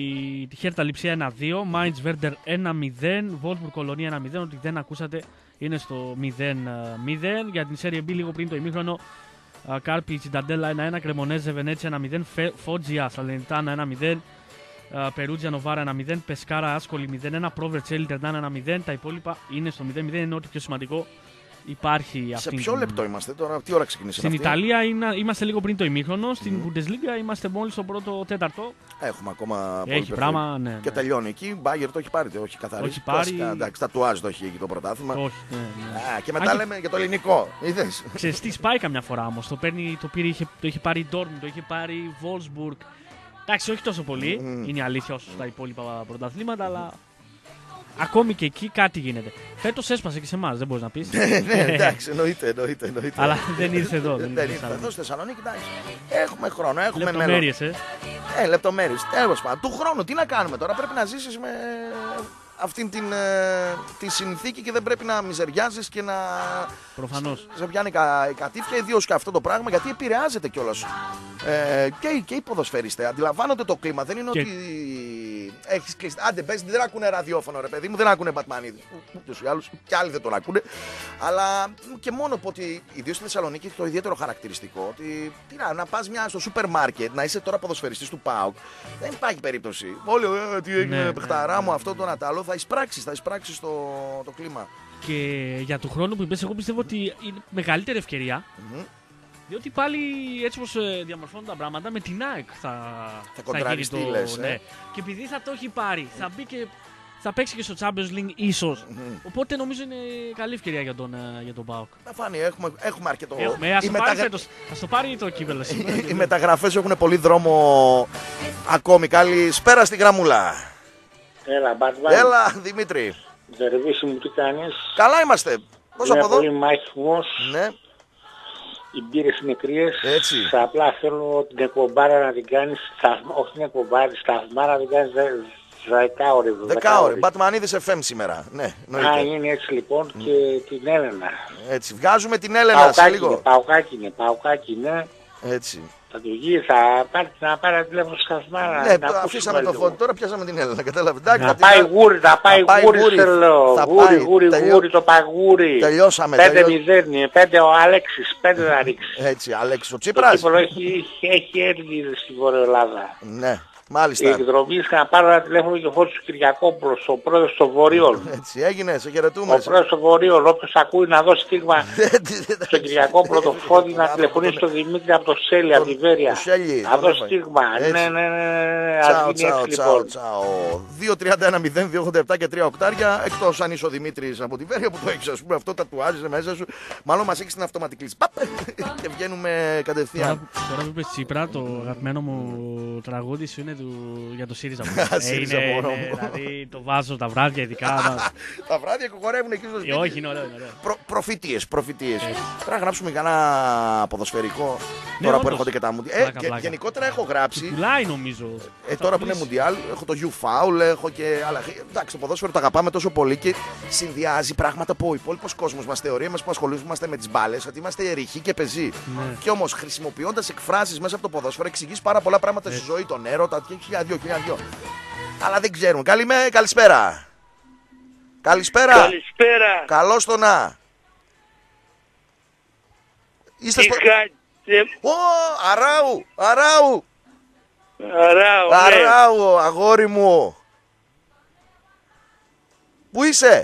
η Χέρτα Λειψία ένα δύο, Mainz Werder ένα μηδέν, Wolfsburg Κολονία ένα μηδέν. Ότι δεν ακούσατε είναι στο μηδέν μηδέν. Για την Serie B λίγο πριν το ημίχρονο, Κάρπι Τσινταντέλα ένα ένα, Κρεμονέζε Βενέτσια ένα μηδέν, Φότζια Σαλενιτάνα ένα μηδέν, Περούτζια Νοβάρα ένα μηδέν, Πεσκάρα Άσκολη μηδέν ένα, Πρόβερ Τσέλι Τερνάνα ένα μηδέν. Τα υπόλοιπα είναι στο μηδέν μηδέν, είναι ό,τι πιο σημαντικό υπάρχει. Σε ποιο λεπτό είμαστε τώρα, τι ώρα ξεκινήσαμε? Στην αυτή? Ιταλία είναι, είμαστε λίγο πριν το ημίχρονο, στην mm. Bundesliga είμαστε μόλις στο πρώτο τέταρτο. Έχουμε ακόμα πολύ έχει πράγμα, ναι, ναι. Και τελειώνει εκεί. Μπάγκερ το έχει πάρει, το έχει καθαρίσει. Όχι πάρει. Εντάξει, τατουάζ το έχει εκεί το πρωτάθλημα. Όχι, ναι, ναι. Α, και μετά Α, λέμε και... για το ελληνικό. Είδες. Ξέρεις τι σπάει καμιά φορά όμως. Το, παίρνει, το, πήρε, είχε, το είχε πάρει η Dortmund, το είχε πάρει η Wolfsburg. Εντάξει, όχι τόσο πολύ. Mm. Είναι η αλήθεια όσο στα υπόλοιπα πρωταθλήματα, αλλά. Ακόμη και εκεί κάτι γίνεται. Φέτος έσπασε και σε εμάς, δεν μπορείς να πεις. Ναι, εντάξει, εννοείται, εννοείται, εννοείται. Αλλά δεν ήρθε εδώ. Δεν ήρθε εδώ στη Θεσσαλονίκη, εντάξει. Έχουμε χρόνο, έχουμε μέλλον. Λεπτομέρειες, ε. Ε, λεπτομέρειες. Τέλος πάντων, του χρόνου τι να κάνουμε τώρα, πρέπει να ζήσεις με αυτήν την ε, τη συνθήκη και δεν πρέπει να μιζεριάζεις και να. Προφανώς. Σε πιάνει κα, η κατήφια, ιδίως και αυτό το πράγμα, γιατί επηρεάζεται κιόλας. Ε, και, και οι ποδοσφαιριστές αντιλαμβάνονται το κλίμα, δεν είναι και... ότι. Έχεις κλείσει. Άντε, πες, δεν ακούνε ραδιόφωνο, ρε παιδί μου, δεν ακούνε Μπατμανίδη. Ούτως ή άλλως, κι άλλοι δεν τον ακούνε. Αλλά και μόνο που ότι, ιδίως στη Θεσσαλονίκη, έχει το ιδιαίτερο χαρακτηριστικό ότι τι να, να πας μια στο σούπερ μάρκετ, να είσαι τώρα ποδοσφαιριστής του ΠΑΟΚ, δεν υπάρχει περίπτωση. Όλοι, ε, τι έγινε, ναι, παιχταρά ναι, μου, ναι. αυτό το Νατάλο, θα εισπράξεις, θα εισπράξεις το, το κλίμα. Και για του χρόνου που είπες, εγώ πιστεύω ότι είναι μεγαλύτερη ευκαιρία. Mm-hmm. Διότι πάλι έτσι όπως διαμορφώνουν τα πράγματα με την ΑΕΚ θα, θα, θα γίνει το... Λες, ναι. ε? Και επειδή θα το έχει πάρει, θα μπει και θα παίξει και στο Champions League ίσως. Mm-hmm. Οπότε νομίζω είναι καλή ευκαιρία για τον, για τον ΠΑΟΚ. Θα φάνει, έχουμε, έχουμε αρκετό. Έχουμε, ας, το μεταγρα... πάρει φέτος, ας το πάρει το κύπελλο σήμερα. Οι μεταγραφές έχουν πολύ δρόμο ακόμη. Καλησπέρα στη γραμμούλα. Έλα, Μπατβάν. Έλα, Δημήτρη. Δερβίση μου, τι κάνεις? Καλά είμαστε. Πώς από εδώ? Πολύ μάχημος. Ναι. Οι μπύρες είναι κρύες. Έτσι. Απλά θέλω την εκπομπάρα να την κάνεις, όχι την εκπομπάρα, τη σταθμάρα να την κάνεις δεκάωρη. Δεκάωρη. Μπατμανίδης εφ εμ σήμερα. Ναι, α, είναι έτσι λοιπόν mm. και την Έλενα. Έτσι. Βγάζουμε την Έλενα σε λίγο. Παοκάκι είναι, παοκάκι είναι. Έτσι. Θα του γίνει, θα πάρει να πάρει τηλέφωνο σταθμάρα. Ναι, αφήσαμε το φώτι, τώρα πιάσαμε την Έλενα, κατάλαβε. Να πάει γούρι, θα πάει γούρι, θέλω. Γούρι, γούρι, γούρι, το παγούρι. Τελειώσαμε. Πέντε μηδέν, πέντε ο Αλέξης, πέντε θα ρίξει. Έτσι, Αλέξης ο Τσίπρας. Το Κύπρο έχει έρθει στη Βόρεια Ελλάδα. Ναι. Μάλιστα. Η εκδρομή είχα να πάρω ένα τηλέφωνο και χωρίς του Κυριακόπουλος, ο πρόεδρος των Βορείων. Έτσι έγινε, σε χαιρετούμε. Ο πρόεδρος των Βορείων, όποιος ακούει να δώσει στίγμα στον Κυριακόπουλο το φώτι να τηλεφωνήσει στον Δημήτρη από το Σέλι, από τη Βέρεια. Να δώσει στίγμα. Ναι, ναι, ναι, τσάου, τσάου, τσάου, τσάου. δύο τριάντα ένα μηδέν δύο ογδόντα επτά και τρία οκτάρια, εκτός αν είσαι ο Δημήτρης από τη Βέρεια που το έχεις, ας πούμε, αυτό τατουάζεις μέσα σου. Μάλλον μας έχεις την αυτόματη κλίση. Και βγαίνουμε κατευθείαν. Τώρα που είπες Τσίπρα, το αγαπημένο μου τραγούδι σου είναι για το ΣΥΡΙΖΑ. ε, είναι, είναι, δηλαδή το βάζω τα βράδια ειδικά. Τα βράδια κοκορεύουν εκεί στο σπίτι. Ε, όχι, είναι ωραίο. Προ, προφητείες, προφητείες. Πρέπει να γράψουμε κανένα ποδοσφαιρικό ναι, τώρα όντως, που έρχονται και τα Μουντιάλ. Ε, και, γενικότερα έχω γράψει. Πουλάει νομίζω. Ε, τώρα που είναι Μουντιάλ, έχω το U-Foul, έχω και άλλα. Εντάξει, το ποδόσφαιρο το αγαπάμε τόσο πολύ και συνδυάζει πράγματα που ο υπόλοιπος κόσμος μας θεωρεί, εμείς που ασχολούμαστε με τις μπάλες, ότι είμαστε ρηχοί και πεζοί. Ναι. Και όμως χρησιμοποιώντας εκφράσεις μέσα από το ποδόσφαιρο, εξηγείς πάρα πολλά πράγματα ε. στη ζωή, τον έρωτα, χίλια δύο, χίλια δύο. Αλλά δεν ξέρουν. Καλημέ, καλησπέρα. Καλησπέρα. Καλησπέρα. Καλώς το να. Είστε στο... Είχα... Ω, Αράου, Αράου. Αράου, ναι. Αράου, αγόρι μου. Πού είσαι?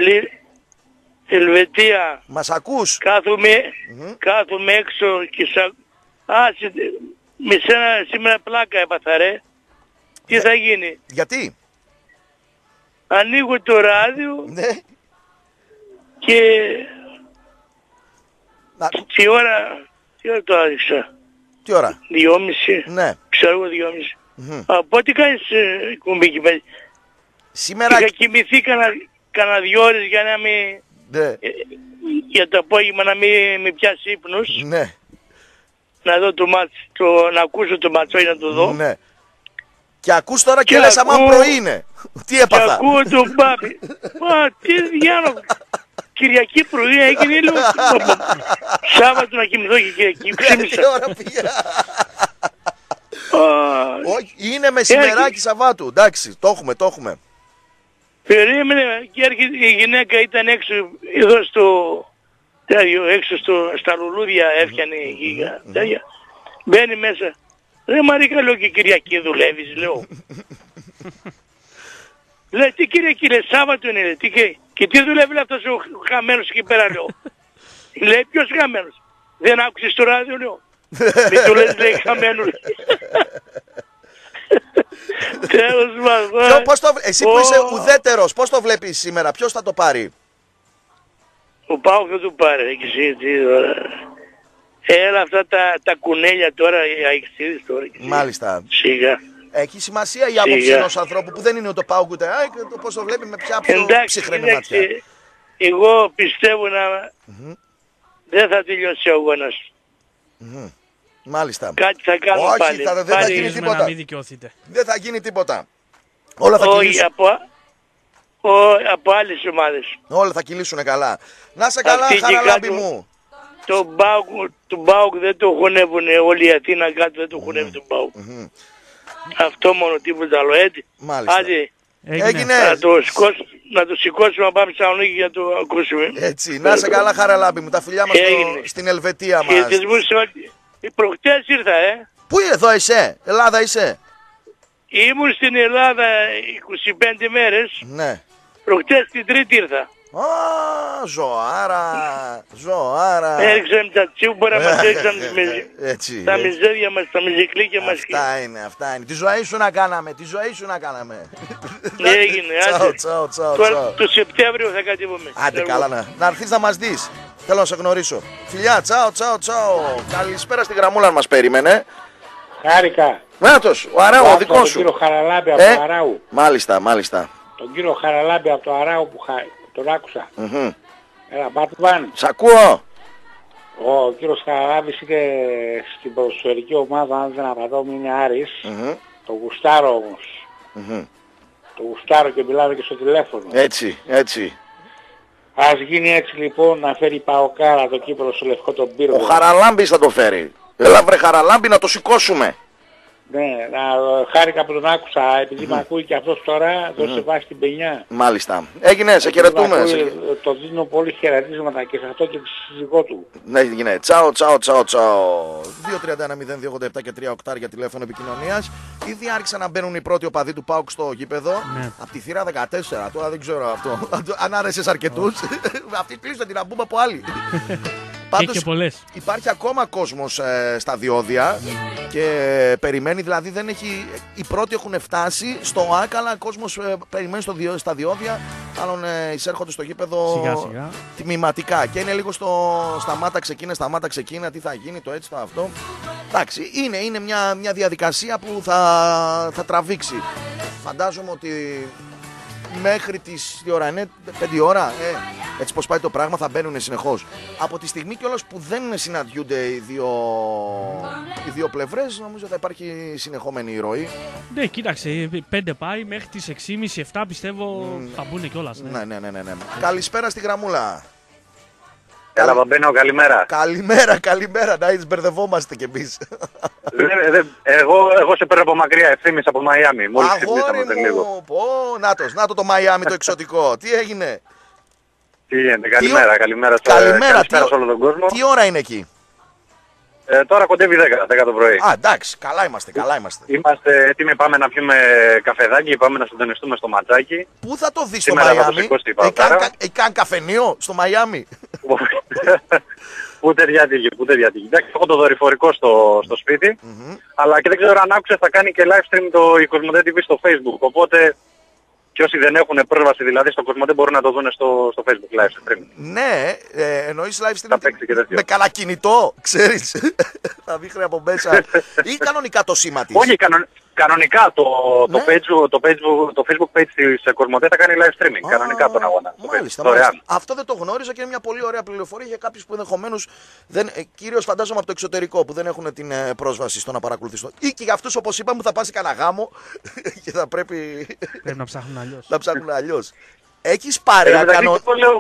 Ελβετία. Μας ακούς? Κάθομαι, mm-hmm. κάθομαι έξω και σα... Α, με σένα σήμερα πλάκα έπαθα ρε. Τι Για... θα γίνει? Γιατί? Ανοίγω το ράδιο ναι. και... Να... Τι ώρα, τι ώρα το άδειξα? Τι ώρα? Δυόμιση. Ναι. Ξέρω εγώ δυόμιση. Mm-hmm. Από τι κάνεις ε, κουμπί εκεί πέρα? Σήμερα... Είχα κοιμηθεί κανένα δυο ώρες για να μην... Ναι. Ε, για το απόγευμα να μην με πιάσει ύπνος. Ναι. Να δω το μάτς, το, να ακούσω το ματσόι να το δω. Ναι. Και ακούς τώρα και, και λες άμα πρωί είναι. Τι έπαθα? Και ακούω τον Μπάμπη. Μα τι διάλογο. Κυριακή πρωί έγινε λίγο. Σάββατο να κοιμηθώ και Κυριακή. Τι ώρα πήγα. Όχι, είναι μεσημεράκι Σαββάτου. Εντάξει, το έχουμε, το έχουμε. Περίμενε και έρχεται η γυναίκα, ήταν έξω εδώ στο έξω στο, στα λουλούδια έφτιανε η γίγα. Μπαίνει μέσα. Ρε Μαρίκα, λέω, και Κυριακή δουλεύεις, λέω. Λέει, τι Κυριακή, λέει, Σάββατο είναι, λέει, τι και, και τι δουλεύει αυτός ο χαμένος εκεί πέρα, λέω. Λέει, ποιος χαμένος? Δεν άκουσες το ράδιο, λέω. Μην του λες, λέει, χαμένο. Τέλος μας. Πώς το, εσύ που είσαι ουδέτερος, πώς το βλέπεις σήμερα, ποιος θα το πάρει? Ο Πάοκ θα το πάρει, εσύ, τι τώρα. Έλα αυτά τα, τα κουνέλια τώρα, οι αεξίδες τώρα. Μάλιστα. Σιγά. Έχει σημασία η άποψη ενός ανθρώπου που δεν είναι ούτε Πάοκ ούτε ΑΕΚ, το πώς το βλέπει με ποια πιο ψυχρή μάτια. Εγώ πιστεύω να mm-hmm. δεν θα τελειώσει ο αγώνας. Mm-hmm. Μάλιστα. Κάτι θα κάνουμε. Όχι, πάλι. Θα, δεν πάλι θα γίνει τίποτα. Δεν θα γίνει τίποτα. Όλα θα Όχι, κυλήσουν. Από, ο, από άλλες ομάδες. Όλα θα κυλήσουν καλά. Να σε καλά, Χαραλάμπη μου. Το Μπάουκ, το Μπάουκ δεν το χωνεύουν όλοι οι Αθήνα κάτω, δεν το χωνεύουν mm-hmm. το Μπάουκ. Mm-hmm. Αυτό μόνο, τίποτα άλλο, έτσι. Μάλιστα. Άντε, έγινε. Να το, σκόσ, να το σηκώσουμε να πάμε σαν για να το ακούσουμε. Έτσι, να σε καλά Χαραλάμπη μου, τα φιλιά μας στο, στην Ελβετία μας. Και μου προχτές ήρθα, ε. Πού εδώ είσαι, Ελλάδα είσαι? Ήμουν στην Ελλάδα είκοσι πέντε μέρες. Ναι. Προχτές την Τρίτη ήρθα. Α, ζωάρα, ζωάρα. Έριξαμε τα τσίμπορα μας, έριξαμε τα μιζέρια μας, τα μιζικλίκια μας. Αυτά είναι, αυτά είναι. Τη ζωή σου να κάναμε, τη ζωή σου να κάναμε. Έγινε, άντε. Τσάου, τσάου, τσάου. Το Σεπτέμβριο θα κατέβουμε. Άντε καλά να, να έρθεις να μας δεις. Θέλω να σε γνωρίσω. Φιλιά, τσάου, τσάου, τσάου. Καλησπέρα στη γραμμούλα αν μας περίμενε. Χάρηκα. Νάτος, ο Αράου, ο δικός σου. Τον κύριο Χαραλάμπη από ε? το Αράου. Μάλιστα, μάλιστα. Τον κύριο Χαραλάμπη από το Αράου που χα... τον άκουσα. Mm-hmm. Έλα, Μπάτμαν. Σ' ακούω. Ο κύριος Χαραλάμπης είναι στην ποδοσφαιρική ομάδα, αν δεν απατώμε, είναι Άρης. Mm-hmm. Το γουστάρω όμως. Mm-hmm. Το γουστάρω και μιλάμε και στο τηλέφωνο. Έτσι, έτσι. Ας γίνει έτσι λοιπόν, να φέρει Παοκάρα το κύπελο στο Λευκό τον Πύργο. Ο Χαραλάμπης θα το φέρει. Έλα βρε Χαραλάμπη να το σηκώσουμε. Ναι, να, χάρηκα που τον άκουσα, επειδή mm-hmm. με ακούει και αυτός τώρα, mm-hmm. δώσε βάση την πενιά. Μάλιστα. Έγινε, σε χαιρετούμε. Ακούει, σε... Το δίνω πολύ χαιρετίσματα και σε αυτό και στη σύζυγό του. Ναι, έγινε. Τσάω, τσάω, τσάω, τσάω. δύο τρία ένα μηδέν δύο ογδόντα επτά και τρία οκτάρια τηλέφωνο επικοινωνίας. Ήδη άρχισαν να μπαίνουν οι πρώτοι οπαδοί του ΠΑΟΚ στο γήπεδο. Ναι. Από τη θύρα δεκατέσσερα, τώρα δεν ξέρω αυτό. Αν άρεσε αρκετούς, αυτή κλείσαν την αμπούμπα από άλλοι. Πάντως, και πολλές. Υπάρχει ακόμα κόσμος ε, στα διόδια και περιμένει, δηλαδή δεν έχει, οι πρώτοι έχουν φτάσει στο ΆΚ, αλλά ο κόσμος ε, περιμένει στο διο, στα διόδια, άλλων ε, εισέρχονται στο γήπεδο σιγά, σιγά. τμηματικά και είναι λίγο στο σταμάτα ξεκίνα, σταμάτα ξεκίνα, τι θα γίνει, το έτσι, το αυτό. Εντάξει, είναι, είναι μια, μια διαδικασία που θα, θα τραβήξει. Φαντάζομαι ότι μέχρι τις, τι ώρα είναι, πέντε ώρα, ε, έτσι πως πάει το πράγμα, θα μπαίνουν συνεχώς. Από τη στιγμή κιόλας που δεν συναντιούνται οι δύο, οι δύο πλευρές, νομίζω θα υπάρχει συνεχόμενη ροή. Ναι, κοίταξε, πέντε πάει, μέχρι τις έξι και μισή επτά πιστεύω mm. θα μπουν κιόλας. Ναι. Ναι, ναι, ναι, ναι, ναι. Καλησπέρα στη γραμμούλα. Καλά, Παμπένο, καλημέρα. Καλημέρα, καλημέρα, να ειναι μπερδευόμαστε κι εμείς. εγώ, εγώ σε παίρνω από μακριά, Ευθύμης από Μαϊάμι. Μόλις ξυπνήσαμε λίγο. Πω, νάτος, νάτο το Μαϊάμι το εξωτικό. Τι έγινε? Τι γίνεται, καλημέρα, καλημέρα, στο, καλημέρα καλησπέρα σε όλο τον κόσμο. Τι ώρα είναι εκεί? Ε, τώρα κοντεύει δέκα, δέκα το πρωί. Α, εντάξει, καλά είμαστε, καλά είμαστε. Είμαστε έτοιμοι, πάμε να πιούμε καφεδάκι, πάμε να συντονιστούμε στο ματσάκι. Πού θα το δεις στο Μαϊάμι? Έχει καν καφενείο στο Μαϊάμι? Πού ταιριάζει, πού ταιριάζει. Εντάξει, έχω το δορυφορικό στο, στο σπίτι, mm-hmm. αλλά και δεν ξέρω αν άκουσες, θα κάνει και live stream το η Κοσμοτέ τι βι στο Facebook. Οπότε και όσοι δεν έχουν πρόσβαση δηλαδή στο Κοσμοτέ μπορούν να το δουν στο, στο Facebook live stream. Ναι, ε, εννοείς live stream με καλά κινητό, ξέρεις. Θα δείχνει από μέσα. Ή κανονικά το σήμα της? Όχι, κανον, κανονικά το, ναι. το, page, το, page, το Facebook page της Κοσμοτέ θα κάνει live streaming. Α, κανονικά τον αγώνα. Μάλιστα, μάλιστα. Αυτό δεν το γνώριζα και είναι μια πολύ ωραία πληροφορία για κάποιους που ενδεχομένως, κυρίως φαντάζομαι από το εξωτερικό, που δεν έχουν την ε, πρόσβαση στο να παρακολουθήσουν. Ή και για αυτούς, όπως είπαμε, που θα πάσει κανένα γάμο και θα πρέπει, πρέπει να ψάχνουν αλλιώς. να ψάχνουν αλλιώς. Έχεις παρέα κανο...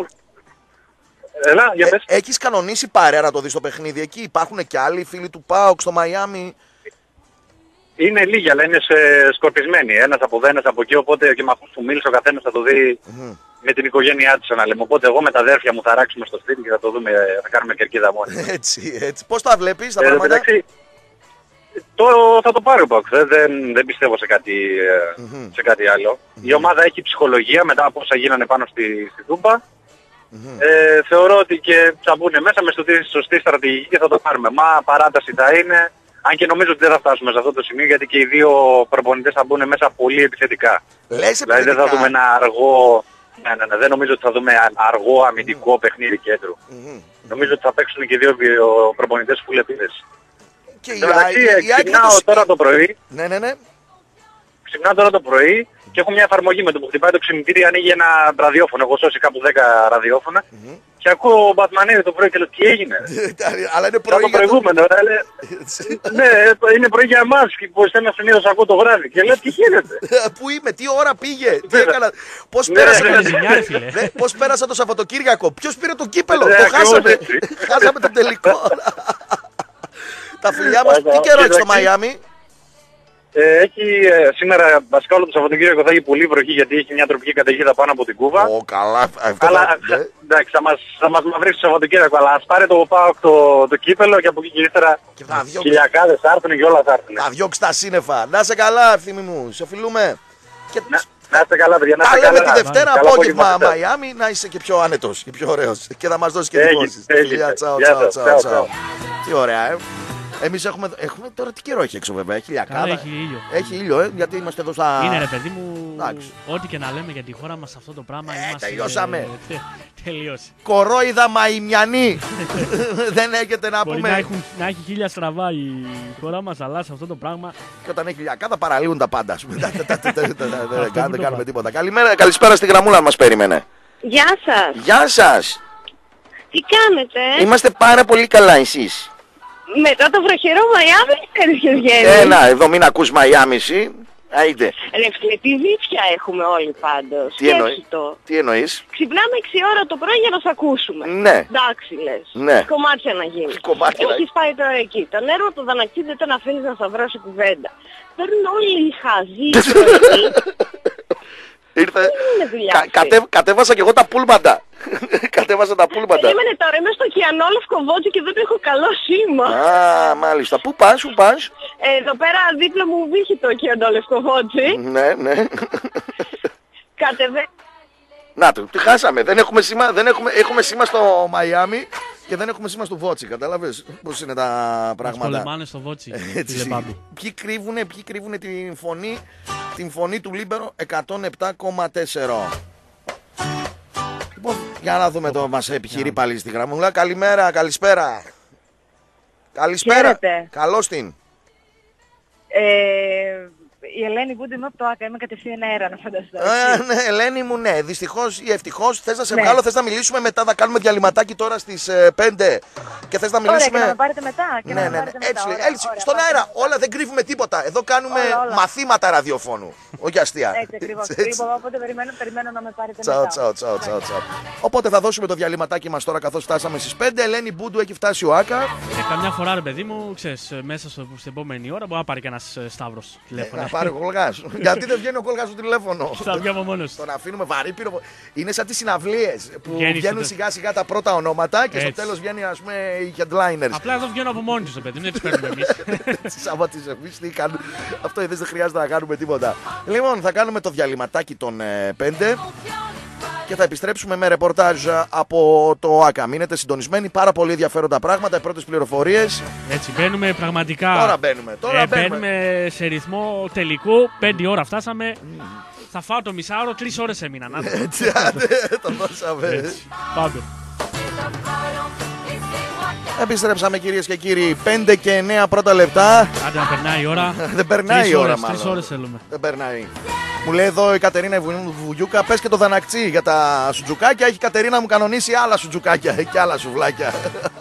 Έλα, για πες. Ε, έχεις κανονίσει παρέα να το δεις το παιχνίδι εκεί? Υπάρχουν και άλλοι φίλοι του ΠΑΟΚ στο Μαϊάμι? Είναι λίγοι, αλλά είναι σκορπισμένοι. Ένας από εδώ, ένας από εκεί, οπότε και με αυτούς που μίλησε ο καθένας θα το δει mm. με την οικογένειά της, να λέμε. Οπότε εγώ με τα αδέρφια μου θα ράξουμε στο σπίτι και θα το δούμε, θα κάνουμε κερκίδα μόνοι. Έτσι, έτσι. Πώς τα βλέπεις τα ε, πράγματα? Εντάξει, το, θα το πάρει ο ΠΑΟΚ. Δεν, δεν πιστεύω σε κάτι, mm-hmm. σε κάτι άλλο. Mm-hmm. Η ομάδα έχει ψυχολογία μετά από όσα γίνανε πάνω στη, στη Τούμπα. Mm-hmm. Ε, θεωρώ ότι και θα μπουν μέσα με στη σωστή στρατηγική και θα το πάρουμε. Μα παράταση θα είναι. Αν και νομίζω ότι δεν θα φτάσουμε σε αυτό το σημείο, γιατί και οι δύο προπονητές θα μπουν μέσα πολύ επιθετικά. Λες δηλαδή δεν θα δούμε ένα αργό, ναι, ναι, ναι, δεν νομίζω ότι θα δούμε αργό αμυντικό mm. παιχνίδι κέντρου. Mm-hmm. Νομίζω ότι θα παίξουν και οι δύο προπονητές full επίθεση. Και ξυπνάω τώρα το πρωί, ναι, ναι, ναι. ξυπνάω τώρα το πρωί και έχω μια εφαρμογή με το που χτυπάει το ξυπνητήρι, ανοίγει ένα ραδιόφωνο. Έχω σώσει κάπου δέκα ραδιόφωνα. Mm-hmm. Και ακούω Μπατμανίδη το πρωί και λέω τι έγινε. Αλλά είναι πρωί. Το προηγούμενο. Ναι, είναι πρωί για εμάς που εσένα συνήθως ακούω το βράδυ. Και λέω τι γίνεται. Πού είμαι, τι ώρα πήγε, τι έκανα. Πώς πέρασα, πώς πέρασα το Σαββατοκύριακο, ποιος πήρε το κύπελο, το χάσαμε. Χάσαμε το τελικό. Τα φιλιά μας, τι καιρό έχει στο Μαϊάμι? Ε, έχει ε, σήμερα βασικά όλο το Σαββατοκύριακο θα έχει πολύ βροχή γιατί έχει μια τροπική καταιγίδα πάνω από την Κούβα. Ω, καλά. Αλλά ναι. εντάξει, θα μας, θα μας μαυρίσει το Σαββατοκύριακο, αλλά ας πάρει το ΠΑΟΚ το, το κύπελο και από εκεί και ύστερα χιλιακάδες θα έρθουν και όλα θα έρθουν. Θα διώξει τα σύννεφα. Να σε καλά, ευθύμη μου. Σε φιλούμε. Και... Να, να είστε καλά, παιδιά. Να είστε καλά. Λέμε τη Δευτέρα απόγευμα Μαϊάμι να είσαι και πιο άνετος και πιο ωραίος. Και θα μας δώσει και εντυπώσεις. Τι ωραία, ε. Εμείς έχουμε, έχουμε τώρα τι καιρό έχει έξω βέβαια, έχει λιακάδα. Έχει ήλιο. Έχει ήλιο, ε, γιατί είμαστε εδώ στα... Είναι ρε παιδί μου, ό,τι και να λέμε για τη χώρα μας αυτό το πράγμα ε, είμαστε... τελειώσαμε. Τε, τελειώσει. Κορόιδα μαϊμιανή. Δεν έχετε να Μπορεί πούμε. Να, έχουν, να έχει χίλια στραβά η χώρα μας, αλλά σε αυτό το πράγμα... Και όταν έχει λιακάδα παραλύουν τα πάντα. Δεν κάνουμε τίποτα. Καλημέρα, καλησπέρα στη γραμμούλα μας περίμενε. Γεια σας. Γεια σας. Τι κάνετε? Είμαστε πάρα πολύ καλά, εσείς? Μετά το βροχερό Μαϊάμι ξέρεις ποιος βγαίνει. Έλα, εδώ μην ακούς Μαϊάμι εσύ. Άιντε. Ρε φίλε, τι βίτσια έχουμε όλοι πάντως. Τι, εννοεί... τι εννοείς? Ξυπνάμε έξι ώρα το πρωί για να σε ακούσουμε. Ναι. Εντάξει λες. Ναι. Κομμάτια να γίνει. Κομμάτια. Έχεις πάει τώρα εκεί. Τον έργο του Δανακτή δεν τον αφήνεις να σταυρώσει κουβέντα. Παίρνουν όλοι οι χαζοί. Ήρθε. Κα, κατέ, κατέβασα και εγώ τα πούλμαντα. Κατέβασα τα πούλμαντα. Περίμενε τώρα, είμαι στο Κιανό Λευκοβότσι και δεν έχω καλό σήμα. Α, μάλιστα. Πού πας, πού πας? Ε, εδώ πέρα δίπλα μου βύχει το Κιανό Λευκοβότσι. Ναι, ναι. Κατεβέ... Να το, τι χάσαμε. Δεν έχουμε σήμα, δεν έχουμε, έχουμε σήμα στο Μαϊάμι και δεν έχουμε σήμα στο Βότσι. Κατάλαβες πώς είναι τα πράγματα. Μας πολεμάνε στο Βότσι. Ποιοι κρύβουνε, ποιοι κρύβουνε την φωνή, την φωνή του Λίμπερο εκατόν επτά κόμμα τέσσερα. Λοιπόν, για να δούμε το μας επιχειρεί πάλι στη γραμμούλα. Καλημέρα, καλησπέρα. Καλησπέρα. Καλώς την. Ε... Η Ελένη Βούντι είμαι από το ΆΚΑ, είμαι κατευθείαν αέρα να φανταστώ. Ε, ναι, Ελένη μου, ναι. Δυστυχώς ή ευτυχώς θες να σε ναι. βγάλω, θες να μιλήσουμε μετά, θα κάνουμε διαλυματάκι τώρα στις ε, πέντε και θες να μιλήσουμε. Ωραία, και να με πάρετε μετά. Και ναι, να ναι, με πάρετε ναι. Έτσι, μετά. έτσι, ωραία, στον ωραία, αέρα, ωραία. Όλα δεν κρύβουμε τίποτα. Εδώ κάνουμε όλα, όλα. μαθήματα ραδιοφώνου. Όχι αστεία. Έτσι ακριβώς. Οπότε περιμένω, περιμένω να με πάρετε τσαου, μετά. Τσαου, τσαου, τσαου, τσαου. Οπότε θα δώσουμε το διαλυματάκι μας τώρα καθώς φτάσαμε στις πέντε. Ελένη Μπούντου έχει φτάσει ο ΆΚΑ. Ε, καμιά φορά ρε παιδί μου, ξέρεις, μέσα στο, στην επόμενη ώρα μπορεί να πάρει και ένας Σταύρος τηλέφωνο. πάρει ο Κολγάς. Γιατί δεν βγαίνει ο Κολγάς στο τηλέφωνο. Θα βγαίνω μόνος. Τον αφήνουμε βαρύ πυρο. Είναι σαν τις συναυλίες που βγαίνουν σιγά σιγά τα πρώτα ονόματα και στο τέλος βγαίνει ας πούμε οι headliners. Απλά εδώ βγαίνουν από μόνοι τους, παιδί, δεν τις παίρνουμε εμείς. Άμα τις εμείς τι κάνουμε. Αυτό είδες, δεν χρειάζεται να κάνουμε τίποτα. Λοιπόν, θα κάνουμε το διαλυματάκι των πέντε. Και θα επιστρέψουμε με ρεπορτάζ από το ΟΑΚΑ. Μείνετε συντονισμένοι, πάρα πολύ ενδιαφέροντα πράγματα, οι πρώτες πληροφορίες. Έτσι, μπαίνουμε πραγματικά. Τώρα μπαίνουμε. Τώρα ε, μπαίνουμε. μπαίνουμε σε ρυθμό τελικού. Πέντε ώρα φτάσαμε. Mm. Θα φάω το μισάωρο, τρεις ώρες έμειναν. Έτσι, άντε, το δώσαμε. Έτσι, πάμε. Επιστρέψαμε κυρίες και κύριοι, πέντε και εννέα πρώτα λεπτά. Άντε να περνάει η ώρα. Δεν περνάει η ώρα μάλλον. Τρεις ώρες θέλουμε. Δεν περνάει. Μου λέει εδώ η Κατερίνα Βουγιούκα, πες και το δαναξί για τα σουτζουκάκια. Έχει η Κατερίνα μου κανονίσει άλλα σουτζουκάκια και άλλα σουβλάκια.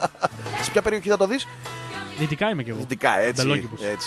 Σε ποια περιοχή θα το δεις? Δυτικά είμαι κι εγώ. Δυτικά, έτσι, έτσι.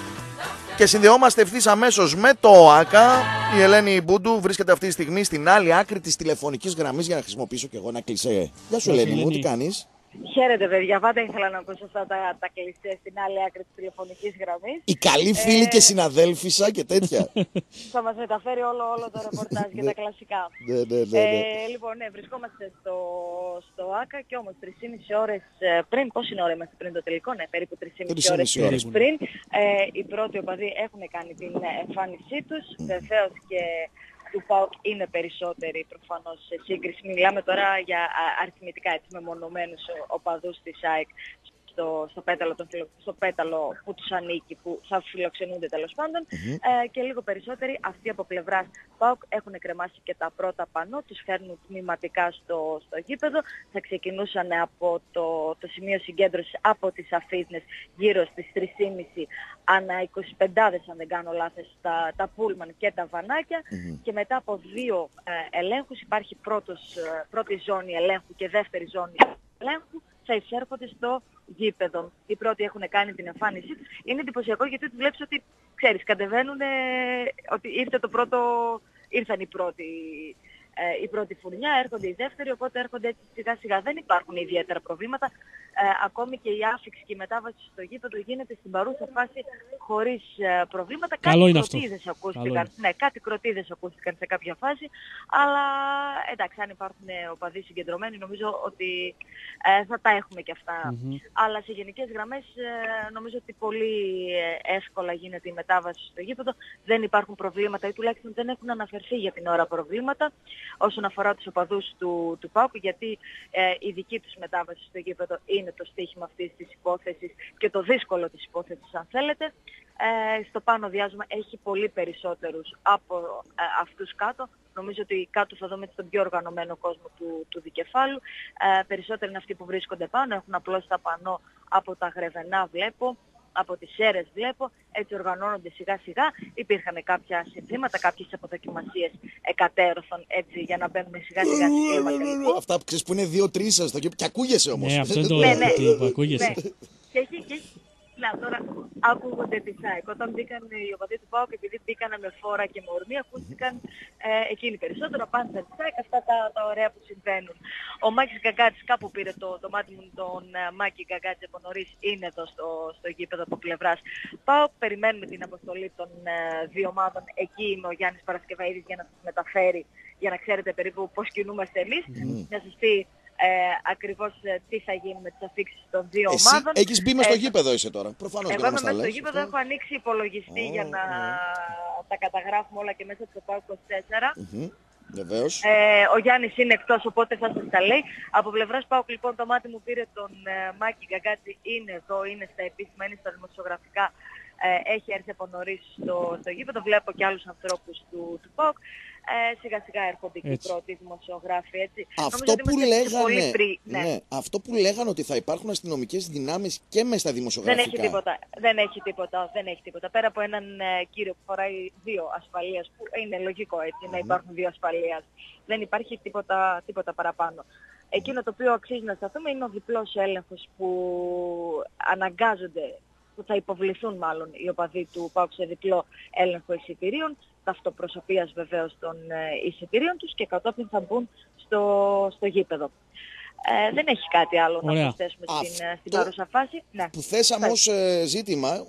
Και συνδεόμαστε ευθύς αμέσως με το ΟΑΚΑ. Η Ελένη Μπούντου βρίσκεται αυτή τη στιγμή στην άλλη άκρη της τηλεφωνικής γραμμής για να χρησιμοποιήσω κι εγώ ένα κλισέ. Γεια σου Ελένη μου, τι κάνεις? Χαίρετε παιδιά, πάντα ήθελα να ακούσω αυτά τα, τα κλεισέ στην άλλη άκρη της τηλεφωνικής γραμμής. Η καλή φίλη ε... και συναδέλφισσα και τέτοια. Θα μας μεταφέρει όλο, όλο το ρεπορτάζ και τα κλασικά. Ναι, ναι, ναι, ναι. Ε, λοιπόν, ναι, βρισκόμαστε στο, στο ΆΚΑ και όμως τρεις και μισή ώρες πριν, πόση ώρα είμαστε πριν το τελικό, ναι, περίπου τρεις και μισή ώρες πριν, ε, οι πρώτοι οπαδοί έχουν κάνει την εμφάνισή τους, βεβαίως και του ΠΑΟΚ είναι περισσότεροι προφανώς σε σύγκριση. Μιλάμε τώρα για αριθμητικά έτσι μεμονωμένους οπαδούς της ΑΕΚ στο, στο, πέταλο, τον, στο πέταλο που τους ανήκει, που θα φιλοξενούνται τέλος πάντων. Mm-hmm. Ε, και λίγο περισσότεροι αυτοί από πλευράς ΠΑΟΚ έχουν κρεμάσει και τα πρώτα πανό, τους φέρνουν τμηματικά στο, στο γήπεδο. Θα ξεκινούσαν από το, το σημείο συγκέντρωσης από τις Αφίδνες γύρω στις τρεις και μισή ανά είκοσι πέντε, αν δεν κάνω λάθος, τα, τα πούλμαν και τα βανάκια. Mm-hmm. Και μετά από δύο ε, ελέγχους υπάρχει πρώτος, ε, πρώτη ζώνη ελέγχου και δεύτερη ζώνη ελέγχου. Θα εισέρχονται στο γήπεδο. Οι πρώτοι έχουν κάνει την εμφάνισή τους. Είναι εντυπωσιακό γιατί τους βλέπεις ότι, ξέρεις, κατεβαίνουν, ε, ότι ήρθε το πρώτο, ήρθαν οι πρώτοι, ε, η πρώτη φουρνιά, έρχονται οι δεύτεροι, οπότε έρχονται έτσι σιγά σιγά. Δεν υπάρχουν ιδιαίτερα προβλήματα. Ε, ακόμη και η άφιξη και η μετάβαση στο γήπεδο γίνεται στην παρούσα φάση χωρίς ε, προβλήματα. Καλό κάτι κροτίδες ακούστηκαν. Ναι, κάτι κροτίδες ακούστηκαν σε κάποια φάση. Αλλά εντάξει, αν υπάρχουν οπαδοί συγκεντρωμένοι, νομίζω ότι ε, θα τα έχουμε και αυτά. Mm-hmm. Αλλά σε γενικές γραμμές ε, νομίζω ότι πολύ ε, εύκολα γίνεται η μετάβαση στο γήπεδο. Δεν υπάρχουν προβλήματα ή τουλάχιστον δεν έχουν αναφερθεί για την ώρα προβλήματα όσον αφορά τους οπαδούς του, του ΠΑΟΚ, γιατί ε, η δική τους μετάβαση στο γήπεδο είναι το στίχημα αυτής της υπόθεσης και το δύσκολο της υπόθεσης αν θέλετε. Ε, στο πάνω διάζωμα έχει πολύ περισσότερους από ε, αυτούς κάτω. Νομίζω ότι κάτω θα δούμε τον πιο οργανωμένο κόσμο του, του δικεφάλου. Ε, περισσότεροι είναι αυτοί που βρίσκονται πάνω, έχουν απλώς τα πανό από τα Γρεβενά βλέπω, από τις Σέρες βλέπω, έτσι οργανώνονται σιγά σιγά. Υπήρχαν κάποια συνθήματα, κάποιες αποδοκιμασίες εκατέρωθων έτσι για να μπαίνουμε σιγά σιγά στην κλίμα τελικού. Αυτά που ξέρεις που είναι δύο-τρεις σας και ακούγεσαι όμως. Ναι, αυτό είναι το ναι, ναι. που ακούγεσαι. Και έχει, και έχει, να, τώρα ακούγονται τη ΣΑΕΚ. Όταν μπήκαν οι οπαδοί του ΠΑΟΚ, επειδή μπήκαν με φόρα και με ορμή, ακούστηκαν ε, εκείνοι περισσότερο, απάντησαν τη ΣΑΕΚ, αυτά τα, τα ωραία που συμβαίνουν. Ο Μάκης Γκαγκάτης, κάπου πήρε το, το μάτι μου τον uh, Μάκη Γκαγκάτση από νωρίς, είναι εδώ στο, στο γήπεδο από πλευράς ΠΑΟΚ. Περιμένουμε την αποστολή των uh, δύο ομάδων. Εκεί είναι ο Γιάννης Παρασκευαίδης για να σας μεταφέρει, για να ξέρετε περίπου πώς κινούμαστε εμείς. Mm. Να σας πει Ε, ακριβώς ε, τι θα γίνει με τις αφήξεις των δύο Εσύ ομάδων. Έχεις μπει μες στο ε, γήπεδο είσαι τώρα. Προφανώς. Εγώ είμαι μέσα στο γήπεδο, έχω ανοίξει υπολογιστή oh, για να oh. τα καταγράφουμε όλα και μέσα από το ΠΑΟΚ είκοσι τέσσερα. Mm-hmm. Βεβαίως. Ε, ο Γιάννης είναι εκτός, οπότε θα σας τα λέει. Από πλευράς ΠΑΟΚ λοιπόν το μάτι μου πήρε τον ε, Μάκη Γκαγκάτση, είναι εδώ, είναι στα επίσημα, είναι στα δημοσιογραφικά. Ε, έχει έρθει από νωρίς στο, στο γήπεδο, βλέπω και άλλους ανθρώπους του, του ΠΑΟΚ. Ε, σιγά σιγά έρχονται και οι πρώτοι δημοσιογράφοι, έτσι. Αυτό που, λέγανε, πρι... ναι. Ναι, αυτό που λέγανε ότι θα υπάρχουν αστυνομικές δυνάμεις και μες στα δημοσιογραφικά. Δεν έχει τίποτα, δεν έχει τίποτα, δεν έχει τίποτα. Πέρα από έναν ε, κύριο που φοράει δύο ασφαλείας, που είναι λογικό έτσι, mm. να υπάρχουν δύο ασφαλείας. Δεν υπάρχει τίποτα, τίποτα παραπάνω. Εκείνο το οποίο αξίζει να σταθούμε είναι ο διπλός έλεγχος που αναγκάζονται, που θα υποβληθούν μάλλον οι οπαδοί του ΠΑΟΚ σε διπλό έλεγχο εισιτηρίων, ταυτοπροσωπείας βεβαίως των ε, εισιτηρίων τους και κατόπιν θα μπουν στο, στο γήπεδο. Ε, δεν έχει κάτι άλλο Ωραία. να προσθέσουμε στην, στην παρούσα φάση. Ναι. Που θέσαμε ως ε, ζήτημα,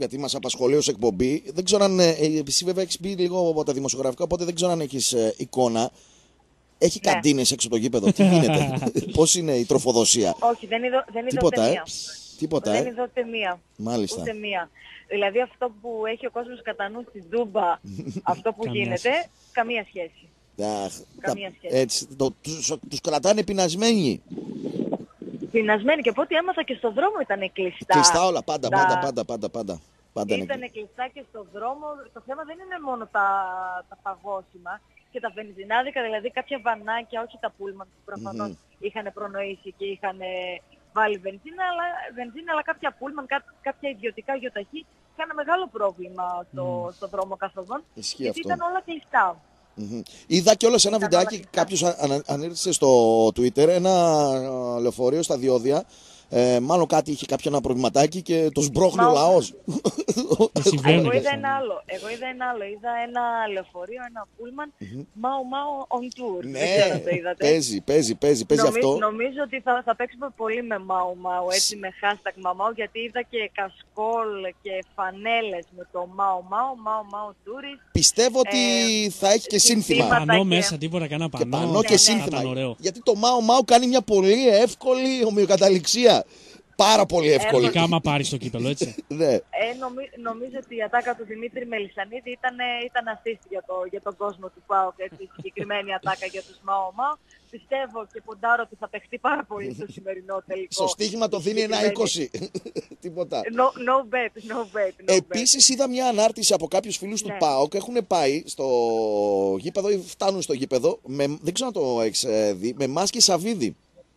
γιατί μας απασχολεί ως εκπομπή. Δεν ξέρω αν. Ε, εσύ βέβαια έχεις πει λίγο από τα δημοσιογραφικά, οπότε δεν ξέρω αν έχεις ε, εικόνα. Έχει ναι. καντίνες έξω το γήπεδο. Τι γίνεται, πώς είναι η τροφοδοσία? Όχι, δεν είδα, δεν είδα Τίποτα, ούτε ε? μία. Τίποτα, δεν ε? είδα ούτε μία. Μάλιστα. Ούτε μία. Δηλαδή αυτό που έχει ο κόσμος κατά νου στη Τούμπα, αυτό που γίνεται, καμία σχέση. Αχ, καμία τα, σχέση. Έτσι, το, τους, τους κρατάνε πεινασμένοι. Πεινασμένοι και από ό,τι έμαθα και στον δρόμο ήταν κλειστά. Κλειστά όλα, πάντα, τα... πάντα, πάντα, πάντα, πάντα. πάντα ήταν κλειστά και στον δρόμο. Το θέμα δεν είναι μόνο τα, τα παγώσιμα και τα βενζινάδικα, δηλαδή κάποια βανάκια, όχι τα πούλμαν που προφανώς mm-hmm. είχαν προνοήσει και είχαν βάλει βενζίνα, αλλά, βενζίνα, αλλά κάποια πούλμαν, κά, κάποια ιδιωτικά γιοταχή είχαν μεγάλο πρόβλημα στο, mm. στο δρόμο καθοδόν, γιατί αυτό. Ήταν όλα κλειστά. Mm-hmm. Είδα κιόλας ένα βιντεάκι, κάποιος ανήρθησε στο Twitter, ένα λεωφορείο στα διόδια. Ε, μάλλον κάτι είχε κάποιο ένα προβληματάκι και το σμπρώχνει ο λαός. Εγώ είδα ένα άλλο. Εγώ είδα ένα άλλο. Είδα ένα λεωφορείο, ένα πούλμαν, Mau Mau on tour. Ναι, δεν ξέρω, το είδατε. παίζει, παίζει, παίζει, παίζει Νομι, αυτό. Νομίζω ότι θα, θα παίξουμε πολύ με Mau Mau, έτσι με hashtag Mau Mau, γιατί είδα και κασκόλ και φανέλες με το Mau Mau, Mau Mau tourist. Πιστεύω ότι ε, θα έχει και σύνθημα. Πανό και... μέσα, τίποτα, κανένα πανό. Και πανό και σύνθημα. Γιατί το Mau Mau κάνει μια πολύ εύκολη ομοιοκαταληξία. Πάρα πολύ εύκολη. Ειδικά άμα πάρει το κύπελο, έτσι. ναι. ε, νομι, νομίζω ότι η ατάκα του Δημήτρη Μελισσανίδη ήταν, ήταν assist για, το, για τον κόσμο του ΠΑΟΚ. Η συγκεκριμένη ατάκα για τους Mau Mau. Πιστεύω και ποντάρω ότι θα παιχτεί πάρα πολύ στο σημερινό τελικό. Στο στοίχημα το δίνει ένα είκοσι. Τίποτα. No, no bet, no bet. No Επίσης είδα μια ανάρτηση από κάποιους φίλους ναι. του ΠΑΟΚ. Έχουν πάει στο γήπεδο ή φτάνουν στο γήπεδο. Με, δεν ξέρω αν το έχεις δει. Με μάσκες Σαββίδη.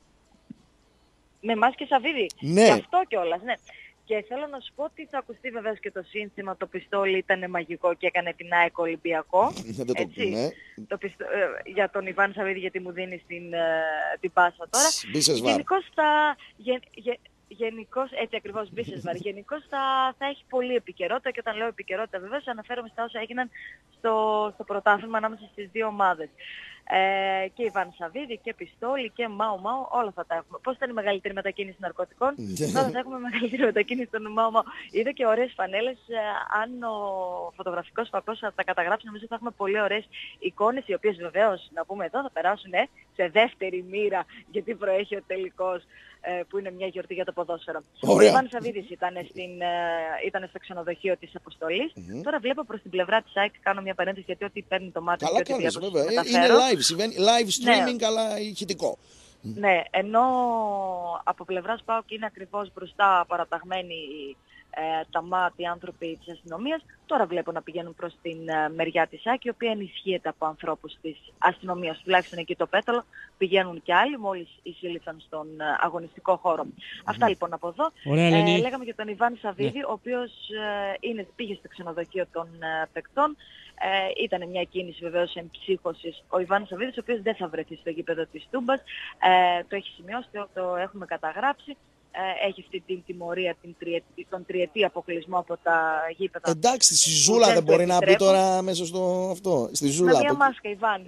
Με μάσκες Σαββίδη. Ναι. Και αυτό κιόλας, ναι. Και θέλω να σου πω ότι θα ακουστεί βεβαίως και το σύνθημα, το πιστόλι ήταν μαγικό και έκανε την ΑΕΚ Ολυμπιακό. Έτσι. Ναι. Το πιστό, ε, για τον Ιβάν Σαββίδη, γιατί μου δίνει την, ε, την πάσα τώρα. Γενικώς θα... Γε, γε, Γενικώς, έτσι ακριβώς, Μπίσεσβαρ. Γενικώς θα, θα έχει πολλή επικαιρότητα και όταν λέω επικαιρότητα βεβαίως αναφέρομαι στα όσα έγιναν στο, στο πρωτάθλημα ανάμεσα στις δύο ομάδες. Ε, και Ιβάν Σαββίδη και Πιστόλι και Mau Mau, όλα θα τα έχουμε. Πώς ήταν η μεγαλύτερη μετακίνηση ναρκωτικών, τώρα θα έχουμε μεγαλύτερη μετακίνηση των Mau Mau. Είδα και ωραίες φανέλες, ε, αν ο φωτογραφικός φακός θα τα καταγράψει, νομίζω θα έχουμε πολύ ωραίες εικόνες, οι οποίες βεβαίως, να πούμε εδώ, θα περάσουν ε, σε δεύτερη μοίρα, γιατί προέχει ο τελικός, ε, που είναι μια γιορτή για το ποδόσφαιρο. Ο Ιβάν Σαββίδης ήταν, στην, ε, ήταν στο ξενοδοχείο της Αποστολής. Mm-hmm. Τώρα βλέπω προς την πλευρά της ΑΕΚ, κάνω μια παρένθεση, γιατί ό,τι παίρνει το μάτι και ό,τι βέβαια. Είναι live, συμβαίνει, live streaming, ναι. Αλλά ηχητικό. Ναι, ενώ από πλευράς ΠΑΟΚ είναι ακριβώς μπροστά παραταγμένοι ε, τα μάτια άνθρωποι της αστυνομίας. Τώρα βλέπω να πηγαίνουν προς την ε, μεριά της ΑΕΚ, η οποία ενισχύεται από ανθρώπους της αστυνομίας, τουλάχιστον εκεί το πέταλο. Πηγαίνουν και άλλοι, μόλις εισήλθαν στον ε, αγωνιστικό χώρο. Mm-hmm. Αυτά λοιπόν από εδώ. Ωραία, ε, λέγαμε για τον Ιβάν Σαββίδη, yeah. ο οποίος ε, είναι, πήγε στο ξενοδοχείο των ε, παικτών. Ε, ήταν μια κίνηση βεβαίως εμψύχωσης. Ο Ιβάν Σαββίδης, ο οποίος δεν θα βρεθεί στο γήπεδο της Τούμπας, ε, το έχει σημειώσει, το, το έχουμε καταγράψει. Ε, έχει αυτή την τιμωρία, την τριετή, τον τριετή αποκλεισμό από τα γήπεδα. Εντάξει, στη Ζούλα δεν, δεν μπορεί να μπει τώρα μέσα στο αυτό. Στη Ζούλα. Με μια από... μάσκα, Ιβάν.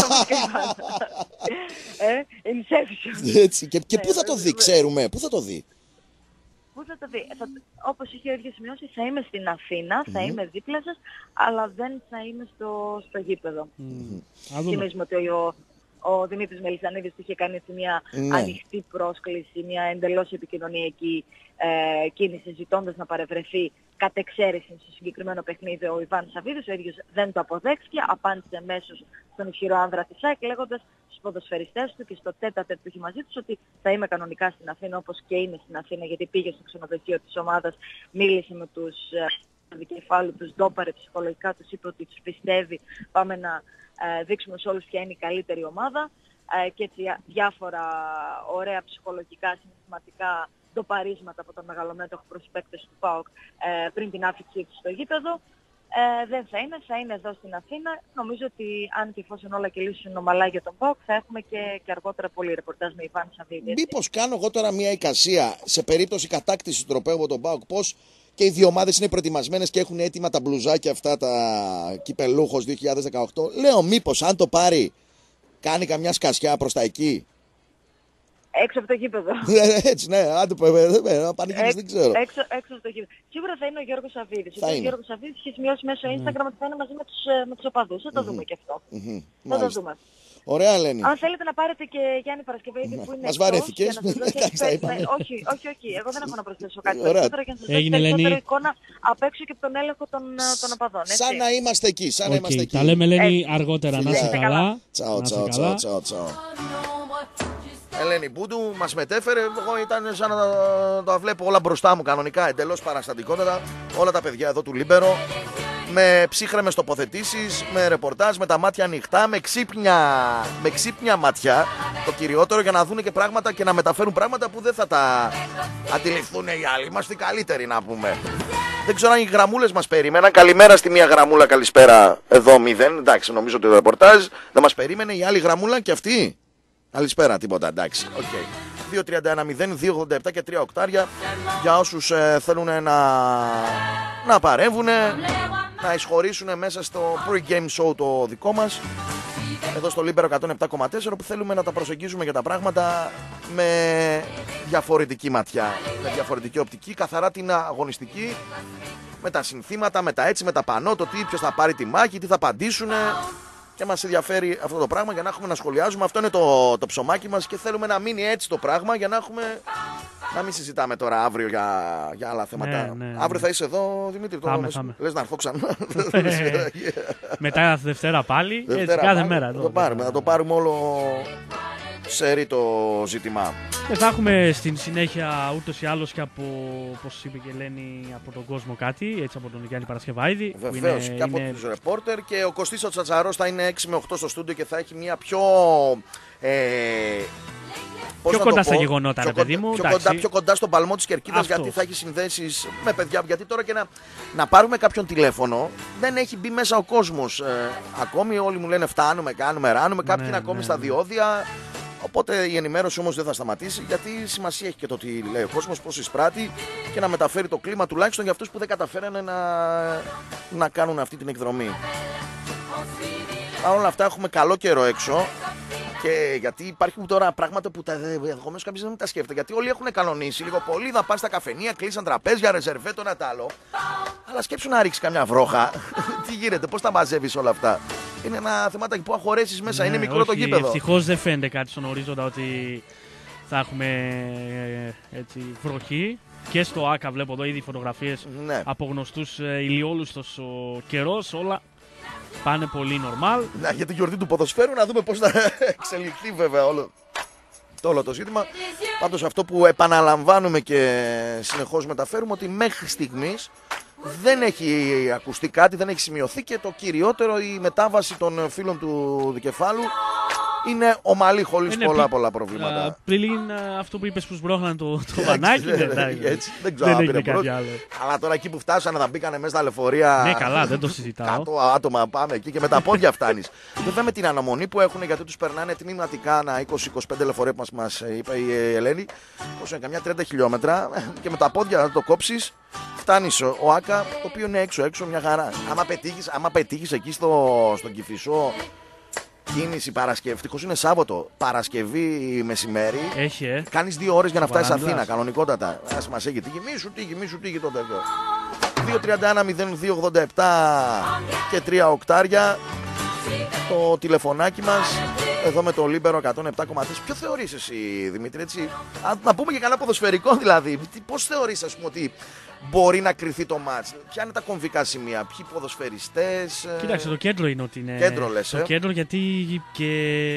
ε, Inception. Έτσι. Και, και πού θα το δει, ξέρουμε, πού θα το δει. Πού θα το δει. Θα, όπως είχε ο ίδιος σημειώσει, θα είμαι στην Αθήνα, θα mm-hmm. είμαι δίπλα σας, αλλά δεν θα είμαι στο, στο γήπεδο. Mm-hmm. Θυμίζουμε ότι ο, ο Δημήτρης Μελισσανίδης είχε κάνει μια mm-hmm. ανοιχτή πρόσκληση, μια εντελώς επικοινωνιακή ε, κίνηση, ζητώντας να παρευρεθεί κατ' εξαίρεση στο συγκεκριμένο παιχνίδι ο Ιβάν Σαββίδης. Ο ίδιος δεν το αποδέχθηκε, απάντησε αμέσως στον ισχυρό άνδρα της ΑΕΚ, λέγοντας στους ποδοσφαιριστές του και στο τέτα τέτ που είχε μαζί τους ότι θα είμαι κανονικά στην Αθήνα, όπως και είναι στην Αθήνα, γιατί πήγε στο ξενοδοχείο της ομάδας, μίλησε με τους δικεφάλου, τους ντόπαρε ψυχολογικά, τους είπε ότι τους πιστεύει, πάμε να ε, δείξουμε σε όλους ποια είναι η καλύτερη ομάδα, ε, και έτσι διάφορα ωραία ψυχολογικά, συναισθηματικά ντοπαρίσματα από τον μεγαλομέτωχο προσπέκτες του ΠΑΟΚ ε, πριν την άφηξή του στο γήπεδο. Ε, δεν θα είναι, θα είναι εδώ στην Αθήνα. Νομίζω ότι αν και εφόσον όλα κυλήσουν ομαλά για τον ΠΑΟΚ, θα έχουμε και, και αργότερα πολύ ρεπορτάζ με Ιβάν Σαββίδη. Μήπως κάνω εγώ τώρα μια εικασία σε περίπτωση κατάκτησης του τροπαίου από τον ΠΑΟΚ, πώς και οι δύο ομάδες είναι προετοιμασμένες και έχουν έτοιμα τα μπλουζάκια αυτά, τα κυπελούχος δύο χιλιάδες δεκαοκτώ. Λέω μήπως αν το πάρει, κάνει καμιά σκασιά προς τα εκεί. Έξω από το γήπεδο. Έτσι, ναι, άντε πανηγύρις, δεν ξέρω. Έξω, έξω από το γήπεδο. Σίγουρα θα είναι ο Γιώργος Σαββίδης. Ο Γιώργος Σαββίδης έχει σημειώσει μέσω Instagram ότι θα είναι μαζί με τους, με τους οπαδούς. Θα το δούμε και αυτό. Θα το δούμε. Ωραία, Ελένη. Αν θέλετε να πάρετε και Γιάννη Παρασκευαίδη που είναι. Μας βαρέθηκες. Όχι, όχι, όχι. Εγώ δεν έχω να προσθέσω κάτι περισσότερο για να σας δώσω περισσότερη εικόνα απ' έξω και από τον έλεγχο των, των οπαδών. Σαν να είμαστε εκεί. Σαν να είμαστε εκεί. Τα λέμε, Ελένη, αργότερα. Να είσαι καλά. Τσαο, τσαο, τσαο, τσαο. Ελένη Μπούντου μας μετέφερε. Εγώ ήταν σαν να τα βλέπω όλα μπροστά μου κανονικά. Εντελώς παραστατικότατα. Όλα τα παιδιά εδώ του Λίμπερο. Με ψύχρεμες τοποθετήσεις, με ρεπορτάζ, με τα μάτια ανοιχτά, με ξύπνια, με ξύπνια μάτια. Το κυριότερο για να δουν και πράγματα και να μεταφέρουν πράγματα που δεν θα τα αντιληφθούν οι άλλοι. Είμαστε οι καλύτεροι να πούμε. Δεν ξέρω αν οι γραμμούλες μας περίμεναν. Καλημέρα στη μία γραμμούλα, καλησπέρα εδώ μηδέν. Εντάξει, νομίζω ότι το ρεπορτάζ δεν μας περίμενε. Η άλλη γραμμούλα και αυτή. Καλησπέρα, τίποτα, εντάξει. Okay. δύο τριάντα ένα μηδέν, δύο ογδόντα επτά και τρία οκτάρια για όσους ε, θέλουν να, να παρέμβουν, να εισχωρήσουν μέσα στο pre-game show το δικό μας εδώ στο Λίμπερο εκατόν επτά κόμμα τέσσερα, που θέλουμε να τα προσεγγίζουμε για τα πράγματα με διαφορετική ματιά, με διαφορετική οπτική, καθαρά την αγωνιστική, με τα συνθήματα, με τα έτσι, με τα πανό, το τι, ποιος θα πάρει τη μάχη, τι θα απαντήσουν. Και μας ενδιαφέρει αυτό το πράγμα για να έχουμε να σχολιάζουμε. Αυτό είναι το, το ψωμάκι μας και θέλουμε να μείνει έτσι το πράγμα για να έχουμε. Να μην συζητάμε τώρα αύριο για, για άλλα θέματα. Ναι, ναι, ναι. Αύριο θα είσαι εδώ, Δημήτρη. Το θάμε, θάμε. Λες να έρθω ξανά. Μετά Δευτέρα πάλι. Δευτέρα έτσι, κάθε πάλι, μέρα. Θα το, πάρουμε, θα το πάρουμε όλο σερί το ζήτημα. Και θα έχουμε στην συνέχεια ούτως ή άλλως και από, όπως είπε και Ελένη, από τον κόσμο κάτι, έτσι από τον Γιάννη Παρασκευάηδη. Βεβαίως, και από είναι... τους ρεπόρτερ. Και ο Κωστής ο Τσατσαρός θα είναι έξι με οκτώ στο στούντιο και θα έχει μια πιο... Ε, πιο κοντά στα γεγονότα, ρε παιδί μου. Πιο κοντά, πιο κοντά στον παλμό της Κερκίδας, γιατί θα έχει συνδέσεις με παιδιά. Γιατί τώρα και να, να πάρουμε κάποιον τηλέφωνο, δεν έχει μπει μέσα ο κόσμος. Ε, ακόμη όλοι μου λένε φτάνουμε, κάνουμε, ράνουμε. Κάποιοι ναι, είναι ακόμη ναι, στα διόδια. Οπότε η ενημέρωση όμως δεν θα σταματήσει, γιατί σημασία έχει και το τι λέει ο κόσμος, πώς εισπράττει και να μεταφέρει το κλίμα τουλάχιστον για αυτούς που δεν καταφέρανε να, να κάνουν αυτή την εκδρομή. Παρ' όλα αυτά έχουμε καλό καιρό έξω. Και γιατί υπάρχουν τώρα πράγματα που ενδεχομένως κάποιος δεν τα σκέφτεται. Γιατί όλοι έχουν κανονίσει λίγο πολύ να πάνε στα καφενεία, κλείσαν τραπέζια, ρεζερβέ, το ένα τ' άλλο. Αλλά σκέψου να ρίξει καμιά βρόχα. Τι γίνεται, πώς τα μαζεύεις όλα αυτά. Είναι ένα θεματάκι που αχωρέσεις μέσα, ναι, είναι μικρό όχι, το γήπεδο. Ευτυχώς δεν φαίνεται κάτι στον ορίζοντα ότι θα έχουμε έτσι, βροχή. Και στο ΆΚΑ βλέπω εδώ ήδη φωτογραφίες ναι. από γνωστούς ηλιόλουστος ο καιρός, όλα. Πάνε πολύ normal. Να, για τη γιορτή του ποδοσφαίρου να δούμε πώς θα εξελιχθεί βέβαια όλο το, όλο το ζήτημα. Πάντως αυτό που επαναλαμβάνουμε και συνεχώς μεταφέρουμε, ότι μέχρι στιγμής δεν έχει ακουστεί κάτι, δεν έχει σημειωθεί, και το κυριότερο, η μετάβαση των φίλων του δικεφάλου είναι ομαλή, χωρίς είναι πολλά πολλά προβλήματα. Uh, πριν uh, αυτό που είπες που σμπρώχναν το, το βανάκι. δεν, δεν, έτσι, δεν ξέρω αν πήρε πρώτη. Αλλά τώρα εκεί που φτάσανε θα μπήκανε μέσα στα λεωφορεία. Ναι, καλά, δεν το συζητάω. Κάτω άτομα πάμε εκεί και με τα πόδια φτάνεις. Βέβαια με την αναμονή που έχουν, γιατί τους περνάνε τμήματικά ένα είκοσι είκοσι πέντε λεωφορεία που μας είπε η Ελένη. Πόσο είναι, καμιά τριάντα χιλιόμετρα. Και με τα πόδια να το κόψεις. Φτάνεις ο ΆΚΑ, το οποίο είναι έξω-έξω μια χαρά. Άμα πετύχεις, άμα πετύχεις εκεί στο, στον Κηφισό. Κίνηση Παρασκευή, ευτυχώς είναι Σάββατο, Παρασκευή μεσημέρι. Έχει, ε. Κάνεις δύο ώρες για να φτάσεις Αθήνα, κανονικότατα. Ας μας έχει τύχει, μη σου τύχει, μη σου τύχει το τέτοιο. δύο τριάντα ένα μηδέν δύο ογδόντα επτά και τρία οκτάρια το τηλεφωνάκι μας εδώ με το Λίμπερο εκατόν επτά κόμμα τέσσερα. Ποιο θεωρείς εσύ, Δημήτρη, έτσι, α, να πούμε και κανένα ποδοσφαιρικό δηλαδή, πώς θεωρείς, ας πούμε, ότι μπορεί να κρυθεί το μάτς, ποια είναι τα κομβικά σημεία, ποιοι ποδοσφαιριστές. Κοίταξε, το κέντρο είναι ότι είναι. Κέντρο λες, το ε? κέντρο, γιατί και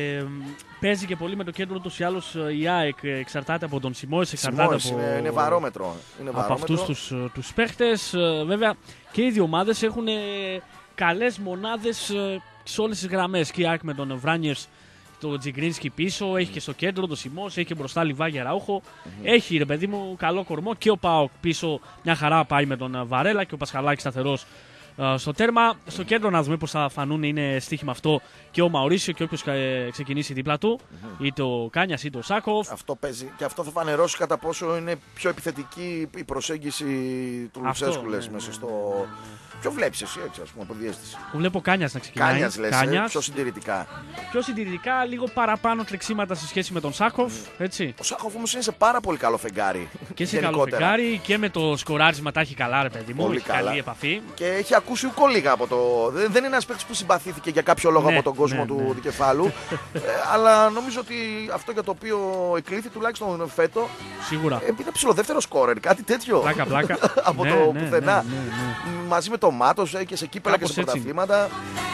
παίζει και πολύ με το κέντρο ούτως ή άλλως η ΑΕΚ, εξαρτάται από τον Σιμόης, εξαρτάται Σιμόης, από, είναι, είναι βαρόμετρο, είναι από αυτούς τους, τους παίχτες. Βέβαια και οι δύο ομάδες έχουν καλές μονάδες σε όλες τις γραμμές. Και η ΑΕΚ με τον Βράνιερς, το Τζιγκρίνσκι πίσω, έχει και στο κέντρο το Σιμός, έχει και μπροστά Λιβάγια Ράουχο. Mm-hmm. Έχει, ρε παιδί μου, καλό κορμό, και ο ΠΑΟΚ πίσω μια χαρά πάει με τον Βαρέλα, και ο Πασχαλάκης σταθερός στο τέρμα. Στο κέντρο να δούμε πώς θα φανούν, είναι στοίχημα αυτό και ο Μαουρίσιο και όποιος ξεκινήσει δίπλα του, mm-hmm. είτε ο Κάνιας είτε ο Σάκοφ. Αυτό παίζει και αυτό θα φανερώσει κατά πόσο είναι πιο επιθετική η προσέγγιση του Λουτσέσκου, λες, ναι, μέσα ναι, στο... Ναι, ναι. Ποιο βλέπεις εσύ, έτσι, ας πούμε, από διέστηση? Που βλέπω Κάνιας να ξεκινάει. Κάνιας, λες, Κάνιας. Πιο συντηρητικά. Πιο συντηρητικά, λίγο παραπάνω τρεξίματα σε σχέση με τον Σάκοφ. Έτσι. Ο Σάκοφ όμως είναι σε πάρα πολύ καλό φεγγάρι. Και σε καλό φεγγάρι και με το σκοράρισμα τα έχει καλά, ρε παιδί μου. Πολύ έχει καλά. Καλή επαφή. Και έχει ακούσει ουκό λίγα από το. Δεν είναι ένας παίκτης που συμπαθήθηκε για κάποιο λόγο, ναι, από τον κόσμο, ναι, του, ναι, δικεφάλου. ε, αλλά νομίζω ότι αυτό για το οποίο εκλήθη τουλάχιστον φέτο. Σίγουρα. Ε, είναι ψηλοδεύτερο σκόρερ, κάτι τέτοιο. Πλάκα, πλάκα. από ναι, το ναι, πουθενά. Ναι, ναι, ναι. Μαζί με το Μάτος και σε κύπελα Κάπως και σε πρωταθλήματα.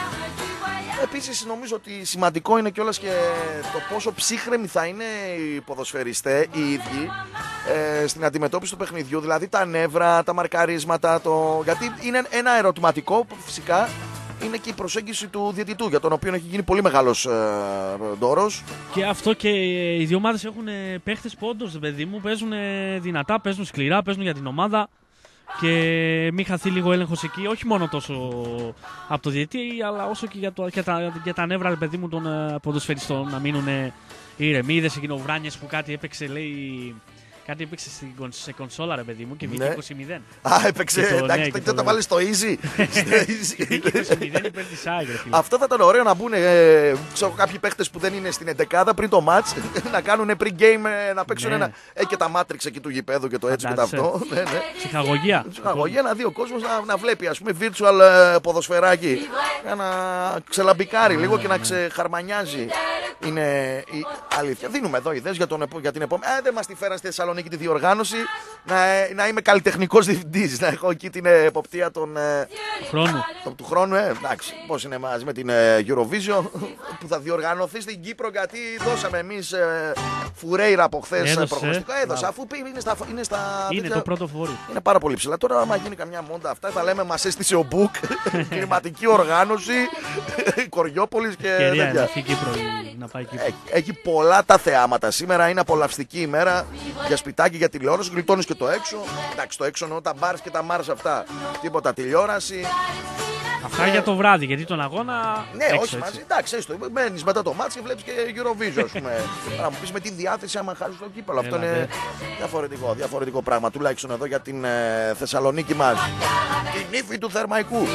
Επίσης νομίζω ότι σημαντικό είναι κιόλας και το πόσο ψύχρεμοι θα είναι οι ποδοσφαιριστές οι ίδιοι ε, στην αντιμετώπιση του παιχνιδιού. Δηλαδή τα νεύρα, τα μαρκαρίσματα, το... γιατί είναι ένα ερωτηματικό που φυσικά είναι και η προσέγγιση του διαιτητού, για τον οποίο έχει γίνει πολύ μεγάλος ε, ντόρος. Και αυτό και οι δύο ομάδες έχουν παίχτες που όντως, παιδί μου, παίζουν δυνατά, παίζουν σκληρά, παίζουν για την ομάδα. Και μην χαθεί λίγο έλεγχος εκεί, όχι μόνο τόσο από το διαιτητή, αλλά όσο και για, το, για, τα, για τα νεύρα, παιδί μου, των ποδοσφαιριστών να μείνουν ήρεμοι. Είδες εκείνο ο Βράνιες που κάτι έπαιξε, λέει. Κάτι έπαιξε σε κονσόλα, ρε παιδί μου, και βγήκε ναι. είκοσι μηδέν. Α, έπαιξε. Το, εντάξει, ναι, το, το βάλει στο easy. είκοσι μηδέν υπέρ της Άγρε. Αυτό θα ήταν ωραίο να μπουν ε, ξέρω, κάποιοι παίχτες που δεν είναι στην εντεκάδα πριν το match να κάνουν pre-game, να παίξουν ναι. ένα. Έχει και τα Matrix εκεί του γηπέδου και το έτσι και το αυτό. Ναι, ναι. Ψυχαγωγία. Ψυχαγωγία, να δει ο κόσμος να, να βλέπει, ας πούμε, virtual ε, ποδοσφαιράκι. Να ξελαμπικάρει λίγο και να ξεχαρμανιάζει. Είναι η αλήθεια. Δίνουμε εδώ ιδέες για, για την επόμενη. Ε, δεν μας τη φέραν στη Θεσσαλονίκη τη διοργάνωση. Να, να είμαι καλλιτεχνικός διευθυντής. Να έχω εκεί την εποπτεία των, χρόνου. Το, του χρόνου. Ε, εντάξει, πώς είναι μαζί με την ε, Eurovision που θα διοργανωθεί στην Κύπρο, γιατί δώσαμε εμείς ε, Φουρέιρα από χθες προγνωστικό. Έδωσα, αφού είναι στα. Είναι, στα, είναι το πρώτο φόρι. Είναι πάρα πολύ ψηλά. Τώρα, άμα γίνει καμιά μόντα αυτά, θα λέμε μας έστησε ο Μπουκ. Κλιματική οργάνωση. Κοριόπολης και τέτοια. Να πάει Έχει, έχει πολλά τα θεάματα. Σήμερα είναι απολαυστική ημέρα για σπιτάκι, για τηλεόραση. Γλιτώνεις και το έξω. Εντάξει, το έξω εννοώ τα μπάρς και τα μάρς αυτά. Τίποτα τηλεόραση. Αυτά ε... για το βράδυ, γιατί τον αγώνα. Ναι, έξω, όχι μαζί. Εντάξει, έστω. Μένεις μετά το μάτς και βλέπεις και Eurovision, ας πούμε. Να μου πεις με τη διάθεση άμα χάσεις το κύπελο. Αυτό είναι διαφορετικό, διαφορετικό πράγμα. Τουλάχιστον εδώ για την ε, Θεσσαλονίκη μας. Την ύφη του Θερμαϊκού.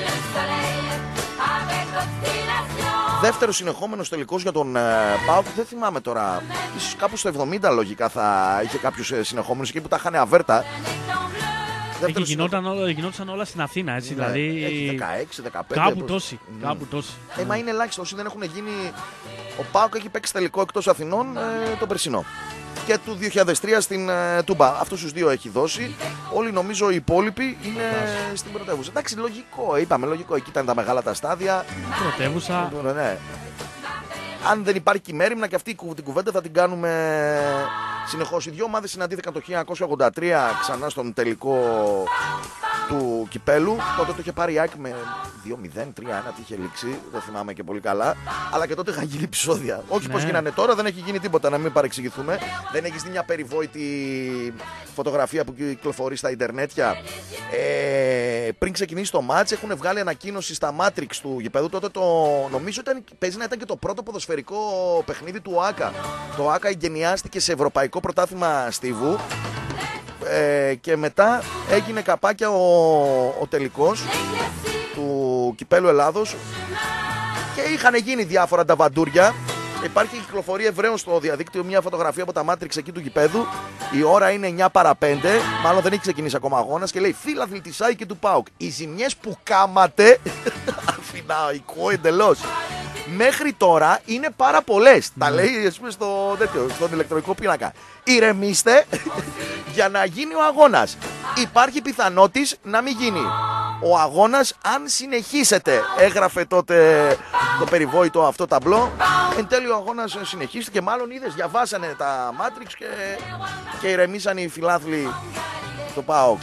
Δεύτερο συνεχόμενος τελικός για τον ε, ΠΑΟΚ. Δεν θυμάμαι τώρα. Ίσως κάπου στο εβδομήντα λογικά θα είχε κάποιους ε, συνεχόμενους εκεί που τα είχαν αβέρτα. Εκεί γινόταν, συνεχ... γινόταν όλα στην Αθήνα, έτσι. Ναι, δηλαδή. Έχει δεκαέξι δεκαπέντε. Κάπου τόσοι. Mm. Κάπου τόσοι. Ε, μα είναι ελάχιστο. Όσοι δεν έχουν γίνει. Ο ΠΑΟΚ έχει παίξει τελικό εκτός Αθηνών ε, τον περσινό. Και του δύο χιλιάδες τρία στην ε, Τούμπα. Αυτούς τους δύο έχει δώσει. Όλοι νομίζω οι υπόλοιποι είναι στην πρωτεύουσα. Εντάξει, λογικό. Είπαμε λογικό. Εκεί ήταν τα μεγάλα τα στάδια. Πρωτεύουσα. Ναι. Αν δεν υπάρχει κυμέριμνα, και αυτή την κουβέντα θα την κάνουμε συνεχώς. Οι δύο ομάδες συναντήθηκαν το χίλια εννιακόσια ογδόντα τρία ξανά στον τελικό του κυπέλου. Τότε το είχε πάρει η ΑΕΚ με δύο μηδέν τρία ένα, τι είχε λήξει, δεν θυμάμαι και πολύ καλά. Αλλά και τότε είχαν γίνει επεισόδια. Όχι ναι. Πως γίνανε τώρα, δεν έχει γίνει τίποτα, να μην παρεξηγηθούμε. Δεν έχει δει μια περιβόητη φωτογραφία που κυκλοφορεί στα Ιντερνέτια. Ε, πριν ξεκινήσει το μάτς, έχουν βγάλει ανακοίνωση στα Matrix του γηπέδου. Τότε το νομίζω ήταν, παίζει να ήταν και το πρώτο ποδοσφαιρικό παιχνίδι του ΟΑΚΑ. Το ΟΑΚΑ εγκαινιάστηκε σε ευρωπαϊκό πρωτάθλημα στίβου. Ε, και μετά έγινε καπάκια ο, ο τελικός του Κυπέλου Ελλάδος και είχαν γίνει διάφορα νταβαντούρια. Υπάρχει κυκλοφορία ευρέως στο διαδίκτυο μια φωτογραφία από τα Matrix εκεί του γηπέδου. Η ώρα είναι εννιά παρά πέντε, μάλλον δεν έχει ξεκινήσει ακόμα αγώνας, και λέει φίλαθλοι της ΑΕΚ και του ΠΑΟΚ, οι ζημιές που κάματε αθηναϊκό εντελώς μέχρι τώρα είναι πάρα πολλές. Mm. Τα λέει ας πούμε, στο, τέτοιο, στον ηλεκτρονικό πίνακα. Ηρεμήστε για να γίνει ο αγώνας. Υπάρχει πιθανότης να μην γίνει ο αγώνας αν συνεχίσετε. Έγραφε τότε το περιβόητο αυτό ταμπλό. Εν τέλει ο αγώνας συνεχίστηκε. Μάλλον είδες, διαβάσανε τα Matrix και, και ηρεμήσαν οι φιλάθλοι του ΠΑΟΚ.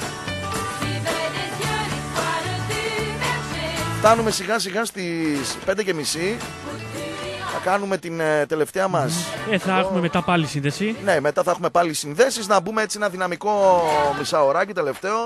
Φτάνουμε σιγά σιγά στις πέντε και μισή. Θα κάνουμε την ε, τελευταία μας. Ε, θα εδώ. Έχουμε μετά πάλι σύνδεση. Ναι, μετά θα έχουμε πάλι συνδέσεις. Να μπούμε έτσι ένα δυναμικό μισάωράκι τελευταίο.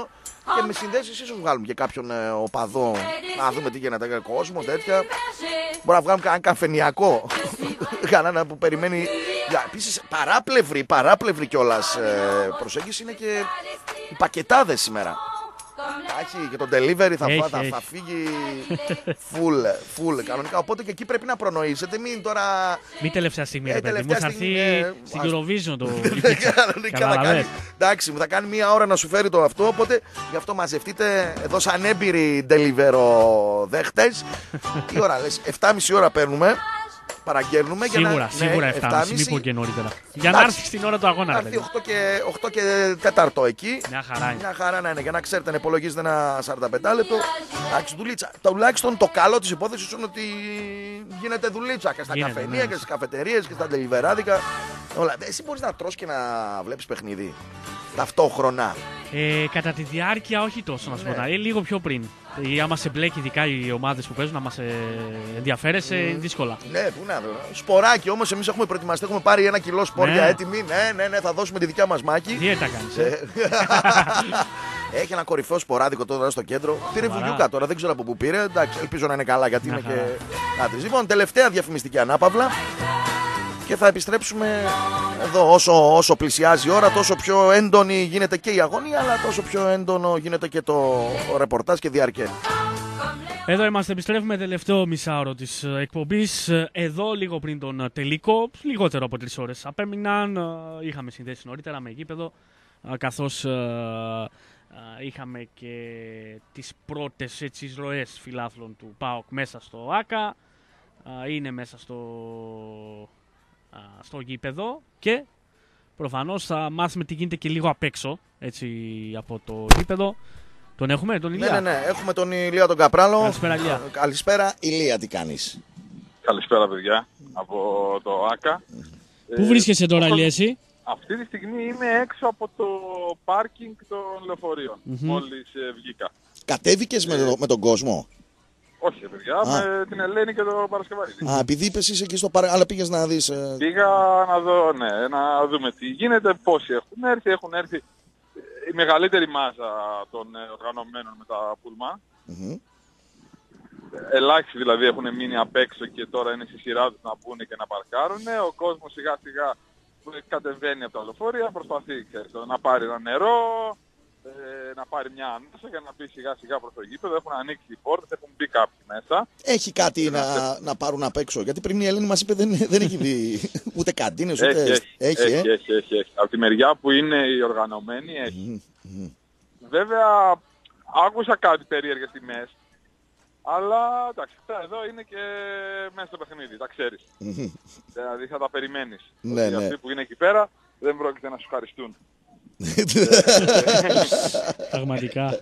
Και με συνδέσεις ίσως βγάλουμε και κάποιον ε, οπαδό να δούμε τι γίνεται, κόσμο, τέτοια. Μπορεί να βγάλουμε κανένα καφενιακό. Κανένα που περιμένει. Επίσης παράπλευρη, παράπλευρη κιόλας ε, προσέγγιση είναι και οι πακετάδες σήμερα. Έχει και το delivery θα, έχει, θα, έχει. θα φύγει full, full κανονικά. Οπότε και εκεί πρέπει να προνοήσετε. Μην τώρα. Μην τελευταία στιγμή, ρε ε, παιδί μου. Θα έρθει ε, στην Eurovision το. Κανονικά. Εντάξει, μου θα κάνει μία ώρα να σου φέρει το αυτό. Οπότε γι' αυτό μαζευτείτε εδώ σαν έμπειροι delivery δέχτες. Τι ώρα λες, εφτά και μισή ώρα παίρνουμε. Παραγγέλνουμε σίγουρα, για να. Σίγουρα, εφτά και μισή, μην πω και νωρίτερα. Για να έρθει στην ώρα του αγώνα. Να έρθει οκτώ και τέταρτο εκεί. Μια χαρά είναι. Μια χαρά να είναι. Για να ξέρετε, να υπολογίζετε ένα σαράντα πέντε λεπτό. Εντάξει, δουλίτσα. Τουλάχιστον το καλό της υπόθεσης είναι ότι γίνεται δουλίτσα και στα γίνεται, καφενεία ναι. και στις καφετερίες και στα τελιβεράδικα. Όλα. Εσύ μπορείς να τρως και να βλέπεις παιχνίδι ταυτόχρονα. Ε, κατά τη διάρκεια όχι τόσο να σου πω. Ναι. Ε, λίγο πιο πριν. Ή άμα σε μπλέκει ειδικά οι ομάδες που παίζουν, άμα σε ενδιαφέρεσαι, mm. δύσκολα. Ναι, πού να δω. Σποράκι όμως, εμείς έχουμε προετοιμαστεί, έχουμε πάρει ένα κιλό σπόρια ναι. έτοιμη. Ναι, ναι, ναι, θα δώσουμε τη δικιά μας μάχη. Δίαιτα κάνεις. Ε. Έχει ένα κορυφαίο σποράδικο τώρα στο κέντρο. Πήρε βουλιούκα τώρα, δεν ξέρω από πού πήρε. Εντάξει, ελπίζω να είναι καλά γιατί είναι και. Άτρις. Λοιπόν, τελευταία διαφημιστική ανάπαυλα. Και θα επιστρέψουμε εδώ όσο, όσο πλησιάζει η ώρα, τόσο πιο έντονη γίνεται και η αγωνία, αλλά τόσο πιο έντονο γίνεται και το ρεπορτάζ και διαρκέ. Εδώ είμαστε, επιστρέφουμε τελευταίο μισάωρο της εκπομπής. Εδώ λίγο πριν τον τελικό, λιγότερο από τρεις ώρες απέμειναν. Είχαμε συνδέσει νωρίτερα με γήπεδο, καθώς είχαμε και τις πρώτες έτσι, ροές φιλάθλων του ΠΑΟΚ μέσα στο ΆΚΑ. Είναι μέσα στο... στο γήπεδο και προφανώς θα μάθουμε τι γίνεται και λίγο απ' έξω έτσι, από το γήπεδο. Τον έχουμε, τον Ηλία. Ναι, ναι, ναι. Έχουμε τον Ηλία τον Καπράλο. Καλησπέρα, Ηλία. Καλησπέρα, Ηλία, τι κάνεις? Καλησπέρα, παιδιά, από το ΆΚΑ. Πού ε, βρίσκεσαι τώρα, Ηλία, εσύ? Αυτή τη στιγμή είμαι έξω από το πάρκινγκ των λεωφορείων, mm-hmm. μόλις ε, βγήκα. Κατέβηκες ε, με, με τον κόσμο? Όχι, παιδιά, Α. με την Ελένη και τον Παρασκευαρίδη. Α, επειδή είπες είσαι εκεί στο πάρκινγκ, αλλά πήγες να δεις... Ε... Πήγα να δω, ναι, να δούμε τι γίνεται, πόσοι έχουν έρθει. Έχουν έρθει η μεγαλύτερη μάζα των οργανωμένων με τα πούλμα. Mm-hmm. Ελάχιστοι δηλαδή έχουν μείνει απ' έξω και τώρα είναι στη σειρά τους να μπουν και να παρκάρουν. Ο κόσμος σιγά σιγά κατεβαίνει από τα λεωφορεία, προσπαθεί ξέρεις, να πάρει ένα νερό, ε, να πάρει μια ανάσα για να μπει σιγά σιγά προς το γήπεδο. Έχουν ανοίξει οι πόρτες, έχουν μπει κάποιοι μέσα. Έχει κάτι να, να, να πάρουν απ' έξω, γιατί πριν η Ελένη μας είπε δεν, δεν έχει δει ούτε καντίνες ούτε... Έχει, έχει, έχει, έχει, ε? έχει, έχει, έχει, έχει. Από τη μεριά που είναι οι οργανωμένοι έχει. Mm-hmm. Βέβαια άκουσα κάτι περίεργες τιμές. Αλλά εντάξει, εδώ είναι και μέσα στο παιχνίδι, τα ξέρεις. Mm-hmm. Δηλαδή θα τα περιμένεις. Ναι, ναι. Αυτοί που είναι εκεί πέρα δεν πρόκειται να σου ευχαριστούν. Πραγματικά.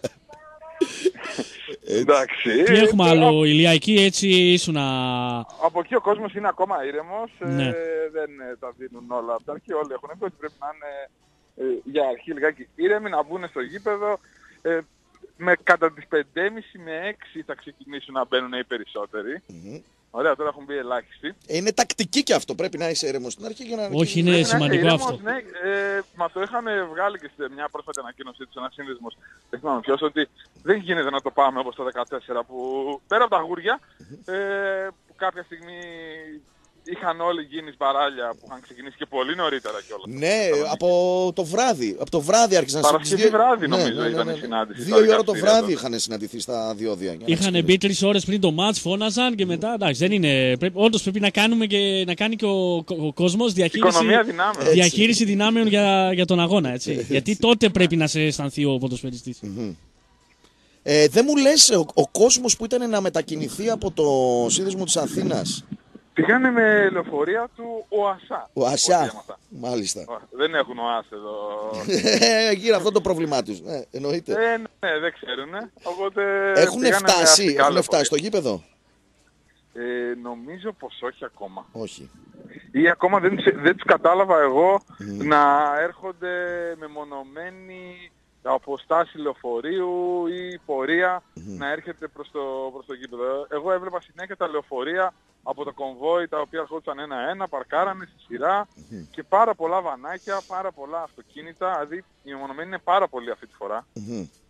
Εντάξει. Τι έχουμε άλλο, Ηλία, εκεί έτσι ήσουν να... Από εκεί ο κόσμος είναι ακόμα ήρεμος. Ναι. Ε, δεν ε, τα δίνουν όλα από τα αρχή. Όλοι έχουν πει ότι πρέπει να είναι ε, για αρχή λιγάκι ήρεμοι, να μπουν στο γήπεδο. Ε, με κατά τις πέντε και μισή με έξι θα ξεκινήσουν να μπαίνουν οι περισσότεροι. Mm-hmm. Ωραία, τώρα έχουν μπει ελάχιστοι. Είναι τακτική και αυτό, πρέπει να είσαι ήρεμος στην αρχή για να... Όχι, είναι πρέπει σημαντικό ήρεμος, αυτό. Ναι, ε, μα το είχαν βγάλει και σε μια πρόσφατη ανακοίνωσή τους, ένα σύνδεσμος, δεν θυμάμαι ποιος, ότι δεν γίνεται να το πάμε όπως το δεκατέσσερα που πέρα από τα γούρια, ε, που κάποια στιγμή είχαν όλοι γίνει μπαράλια που είχαν ξεκινήσει και πολύ νωρίτερα κιόλας. Ναι, από το βράδυ. Από το βράδυ άρχισαν να Παρασκευή βράδυ νομίζω ναι, ναι, ναι, ναι. ήταν η συνάντηση. Δύο η ώρα το βράδυ είχαν συναντηθεί στα διόδια. Είχαν μπει τρεις ώρες πριν το μάτς, φώναζαν και μετά. Εντάξει, δεν είναι. Πρέπει, όντως πρέπει να, κάνουμε και, να κάνει και ο, ο κόσμος διαχείριση, δυνάμεων. διαχείριση δυνάμεων για, για τον αγώνα. Έτσι. Γιατί τότε πρέπει να σε αισθανθεί ο ποδοσφαιριστής. Mm-hmm. Ε, δεν μου λες ο, ο κόσμος που ήταν να μετακινηθεί από το σύνδεσμο της Αθήνας. Πήγανε με λεωφορεία του ΟΑΣΑ. ΟΑΣΑ, μάλιστα. Δεν έχουν ΟΑΣ εδώ. Γύρω αυτό το πρόβλημά τους, ναι, εννοείται. Ε, ναι, δεν ξέρουν. Οπότε έχουν φτάσει, έχουν φτάσει στο γήπεδο. Ε, νομίζω πως όχι ακόμα. Όχι. Ή ακόμα δεν, δεν τους κατάλαβα εγώ mm. να έρχονται μεμονωμένοι από στάση λεωφορείου ή πορεία mm. να έρχεται προς το, προς το γήπεδο. Εγώ έβλεπα συνέχεια τα λεωφορεία από το κομβόι τα οποία ερχόντουσαν ένα-ένα, παρκάρανε στη σειρά mm-hmm. και πάρα πολλά βανάκια, πάρα πολλά αυτοκίνητα, δηλαδή οι μεμονωμένοι είναι πάρα πολλοί αυτή τη φορά. Mm-hmm.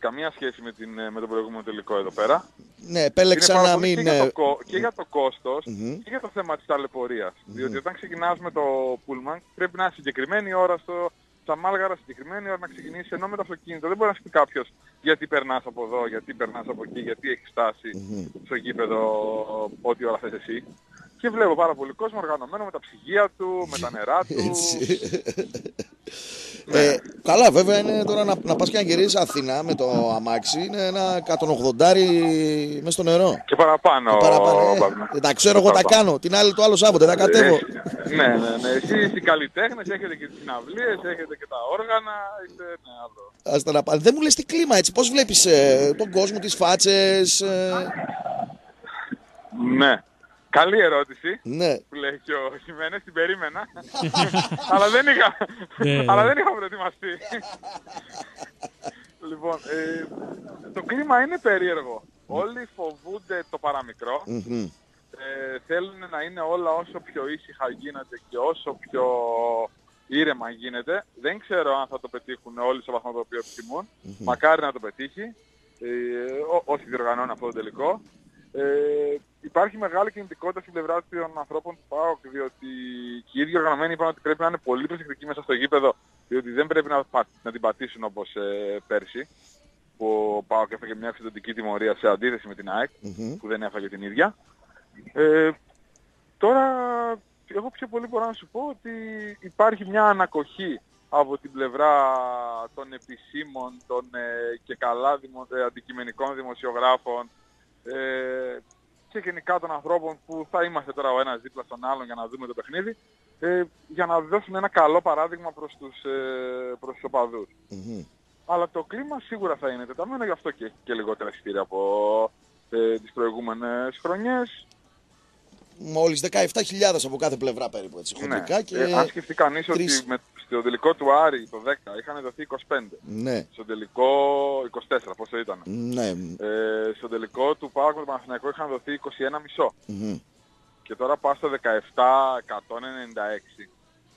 καμία σχέση με, την, με τον προηγούμενο τελικό εδώ πέρα. Ναι, επέλεξα να μην... Και για, το, και για το κόστος mm-hmm. και για το θέμα της ταλαιπωρίας. Mm-hmm. Διότι όταν ξεκινάς με το πούλμαν πρέπει να είναι συγκεκριμένη ώρα στο... στα Μάλγαρα, συγκεκριμένη ώρα να ξεκινήσει, ενώ με το αυτοκίνητο δεν μπορεί να σου πει κάποιος γιατί περνάς από εδώ, γιατί περνάς από εκεί, γιατί έχεις φτάσει mm-hmm. στο γήπεδο ό,τι ώρα θες εσύ. Και βλέπω πάρα πολύ κόσμο οργανωμένο με τα ψυγεία του, με τα νερά του. ε, καλά, βέβαια είναι τώρα να, να πας και να γυρίσεις Αθήνα με το αμάξι, είναι ένα εκατόν ογδόντα μέσα στο νερό. Και παραπάνω. Και παραπάνω ε, τα ξέρω εγώ τα κάνω, την άλλη το άλλο Σάββατο, δεν κατέβω. Ε, ναι, ναι, ναι. Εσείς οι καλλιτέχνες έχετε και τις συναυλίες, έχετε και τα όργανα, είστε ναι, άλλο. Ας τα να... Δεν μου λες τι κλίμα έτσι, πώς βλέπεις ε, τον κόσμο, τις φάτσες. Ε... Ναι. Καλή ερώτηση ναι. που λέει και ο Χιμένες, την περίμενα, αλλά δεν είχα, αλλά δεν είχα προετοιμαστεί. Λοιπόν, ε, το κλίμα είναι περίεργο. Όλοι φοβούνται το παραμικρό, mm-hmm. ε, θέλουν να είναι όλα όσο πιο ήσυχα γίνεται και όσο πιο ήρεμα γίνεται. Δεν ξέρω αν θα το πετύχουν όλοι στο βαθμό το οποίο επιθυμούν. Mm-hmm. Μακάρι να το πετύχει, ε, ό, όσοι διοργανώνουν αυτό το τελικό. Ε, υπάρχει μεγάλη κινητικότητα στην πλευρά των ανθρώπων του ΠΑΟΚ, διότι και οι ίδιοι οργανωμένοι είπαν ότι πρέπει να είναι πολύ προσεκτικοί μέσα στο γήπεδο, διότι δεν πρέπει να, να την πατήσουν όπως ε, πέρσι, που ο ΠΑΟΚ έφαγε μια εξωτερική τιμωρία σε αντίθεση με την ΑΕΚ, mm-hmm. που δεν έφαγε την ίδια. Ε, τώρα, εγώ πιο πολύ μπορώ να σου πω ότι υπάρχει μια ανακοχή από την πλευρά των επισήμων, των ε, και καλά δημο, ε, αντικειμενικών δημοσιογράφων, Ε, και γενικά των ανθρώπων που θα είμαστε τώρα ο ένας δίπλα στον άλλον για να δούμε το παιχνίδι, ε, για να δώσουν ένα καλό παράδειγμα προς τους, ε, προς τους οπαδούς. Mm-hmm. Αλλά το κλίμα σίγουρα θα είναι τεταμένο, γι' αυτό και έχει και λιγότερα εισιτήρια από ε, τις προηγούμενες χρονιές. Μόλις δεκαεπτά χιλιάδες από κάθε πλευρά περίπου έτσι χοντρικά. Ναι. Και ε, αν σκεφτεί κανείς τρεις... ότι με, στο τελικό του Άρη το δέκα είχαν δοθεί είκοσι πέντε. Ναι. Στο τελικό είκοσι τέσσερα, πόσο ήταν. Ναι. Ε, στο τελικό του ΠΑΟΚ με το Παναθηναϊκό είχαν δοθεί είκοσι ένα κόμμα πέντε. Mm-hmm. Και τώρα πας στο δεκαεπτά εκατόν ενενήντα έξι.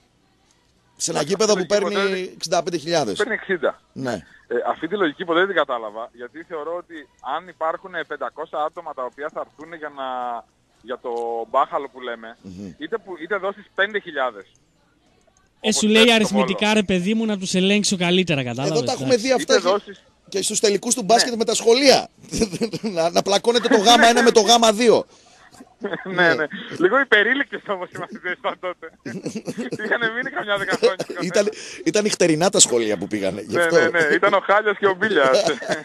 Σε ένα γήπεδο που παίρνει εξήντα πέντε χιλιάδες. Παίρνει εξήντα. Ναι. Ε, αυτή τη λογική ποτέ δεν την κατάλαβα, γιατί θεωρώ ότι αν υπάρχουν πεντακόσια άτομα τα οποία θα έρθουν για, να, για το μπάχαλο που λέμε, mm-hmm. είτε, που, είτε δώσεις πέντε χιλιάδες. Ε, σου λέει αριθμητικά ρε παιδί μου να τους ελέγξω καλύτερα, κατάλαβες. Εδώ τα έχουμε δει αυτά δώσεις... και στους τελικούς του μπάσκετ ναι. με τα σχολεία. να, να πλακώνεται το γάμα ένα με το γάμα δύο. ναι, ναι. Λίγο υπερήλικτες όμως οι μαθητές ήταν τότε. Είχαν μείνει καμιά δέκα χρόνια. Ήταν, ήταν νυχτερινά τα σχολεία που πήγανε. Ναι, ναι, ναι. Ήταν ο Χάλιας και ο Μπίλιας.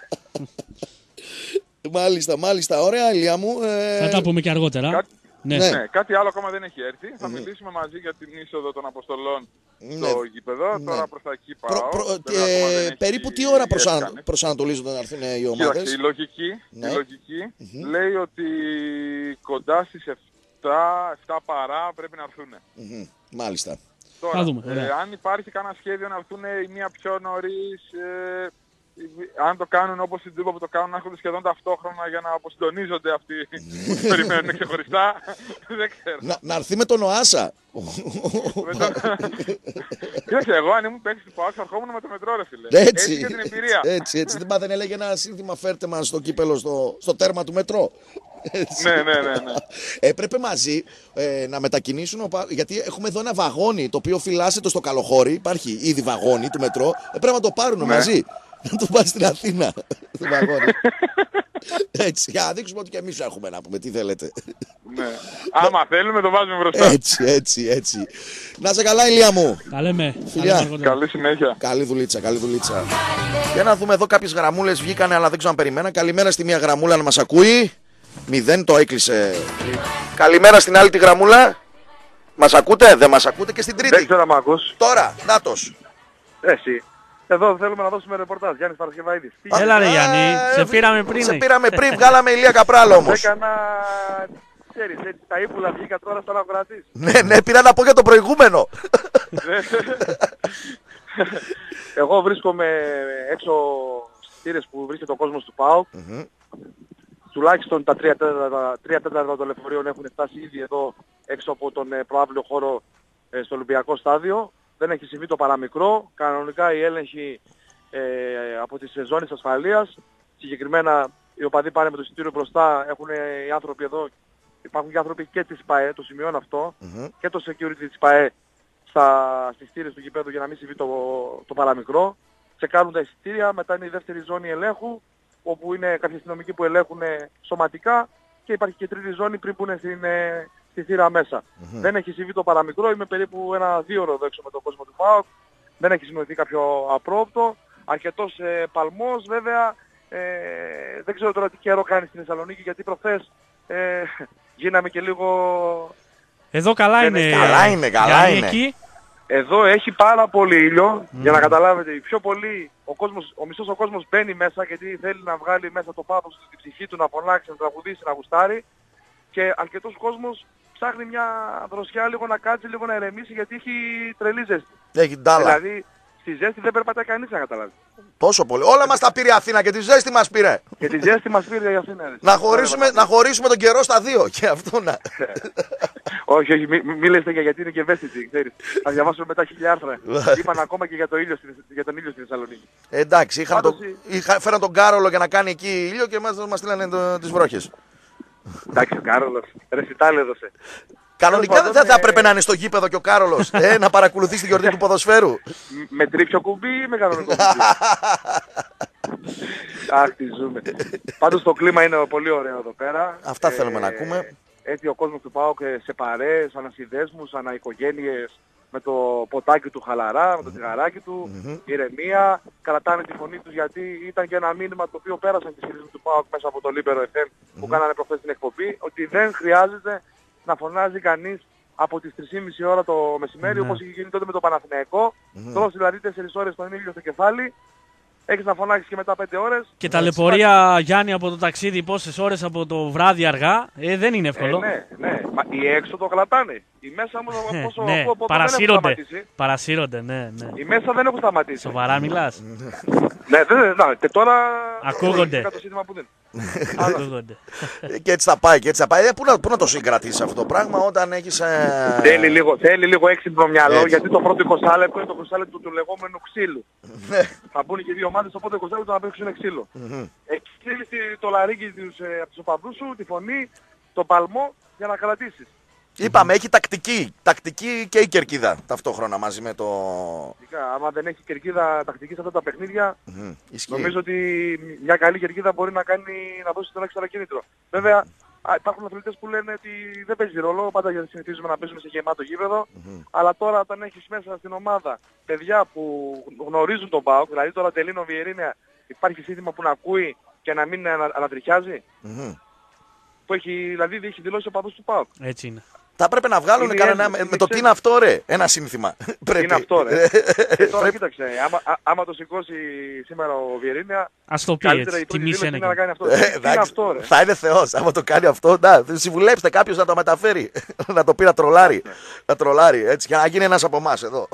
Μάλιστα, μάλιστα. Ωραία, Ηλία μου. Ε... Θα τα πούμε και αργότερα. Κά... Ναι. Ναι. ναι, κάτι άλλο ακόμα δεν έχει έρθει. Θα μιλήσουμε μαζί για την είσοδο των αποστολών ναι. στο γήπεδο. Ναι. Τώρα προς τα εκεί πάω. Προ, προ, ε, περίπου τι ώρα προσανα... προσανατολίζονται να έρθουν οι ομάδες. Η λογική, ναι. η λογική mm-hmm. λέει ότι κοντά στις επτά, επτά παρά πρέπει να έρθουν. Mm-hmm. Μάλιστα. Τώρα, δούμε, ε, αν υπάρχει κανένα σχέδιο να έρθουν η μία πιο νωρίς, ε, αν το κάνουν όπως στην Τούμπα που το κάνουν, να έρχονται σχεδόν ταυτόχρονα για να αποσυντονίζονται αυτοί που περιμένουν ξεχωριστά. Δεν ξέρω. Να, να έρθει με τον Οάσα. Κοίταξε, εγώ αν ήμουν παίκτης του ΠΑΟΚ θα ερχόμουν με το μετρό ρε φίλε. Έτσι, έτσι και την εμπειρία. Έτσι, έτσι. Δεν δεν έλεγε ένα σύνθημα φέρτε μας στο κύπελο στο, στο τέρμα του μετρό. Έτσι. Ναι, ναι, ναι, ναι. Έπρεπε μαζί ε, να μετακινήσουν, γιατί έχουμε εδώ ένα βαγόνι το οποίο φυλάσσεται στο Καλοχώρι. Υπάρχει ήδη βαγόνι του μετρό. Έπρεπε να το πάρουν ναι. μαζί. Να το πάει στην Αθήνα. Το βαγόνι. Έτσι, για να δείξουμε ότι και εμείς έχουμε να πούμε τι θέλετε. Ναι. Άμα θέλουμε το βάζουμε μπροστά. Έτσι, έτσι, έτσι. Να σε καλά, Ηλία μου. Τα λέμε. Φιλιά. Καλή συνέχεια. Καλή δουλίτσα, καλή δουλίτσα. Για να δούμε εδώ, κάποιες γραμμούλες βγήκανε, αλλά δεν ξέρω αν περιμένα. Καλημέρα στη μία γραμμούλα να μας ακούει. Μηδέν το έκλεισε. Καλημέρα στην άλλη τη γραμμούλα. Μας ακούτε, δεν μας ακούτε και στην τρίτη. Δεν ξέρω αν μ' ακούς. Τώρα, νάτος. Εσύ. Εδώ θέλουμε να δώσουμε ρεπορτάζ. Γιάννης Παρασκευαίδης. Έλα ρε Γιάννη, σε πήραμε πριν. Σε πήραμε πριν, βγάλαμε Ηλία Καπράλο όμως. Έκανα, ξέρεις, έτσι τα ύπουλα βγήκα τώρα στον ακροατής. Ναι, ναι, πήρα να πω για το προηγούμενο. Εγώ βρίσκομαι έξω στις θύρες που βρίσκεται ο κόσμος του ΠΑΟΚ. Τουλάχιστον τα τρία τέταρτα των λεωφορείων έχουν φτάσει ήδη εδώ έξω από τον προαύλιο χώρο στο Ολυμπιακό στάδιο. Δεν έχει συμβεί το παραμικρό. Κανονικά οι έλεγχοι ε, από τις ζώνες ασφαλείας. Συγκεκριμένα οι οπαδοί πάνε με το εισιτήριο μπροστά, έχουν οι άνθρωποι εδώ, υπάρχουν και άνθρωποι και της ΠΑΕ, το σημειώνω αυτό, Mm-hmm. και το security της ΠΑΕ στα, στις στήρες του γηπέδου για να μην συμβεί το, το παραμικρό. Τσεκάρουν τα εισιτήρια, μετά είναι η δεύτερη ζώνη ελέγχου, όπου είναι κάποιοι αστυνομικοί που ελέγχουν σωματικά και υπάρχει και τρίτη ζώνη πριν που είναι στην, ε, στη θύρα μέσα. Mm-hmm. Δεν έχει συμβεί το παραμικρό, είμαι περίπου ένα δύο ώρο εδώ έξω με τον κόσμο του ΠΑΟΚ, δεν έχει σημειωθεί κάποιο απρόπτο, αρκετός ε, παλμός βέβαια, ε, δεν ξέρω τώρα τι καιρό κάνει στην Θεσσαλονίκη γιατί προχθές ε, γίναμε και λίγο... Εδώ καλά είναι, καλά είναι, καλά είναι. Εκεί. Εδώ έχει πάρα πολύ ήλιο, mm. για να καταλάβετε, πιο πολύ ο, κόσμος, ο μισός ο κόσμος μπαίνει μέσα γιατί θέλει να βγάλει μέσα το πάθος στην ψυχή του, να φωνάξει, να τραγουδήσει, να γουστάρει και αρκετός κόσμος ψάχνει μια δροσιά λίγο να κάτσει, λίγο να ηρεμήσει γιατί έχει τρελή ζέστη. Έχει ντάλα. Δηλαδή στη ζέστη δεν περπατάει κανείς να καταλάβει. Τόσο πολύ. Όλα μας τα πήρε η Αθήνα και τη ζέστη μας πήρε. Και τη ζέστη μας πήρε η Αθήνα. να, χωρίσουμε, να χωρίσουμε τον καιρό στα δύο και αυτό να... όχι, όχι, μην μη λέτε γιατί είναι και ευαίσθητη, ξέρεις. Θα διαβάσουμε μετά χίλια άρθρα. Είπαν ακόμα και για, το ήλιο, για τον ήλιο στη Θεσσαλονίκη. Ε, εντάξει, είχαν το, είχα, φέραν τον Κάρολο για να κάνει εκεί ήλιο και μας, μας στείλανε το, τις βρόχες. Εντάξει, ο Κάρολος, ρεσιτάλ έδωσε. Κανονικά δεν θα, θα έπρεπε να είναι στο γήπεδο και ο Κάρολος, ε, να παρακολουθεί τη γιορτή του ποδοσφαίρου. Με τρίπιο κουμπί ή με κανονικό κουμπί. Αχ, τι ζούμε. Πάντως το κλίμα είναι πολύ ωραίο εδώ πέρα. Αυτά ε, θέλουμε να ακούμε. Έτσι ο κόσμος του ΠΑΟΚ σε παρέες, ανασυνδέσμους, αναοικογένειες, με το ποτάκι του χαλαρά, με το τσιγαράκι του, mm-hmm. ηρεμία, κρατάνε τη φωνή τους γιατί ήταν και ένα μήνυμα το οποίο πέρασαν τις χειρίες του ΠΑΟΚ μέσα από το Λίμπερο εφ εμ mm-hmm. που κάνανε προχθές την εκπομπή, ότι δεν χρειάζεται να φωνάζει κανείς από τις τρεις και μισή ώρα το μεσημέρι, mm-hmm. όπως είχε γίνει τότε με το Παναθηναϊκό. Mm-hmm. Τώρα δηλαδή τέσσερις ώρες τον ήλιο στο κεφάλι, έχεις να φωνάξεις και μετά πέντε ώρες. Και ταλαιπωρία, Γιάννη, από το ταξίδι, πόσες ώρες από το βράδυ αργά, ε, δεν είναι εύκολο. Ε, ναι, ναι. Μα οι έξω το κρατάνε. Οι μέσα όμως πόσο ναι, ακούω, παρασύρονται. Δεν έχουν παρασύρονται, ναι, ναι. Οι μέσα δεν έχουν σταματήσει. Σοβαρά μιλάς. ναι, δεν ναι, και τώρα... Ακούγονται. Το σύστημα που δεν. Ακούγονται. Και έτσι θα πάει, και έτσι θα πάει. Ε, πού, να, πού να το συγκρατήσεις αυτό το πράγμα όταν έχεις... Ε... Θέλει λίγο, θέλει λίγο έξυπνο μυαλό, έτσι. Γιατί το πρώτο είκοσι λεπτό είναι το είκοσι λεπτό του, του λεγόμενου ξύλου. Θα μπουν και δύο ομάδες, οπότε είκοσι λεπτό να παίξουν ξύλο. Εκεί θέλεις το λαρίκι τους, ε, από τους οπαδούς σου, τη φωνή, τον παλμό για να κρατήσεις. Είπαμε, έχει τακτική. Τακτική και η κερκίδα ταυτόχρονα μαζί με το... Φυσικά, άμα δεν έχει κερκίδα τακτική σε αυτά τα παιχνίδια, mm-hmm. νομίζω ότι μια καλή κερκίδα μπορεί να κάνει να δώσει τον έξτρα κίνητρο. Βέβαια, υπάρχουν αθλητές που λένε ότι δεν παίζει ρόλο, πάντα γιατί συνηθίζουμε να παίζουμε σε γεμάτο γήπεδο, mm-hmm. αλλά τώρα όταν έχεις μέσα στην ομάδα παιδιά που γνωρίζουν τον ΠΑΟΚ, δηλαδή τώρα Τελίνο Βιερίνια, υπάρχει σύνθημα που να ακούει και να μην ανατριχιάζει, mm-hmm. που έχει, δηλαδή έχει δηλώσει ο παδούς του ΠΑΟΚ. Έτσι είναι. Θα πρέπει να βγάλουν είναι κανένα, με, με το τι είναι αυτό ρε, ένα σύνθημα. Τι είναι αυτό ρε. Και τώρα κοίταξε, άμα, α, άμα το σηκώσει σήμερα ο Βιερίνια, ας το πει έτσι, τιμήσει ένα να κάνει αυτό. Ε, τι είναι αυτό ρε. Θα είναι Θεός, άμα το κάνει αυτό, να, συμβουλέψτε κάποιος να το μεταφέρει, να το πει να τρολάρει, να τρολάρει, έτσι, για να γίνει ένας από εμάς εδώ.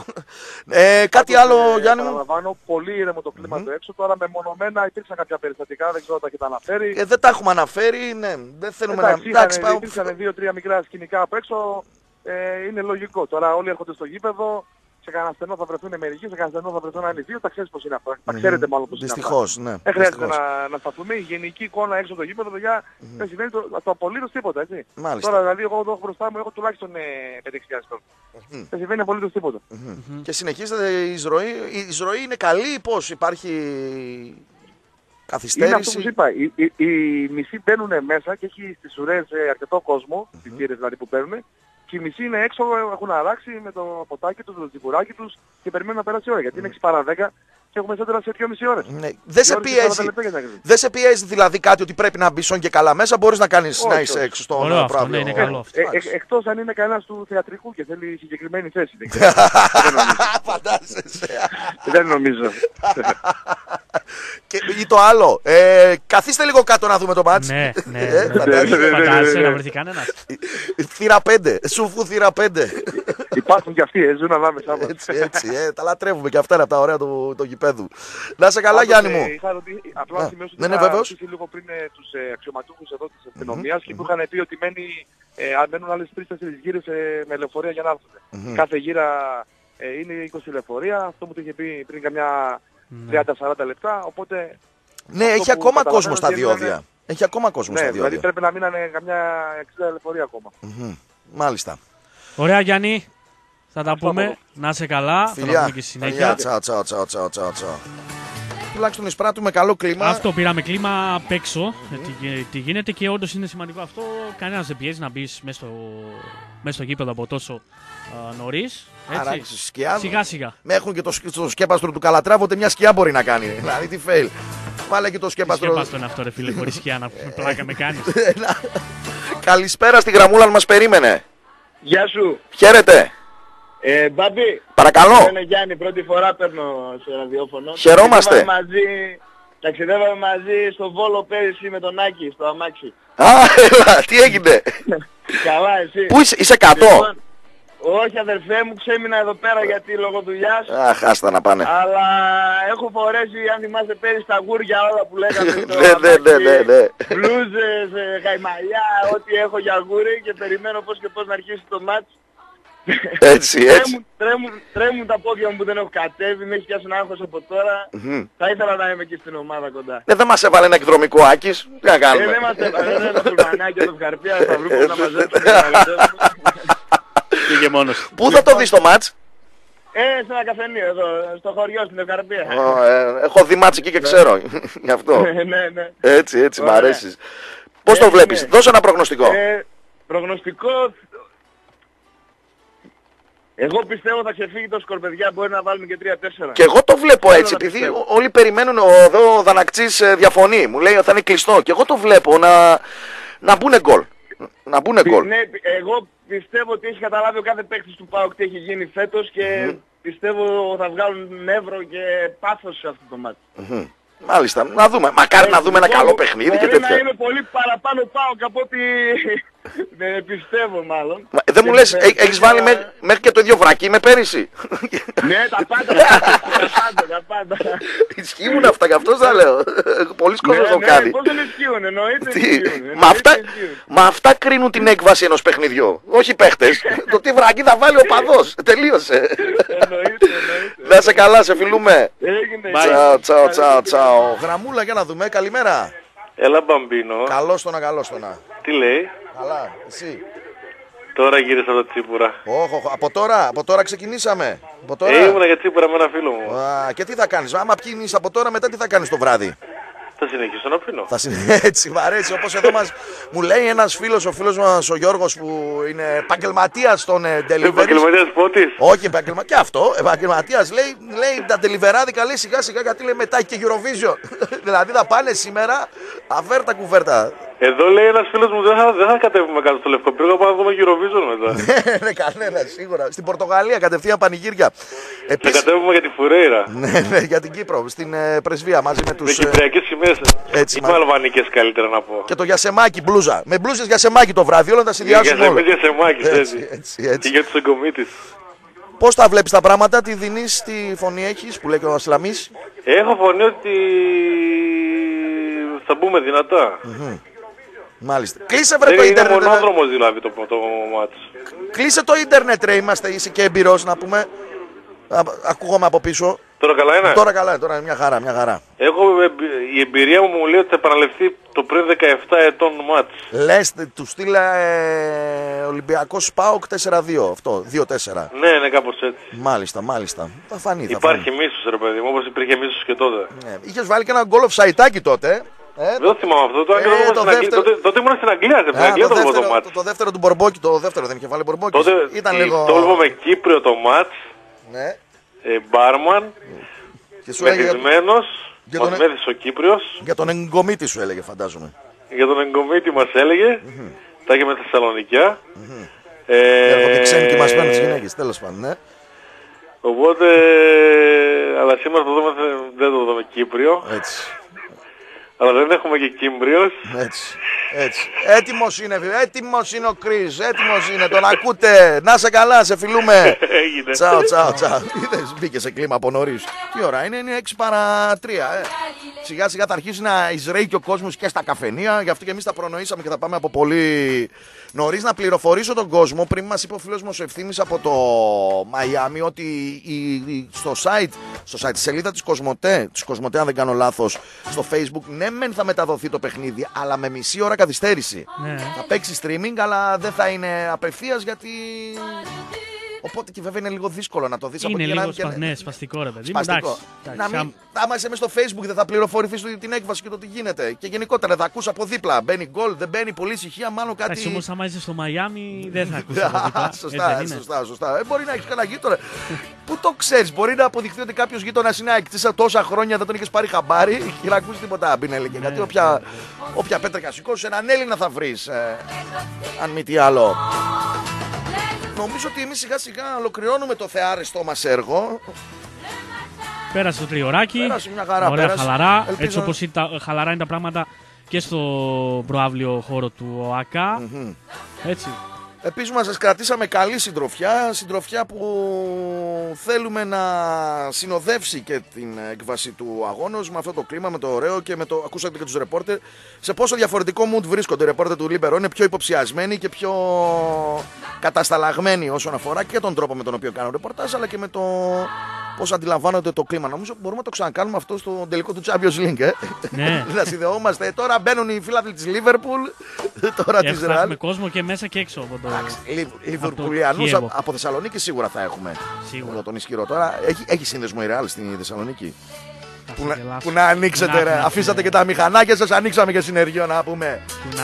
Ε, κάτι άλλο ε, Γιάννη μου. Παραλαμβάνω, πολύ ήρεμο το κλίμα mm-hmm. του έξω, τώρα μεμονωμένα υπήρξαν κάποια περιστατικά, δεν ξέρω αν τα έχετε αναφέρει. Ε, δεν τα έχουμε αναφέρει, ναι, δεν θέλουμε εντάξει, να... Εντάξει, υπήρξαν δύο-τρία μικρά σκηνικά από έξω. Ε, είναι λογικό. Τώρα όλοι έρχονται στο γήπεδο, σε κανένα στενό θα βρεθούν μερικοί, σε κανένα στενό θα βρεθούν άλλοι δύο, τα ξέρεις πώς είναι αυτά. Mm-hmm. Τα ξέρετε μάλλον πώς είναι αυτά. Δυστυχώς, ναι. Δεν χρειάζεται να, να σταθούμε. Η γενική εικόνα έξω από το γήπεδο, παιδιά, mm-hmm. δεν σημαίνει το, το απολύτως τίποτα, έτσι. Μάλιστα. Τώρα δηλαδή εγώ εδώ έχω μπροστά μου, έχω τουλάχιστον ε, πέντε έξι χιλιάδες κόσμο. Mm-hmm. Δεν σημαίνει απολύτως τίποτα. Mm-hmm. Mm-hmm. Και συνεχίζεται η εισρωή. Η εισρωή είναι καλή, πώς υπάρχει... Καθυστέρηση. Είναι αυτό που σου είπα. Οι, οι, οι μισοί μπαίνουν μέσα και έχει στις ουρές ε, αρκετό κόσμο, mm-hmm. τις θύρες δηλαδή που παίρνουν. Και οι μισοί είναι έξω, έχουν αράξει με το ποτάκι τους, με το τσιμπουράκι τους και περιμένουν να περάσει η ώρα. Γιατί είναι έξι παρά δέκα και έχουμε σέντρα σε δυόμιση ώρες. Ναι. Δεν σε πιέζει, δε σε πιέζει δηλαδή κάτι ότι πρέπει να μπεις και καλά μέσα, μπορείς να κάνεις όχι, να είσαι έξω στον πρόβλημα. Ναι, είναι καλό αυτό. Ε, ε, εκτός αν είναι κανένας του θεατρικού και θέλει συγκεκριμένη θέση. Φαντάζεσαι. Δεν νομίζω. Και, ή το άλλο, ε, καθίστε λίγο κάτω να δούμε το μάτς. Ναι, ναι, ναι. Φαντάζεσαι να βρεθεί κανένας. Θύρα πέντε, σουφού θύρα πέντε. Υπάρχουν και αυτοί, ζουν ανάμεσά μας. Έτσι, έτσι, ε, τα λατρεύουμε και αυτά είναι από τα ωραία του, του γηπέδου. Να σε καλά Γιάννη μου. Είχα ρωτήσει, απλά να σημειώσω ότι είχα ρωτήσει λίγο πριν τους αξιωματούχους εδώ της αστυνομίας και που είχαν πει ότι μένουν άλλες τρεις τέσσερις γύρες με λεωφορεία για να έρθουν. Κάθε γύρα είναι είκοσι λεωφορεία, αυτό μου το είχε πει πριν καμιά τριάντα σαράντα λεπτά, οπότε... Ναι, έχει ακόμα κόσμο στα διόδια. Είναι... Έχει ακόμα κόσμο ναι, στα διόδια. Δηλαδή πρέπει να μείνανε καμιά εξήντα λεωφορεία ακόμα. Mm-hmm. Μάλιστα. Ωραία, Γιάννη. Θα τα πούμε. Πω. Να είσαι καλά. Φιλιά. Θα τα πούμε και στη συνέχεια. Τσαου, τσαου, τσαου, τσαου, τσαου, τσαου. Τουλάχιστον εισπράττουμε καλό κλίμα. Αυτό, πήραμε κλίμα απ' έξω. Mm-hmm. Τι γίνεται και όντως είναι σημαντικό αυτό. Κανένας δεν πιέζει να μπει μέσα στο, στο γήπεδο από τόσο νωρίς. Σιγά σιγά. Με έχουν και το, το σκέπαστρο του Καλατράβοτε, μια σκιά μπορεί να κάνει. Δηλαδή τι fail. Βάλε και το σκέπαστρο. Τι σκέπαστρο είναι αυτό, ρε φίλε, χωρίς σκιά να πλάκα με κάνεις. Καλησπέρα στη γραμμούλα αν μας περίμενε. Γεια σου. Χαίρετε. Ε, Μπάμπη. Παρακαλώ. Είναι Γιάννη, πρώτη φορά παίρνω σε ραδιόφωνο. Χαιρόμαστε. Ταξιδεύαμε μαζί, ταξιδεύαμε μαζί στο Βόλο πέρυσι με τον Άκη, στο αμάξι. Α, έλα, τι έγινε. Καλά, εσύ. Πού είσαι, είσαι κάτω. Λοιπόν, όχι αδερφέ μου, ξέμεινα εδώ πέρα γιατί λόγω δουλειάς. Αχ, άστα να πάνε. Αλλά έχω φορέσει, αν θυμάστε πέρυσι, τα γούρια όλα που λέγαμε στο ναι, ναι, ναι, ναι, ναι. Μπλούζες, καημαλιά, ό,τι έχω για γούρι και περιμένω πώς και πώς να αρχίσει το μάτς. Έτσι, έτσι. Τρέμουν, τρέμουν, τρέμουν τα πόδια μου που δεν έχω κατέβει, με έχει πιάσει ένα άγχος από τώρα. Mm-hmm. Θα ήθελα να είμαι εκεί στην ομάδα κοντά. Ε, δεν μας έβαλε ένα εκδρομικό Άκης, τι να κάνουμε. Ε, δεν μας έβαλε ένα φουλμανάκι από το Σκαρπία, θα βρούμε να μαζέψουμε. Πήγε μόνος. Πού θα το δεις το μάτς? Ε, σε ένα καφενείο εδώ, στο χωριό, στην Ευκαρπία. Oh, ε, έχω δει μάτς εκεί και ξέρω, γι' αυτό. ναι, ναι. Έτσι, έτσι, μ' αρέσεις. Πώς το βλέπεις, δώσε ένα προγνωστικό. Ε, προγνωστικό... Εγώ πιστεύω θα ξεφύγει το σκορ, παιδιά, μπορεί να βάλουμε και τρία τέσσερα. Και εγώ το βλέπω έτσι, επειδή όλοι περιμένουν, εδώ ο Δαναξής διαφωνεί, μου λέει ότι θα είναι κλειστό. Και εγώ το βλέπω να, να μπουνε γκολ. Να μπουνε γκολ. Ναι, εγώ πιστεύω ότι έχει καταλάβει ο κάθε παίκτης του ΠΑΟΚ τι έχει γίνει φέτος και mm-hmm. πιστεύω θα βγάλουν νεύρο και πάθος σε αυτό το μάτι. Mm-hmm. Μάλιστα, να δούμε. Μακάρι να δούμε ένα καλό παιχνίδι και τέτοια. Μπορεί να είναι πολύ παραπάνω ΠΑΟΚ από ό,τι δεν πιστεύω μάλλον. Μα, δεν μου λες, ε, έχεις βάλει μέχρι, μέχρι και το ίδιο βρακί με πέρυσι. Ναι, τα πάντα, τα πάντα, τα πάντα. Ισχύουν αυτά, γι' αυτό θα λέω. Πολλοί κόσμος το κάνει. Πώς δεν ισχύουν, εννοείται ισχύουν. Μα αυτά κρίνουν την έκβαση ενός παιχνιδιού. Όχι παίχτες. Το τι βρακί θα βάλει ο παδός. Τελείωσε. Να σε καλά, σε φιλούμε. Τσαου, τσαου, τσαου, τσαου. Γραμμούλα για να δούμε, καλημέρα. Έλα Μπαμπίνο. Καλώς το να, καλώς το να. Τι λέει? Καλά, εσύ. Τώρα γύρισα από το Τσίπουρα. Όχι, όχι, από τώρα, από τώρα ξεκινήσαμε. Από τώρα... Ε, ήμουνα για Τσίπουρα με ένα φίλο μου. Α, και τι θα κάνεις, άμα πίνεις από τώρα μετά τι θα κάνεις το βράδυ? Θα συνεχίσω να πίνω. Θα συνεχίσω, έτσι μ' αρέσει, όπως εδώ μας μου λέει ένας φίλος, ο φίλος μας ο Γιώργος που είναι επαγγελματίας των delivery. Επαγγελματίας πότης. Όχι, επαγγελματίας, και αυτό, επαγγελματίας λέει, λέει τα deliveráδικα λέει σιγά σιγά γιατί λέει μετά και Eurovision. Δηλαδή θα πάνε σήμερα αφέρτα κουβέρτα. Εδώ λέει ένας φίλος μου δεν θα, δεν θα κατέβουμε κάτω στο Λευκό Πύργο, πάμε να δούμε Eurovision μετά. Ναι, κανένα, σίγουρα. Στην Πορτογαλία κατευθείαν πανηγύρια. Επίσης... Θα κατέβουμε για τη Φουρέιρα. Ναι, ναι, για την Κύπρο, στην ε, πρεσβεία μαζί με τους... Με κυπριακές σημαίες. Έτσι, με αλβανικές καλύτερα να πω. Και το γιασεμάκι μπλούζα. Με μπλούζες γιασεμάκι το βράδυ, όλα τα συνδυάσουμε όλα. Για γιασεμάκι, έτσι, έτσι, έτσι. Και για τους εγκομίτες. Πώς τα βλέπεις τα πράγματα, τι δίνεις, τι φωνή έχεις που λέει και ο Ασλαμής? Έχω φωνή ότι θα μπούμε δυνατά. Mm-hmm. Μάλιστα. Κλείσε βρε το ίντερνετ. Είναι μονόδρομος δηλαδή το, το μάτς. Κλείσε το ίντερνετ ρε, είμαστε, είσαι και εμπειρός να πούμε. Α, ακούγομαι από πίσω. Τώρα καλά είναι. Τώρα καλά είναι, τώρα είναι μια χαρά, μια χαρά. Έχω, η εμπειρία μου μου λέει ότι θα επαναληφθεί το πριν δεκαεπτά ετών μάτς. Λες, του στείλα ε, Ολυμπιακός ΠΑΟΚ τέσσερα δύο, αυτό, δύο τέσσερα. Ναι, ναι, κάπως έτσι. Μάλιστα, μάλιστα. Θα φανεί, θα Υπάρχει φανεί. μίσος ρε παιδί μου, όπως υπήρχε μίσος και τότε. Ναι. Είχες βάλει και ένα γκολ offside τότε. Ε, δεν το θυμάμαι αυτό, το, ε, το, το δεύτερο... τότε, τότε ήμουν στην Αγγλία, στην Αγγλία το, το, το, το, το δεύτερο του Μπορμπόκη, το δεύτερο δεν είχε βάλει Μπορμπόκη. Τότε ήταν λίγο... το βλέπω με Κύπριο το μάτς, ναι. ε, μπάρμαν, μεθυσμένος, για... μας τον... μέθησε ο Κύπριος. Για τον εγκομίτη σου έλεγε φαντάζομαι. Για τον εγκομίτη μας έλεγε, mm-hmm. τα είχε με Θεσσαλονικιά. Mm-hmm. Ε, Έρχονται ξένοι και μας παίρνουν τις γυναίκες, τέλος πάντων, ναι. Οπότε, αλλά σήμερα το δούμε, δεν το δούμε Κύπριο. Έτσι. Αλλά δεν έχουμε και Κύμπριος. Έτσι, έτσι. Έτοιμος είναι, έτοιμος είναι ο Κρίς, έτοιμος είναι, τον ακούτε. Να σε καλά, σε φιλούμε. Έγινε. Τσάου, τσάου, τσάου. Είδες, μπήκε σε κλίμα από νωρίς. Τι ώρα είναι, είναι έξι παρά τρία. Ε. Σιγά σιγά θα αρχίσει να εισραίει και ο κόσμος και στα καφενεία. Γι' αυτό και εμείς τα προνοήσαμε και θα πάμε από πολύ Νωρίς να πληροφορήσω τον κόσμο, πριν μας είπε ο φίλος μου ο Ευθύμης από το Μαϊάμι ότι η, η, στο site, στο site, στη σελίδα της Κοσμοτέ, της Κοσμοτέ αν δεν κάνω λάθος, στο Facebook, ναι μεν θα μεταδοθεί το παιχνίδι, αλλά με μισή ώρα καθυστέρηση. Ναι. Θα παίξει streaming, αλλά δεν θα είναι απευθείας γιατί... Οπότε και βέβαια είναι λίγο δύσκολο να το δεις από εκεί. Είναι λίγο σπα... ναι, σπαστικό ρε παιδί. Σπαστικό. Να μην... Άμα είσαι μες στο Facebook δεν θα πληροφορηθείς την έκβαση και το τι γίνεται. Και γενικότερα θα ακούς από δίπλα. Μπαίνει γκολ, δεν μπαίνει, πολύ ησυχία, μάλλον κάτι... Εντάξει, όμως άμα είσαι στο Μαϊάμι δεν θα ακούσεις από δίπλα. Σωστά, σωστά, σωστά. Ε, μπορεί να έχεις κανένα γείτονα. Πού το ξέρεις, μπορεί να αποδειχθεί ότι κάποιος γείτονας είναι αεκτής τόσα χρόνια, δεν τον είχες πάρει χαμπάρι και να ακούσεις τίποτα μπινέλικε. Γιατί όποια, όποια πέτρα σηκώσεις έναν Έλληνα θα βρεις. Ε, αν μη τι άλλο. Νομίζω ότι εμείς σιγά σιγά ολοκληρώνουμε το θεάρεστό μας έργο. Πέρασε το τριωράκι. Πέρασε μια χαρά. Ωραία, πέρασε. χαλαρά. Ελπίζω... Έτσι όπως ήταν, χαλαρά είναι τα πράγματα και στο προαύλιο χώρο του ΟΑΚΑ. Mm-hmm. Έτσι. Επίσης μας σας κρατήσαμε καλή συντροφιά. Συντροφιά που θέλουμε να συνοδεύσει και την έκβαση του αγώνος με αυτό το κλίμα, με το ωραίο και με το. Ακούσατε και τους ρεπόρτερ. Σε πόσο διαφορετικό mood βρίσκονται οι ρεπόρτερ του Λίμπερο. Είναι πιο υποψιασμένοι και πιο κατασταλαγμένοι όσον αφορά και τον τρόπο με τον οποίο κάνουν ρεπορτάζ, αλλά και με το πώς αντιλαμβάνονται το κλίμα. Νομίζω μπορούμε να το ξανακάνουμε αυτό στο τελικό του Champions League. Ε? Ναι. Να συνδεόμαστε. Τώρα μπαίνουν οι φίλαθλοι της Λίβερπουλ. Τώρα της Ρεάλ. Έχουμε κόσμο και μέσα και έξω από το. Λιβουρπουλιανούς από, από Θεσσαλονίκη σίγουρα θα έχουμε. Σίγουρα. Τον ισχυρό. Τώρα έχει, έχει σύνδεσμο η Ρεάλ στην Θεσσαλονίκη. Που να, που να ανοίξετε, ρε. Αφήσατε και τα μηχανάκια σας, ανοίξαμε και συνεργείο να πούμε.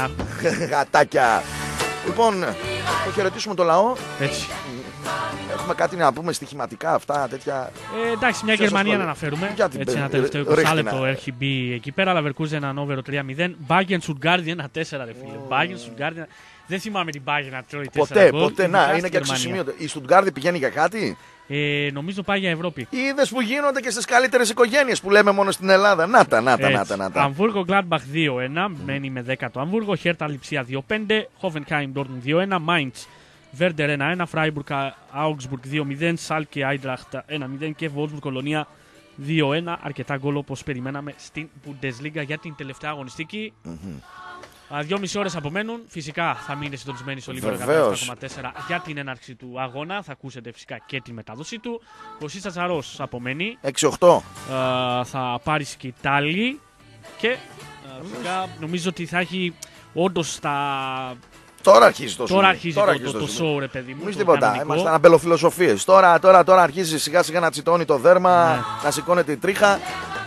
Γατάκια. Λοιπόν, θα χαιρετήσουμε το λαό. Έτσι. Έχουμε κάτι να πούμε στοιχηματικά αυτά, τέτοια. Ε, εντάξει, μια Γερμανία να αναφέρουμε. Έτσι, ένα τελευταίο είκοσι λεπτό έχει μπει εκεί πέρα. Leverkusen ένα over τρία μηδέν. Bayern Stuttgart ένα τέσσερα, ρε φίλε. Bayern Stuttgart. Δεν θυμάμαι την Bayern να τρώει τέσσερα. Ποτέ, ποτέ. Να, είναι και αξιοσημείωτο. Η Stuttgart πηγαίνει για κάτι. Ε, νομίζω πάει για Ευρώπη. Είδες που γίνονται και στις καλύτερες οικογένειες που λέμε μόνο στην Ελλάδα. Να τα, να τα, να τα. Να τα. Αμβούργο Gladbach δύο ένα, μένει με δέκα το Αμβούργο. Χέρτα Λιψία δύο πέντε. Hoffenheim Dortmund δύο ένα. Mainz Werder ένα ένα. Freiburg Augsburg δύο μηδέν. Schalke Eintracht ένα μηδέν. Και Wolfsburg Κολονία δύο ένα. Αρκετά γκολ όπως περιμέναμε στην Bundesliga για την τελευταία αγωνιστική. Mm-hmm. Δυόμιση ώρες απομένουν. Φυσικά θα μείνετε συντονισμένοι στο Λίμπερο εκατόν επτά κόμμα τέσσερα για την έναρξη του αγώνα. Θα ακούσετε φυσικά και τη μετάδοσή του. Ο Σύστας Τσαρός απομένει. έξι οκτώ. Uh, θα πάρει σκητάλη. Και uh, φυσικά νομίζω ότι θα έχει όντως τα. Τώρα αρχίζει το Τώρα αρχίζει τώρα το, το, το, το show, ρε παιδί μου. Εμείς τίποτα. Είμαστε αμπελοφιλοσοφίες. Τώρα, τώρα, τώρα αρχίζει σιγά σιγά να τσιτώνει το δέρμα, ναι. Να σηκώνεται η τρίχα.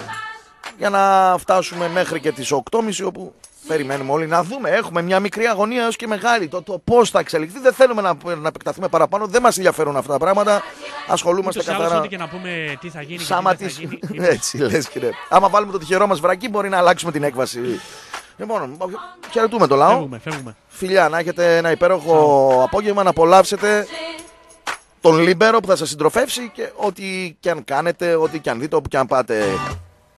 Για να φτάσουμε μέχρι και τις οκτώ και μισή όπου. Περιμένουμε όλοι να δούμε. Έχουμε μια μικρή αγωνία έως και μεγάλη. Το, το πώς θα εξελιχθεί. Δεν θέλουμε να, να επεκταθούμε παραπάνω. Δεν μας ενδιαφέρουν αυτά τα πράγματα. Ασχολούμαστε ούτως καθαρά. Ό,τι και να πούμε τι θα γίνει. Σάμα τι της... θα γίνει. Έτσι λες κύριε. Άμα βάλουμε το τυχερό μας βρακί μπορεί να αλλάξουμε την έκβαση. Λοιπόν, χαιρετούμε το λαό. Φεύγουμε, φεύγουμε. Φιλιά, να έχετε ένα υπέροχο Σά. απόγευμα. Να απολαύσετε τον Λίμπερο που θα σας συντροφεύσει και ό,τι και αν κάνετε, ό,τι και αν δείτε, όπου και αν πάτε.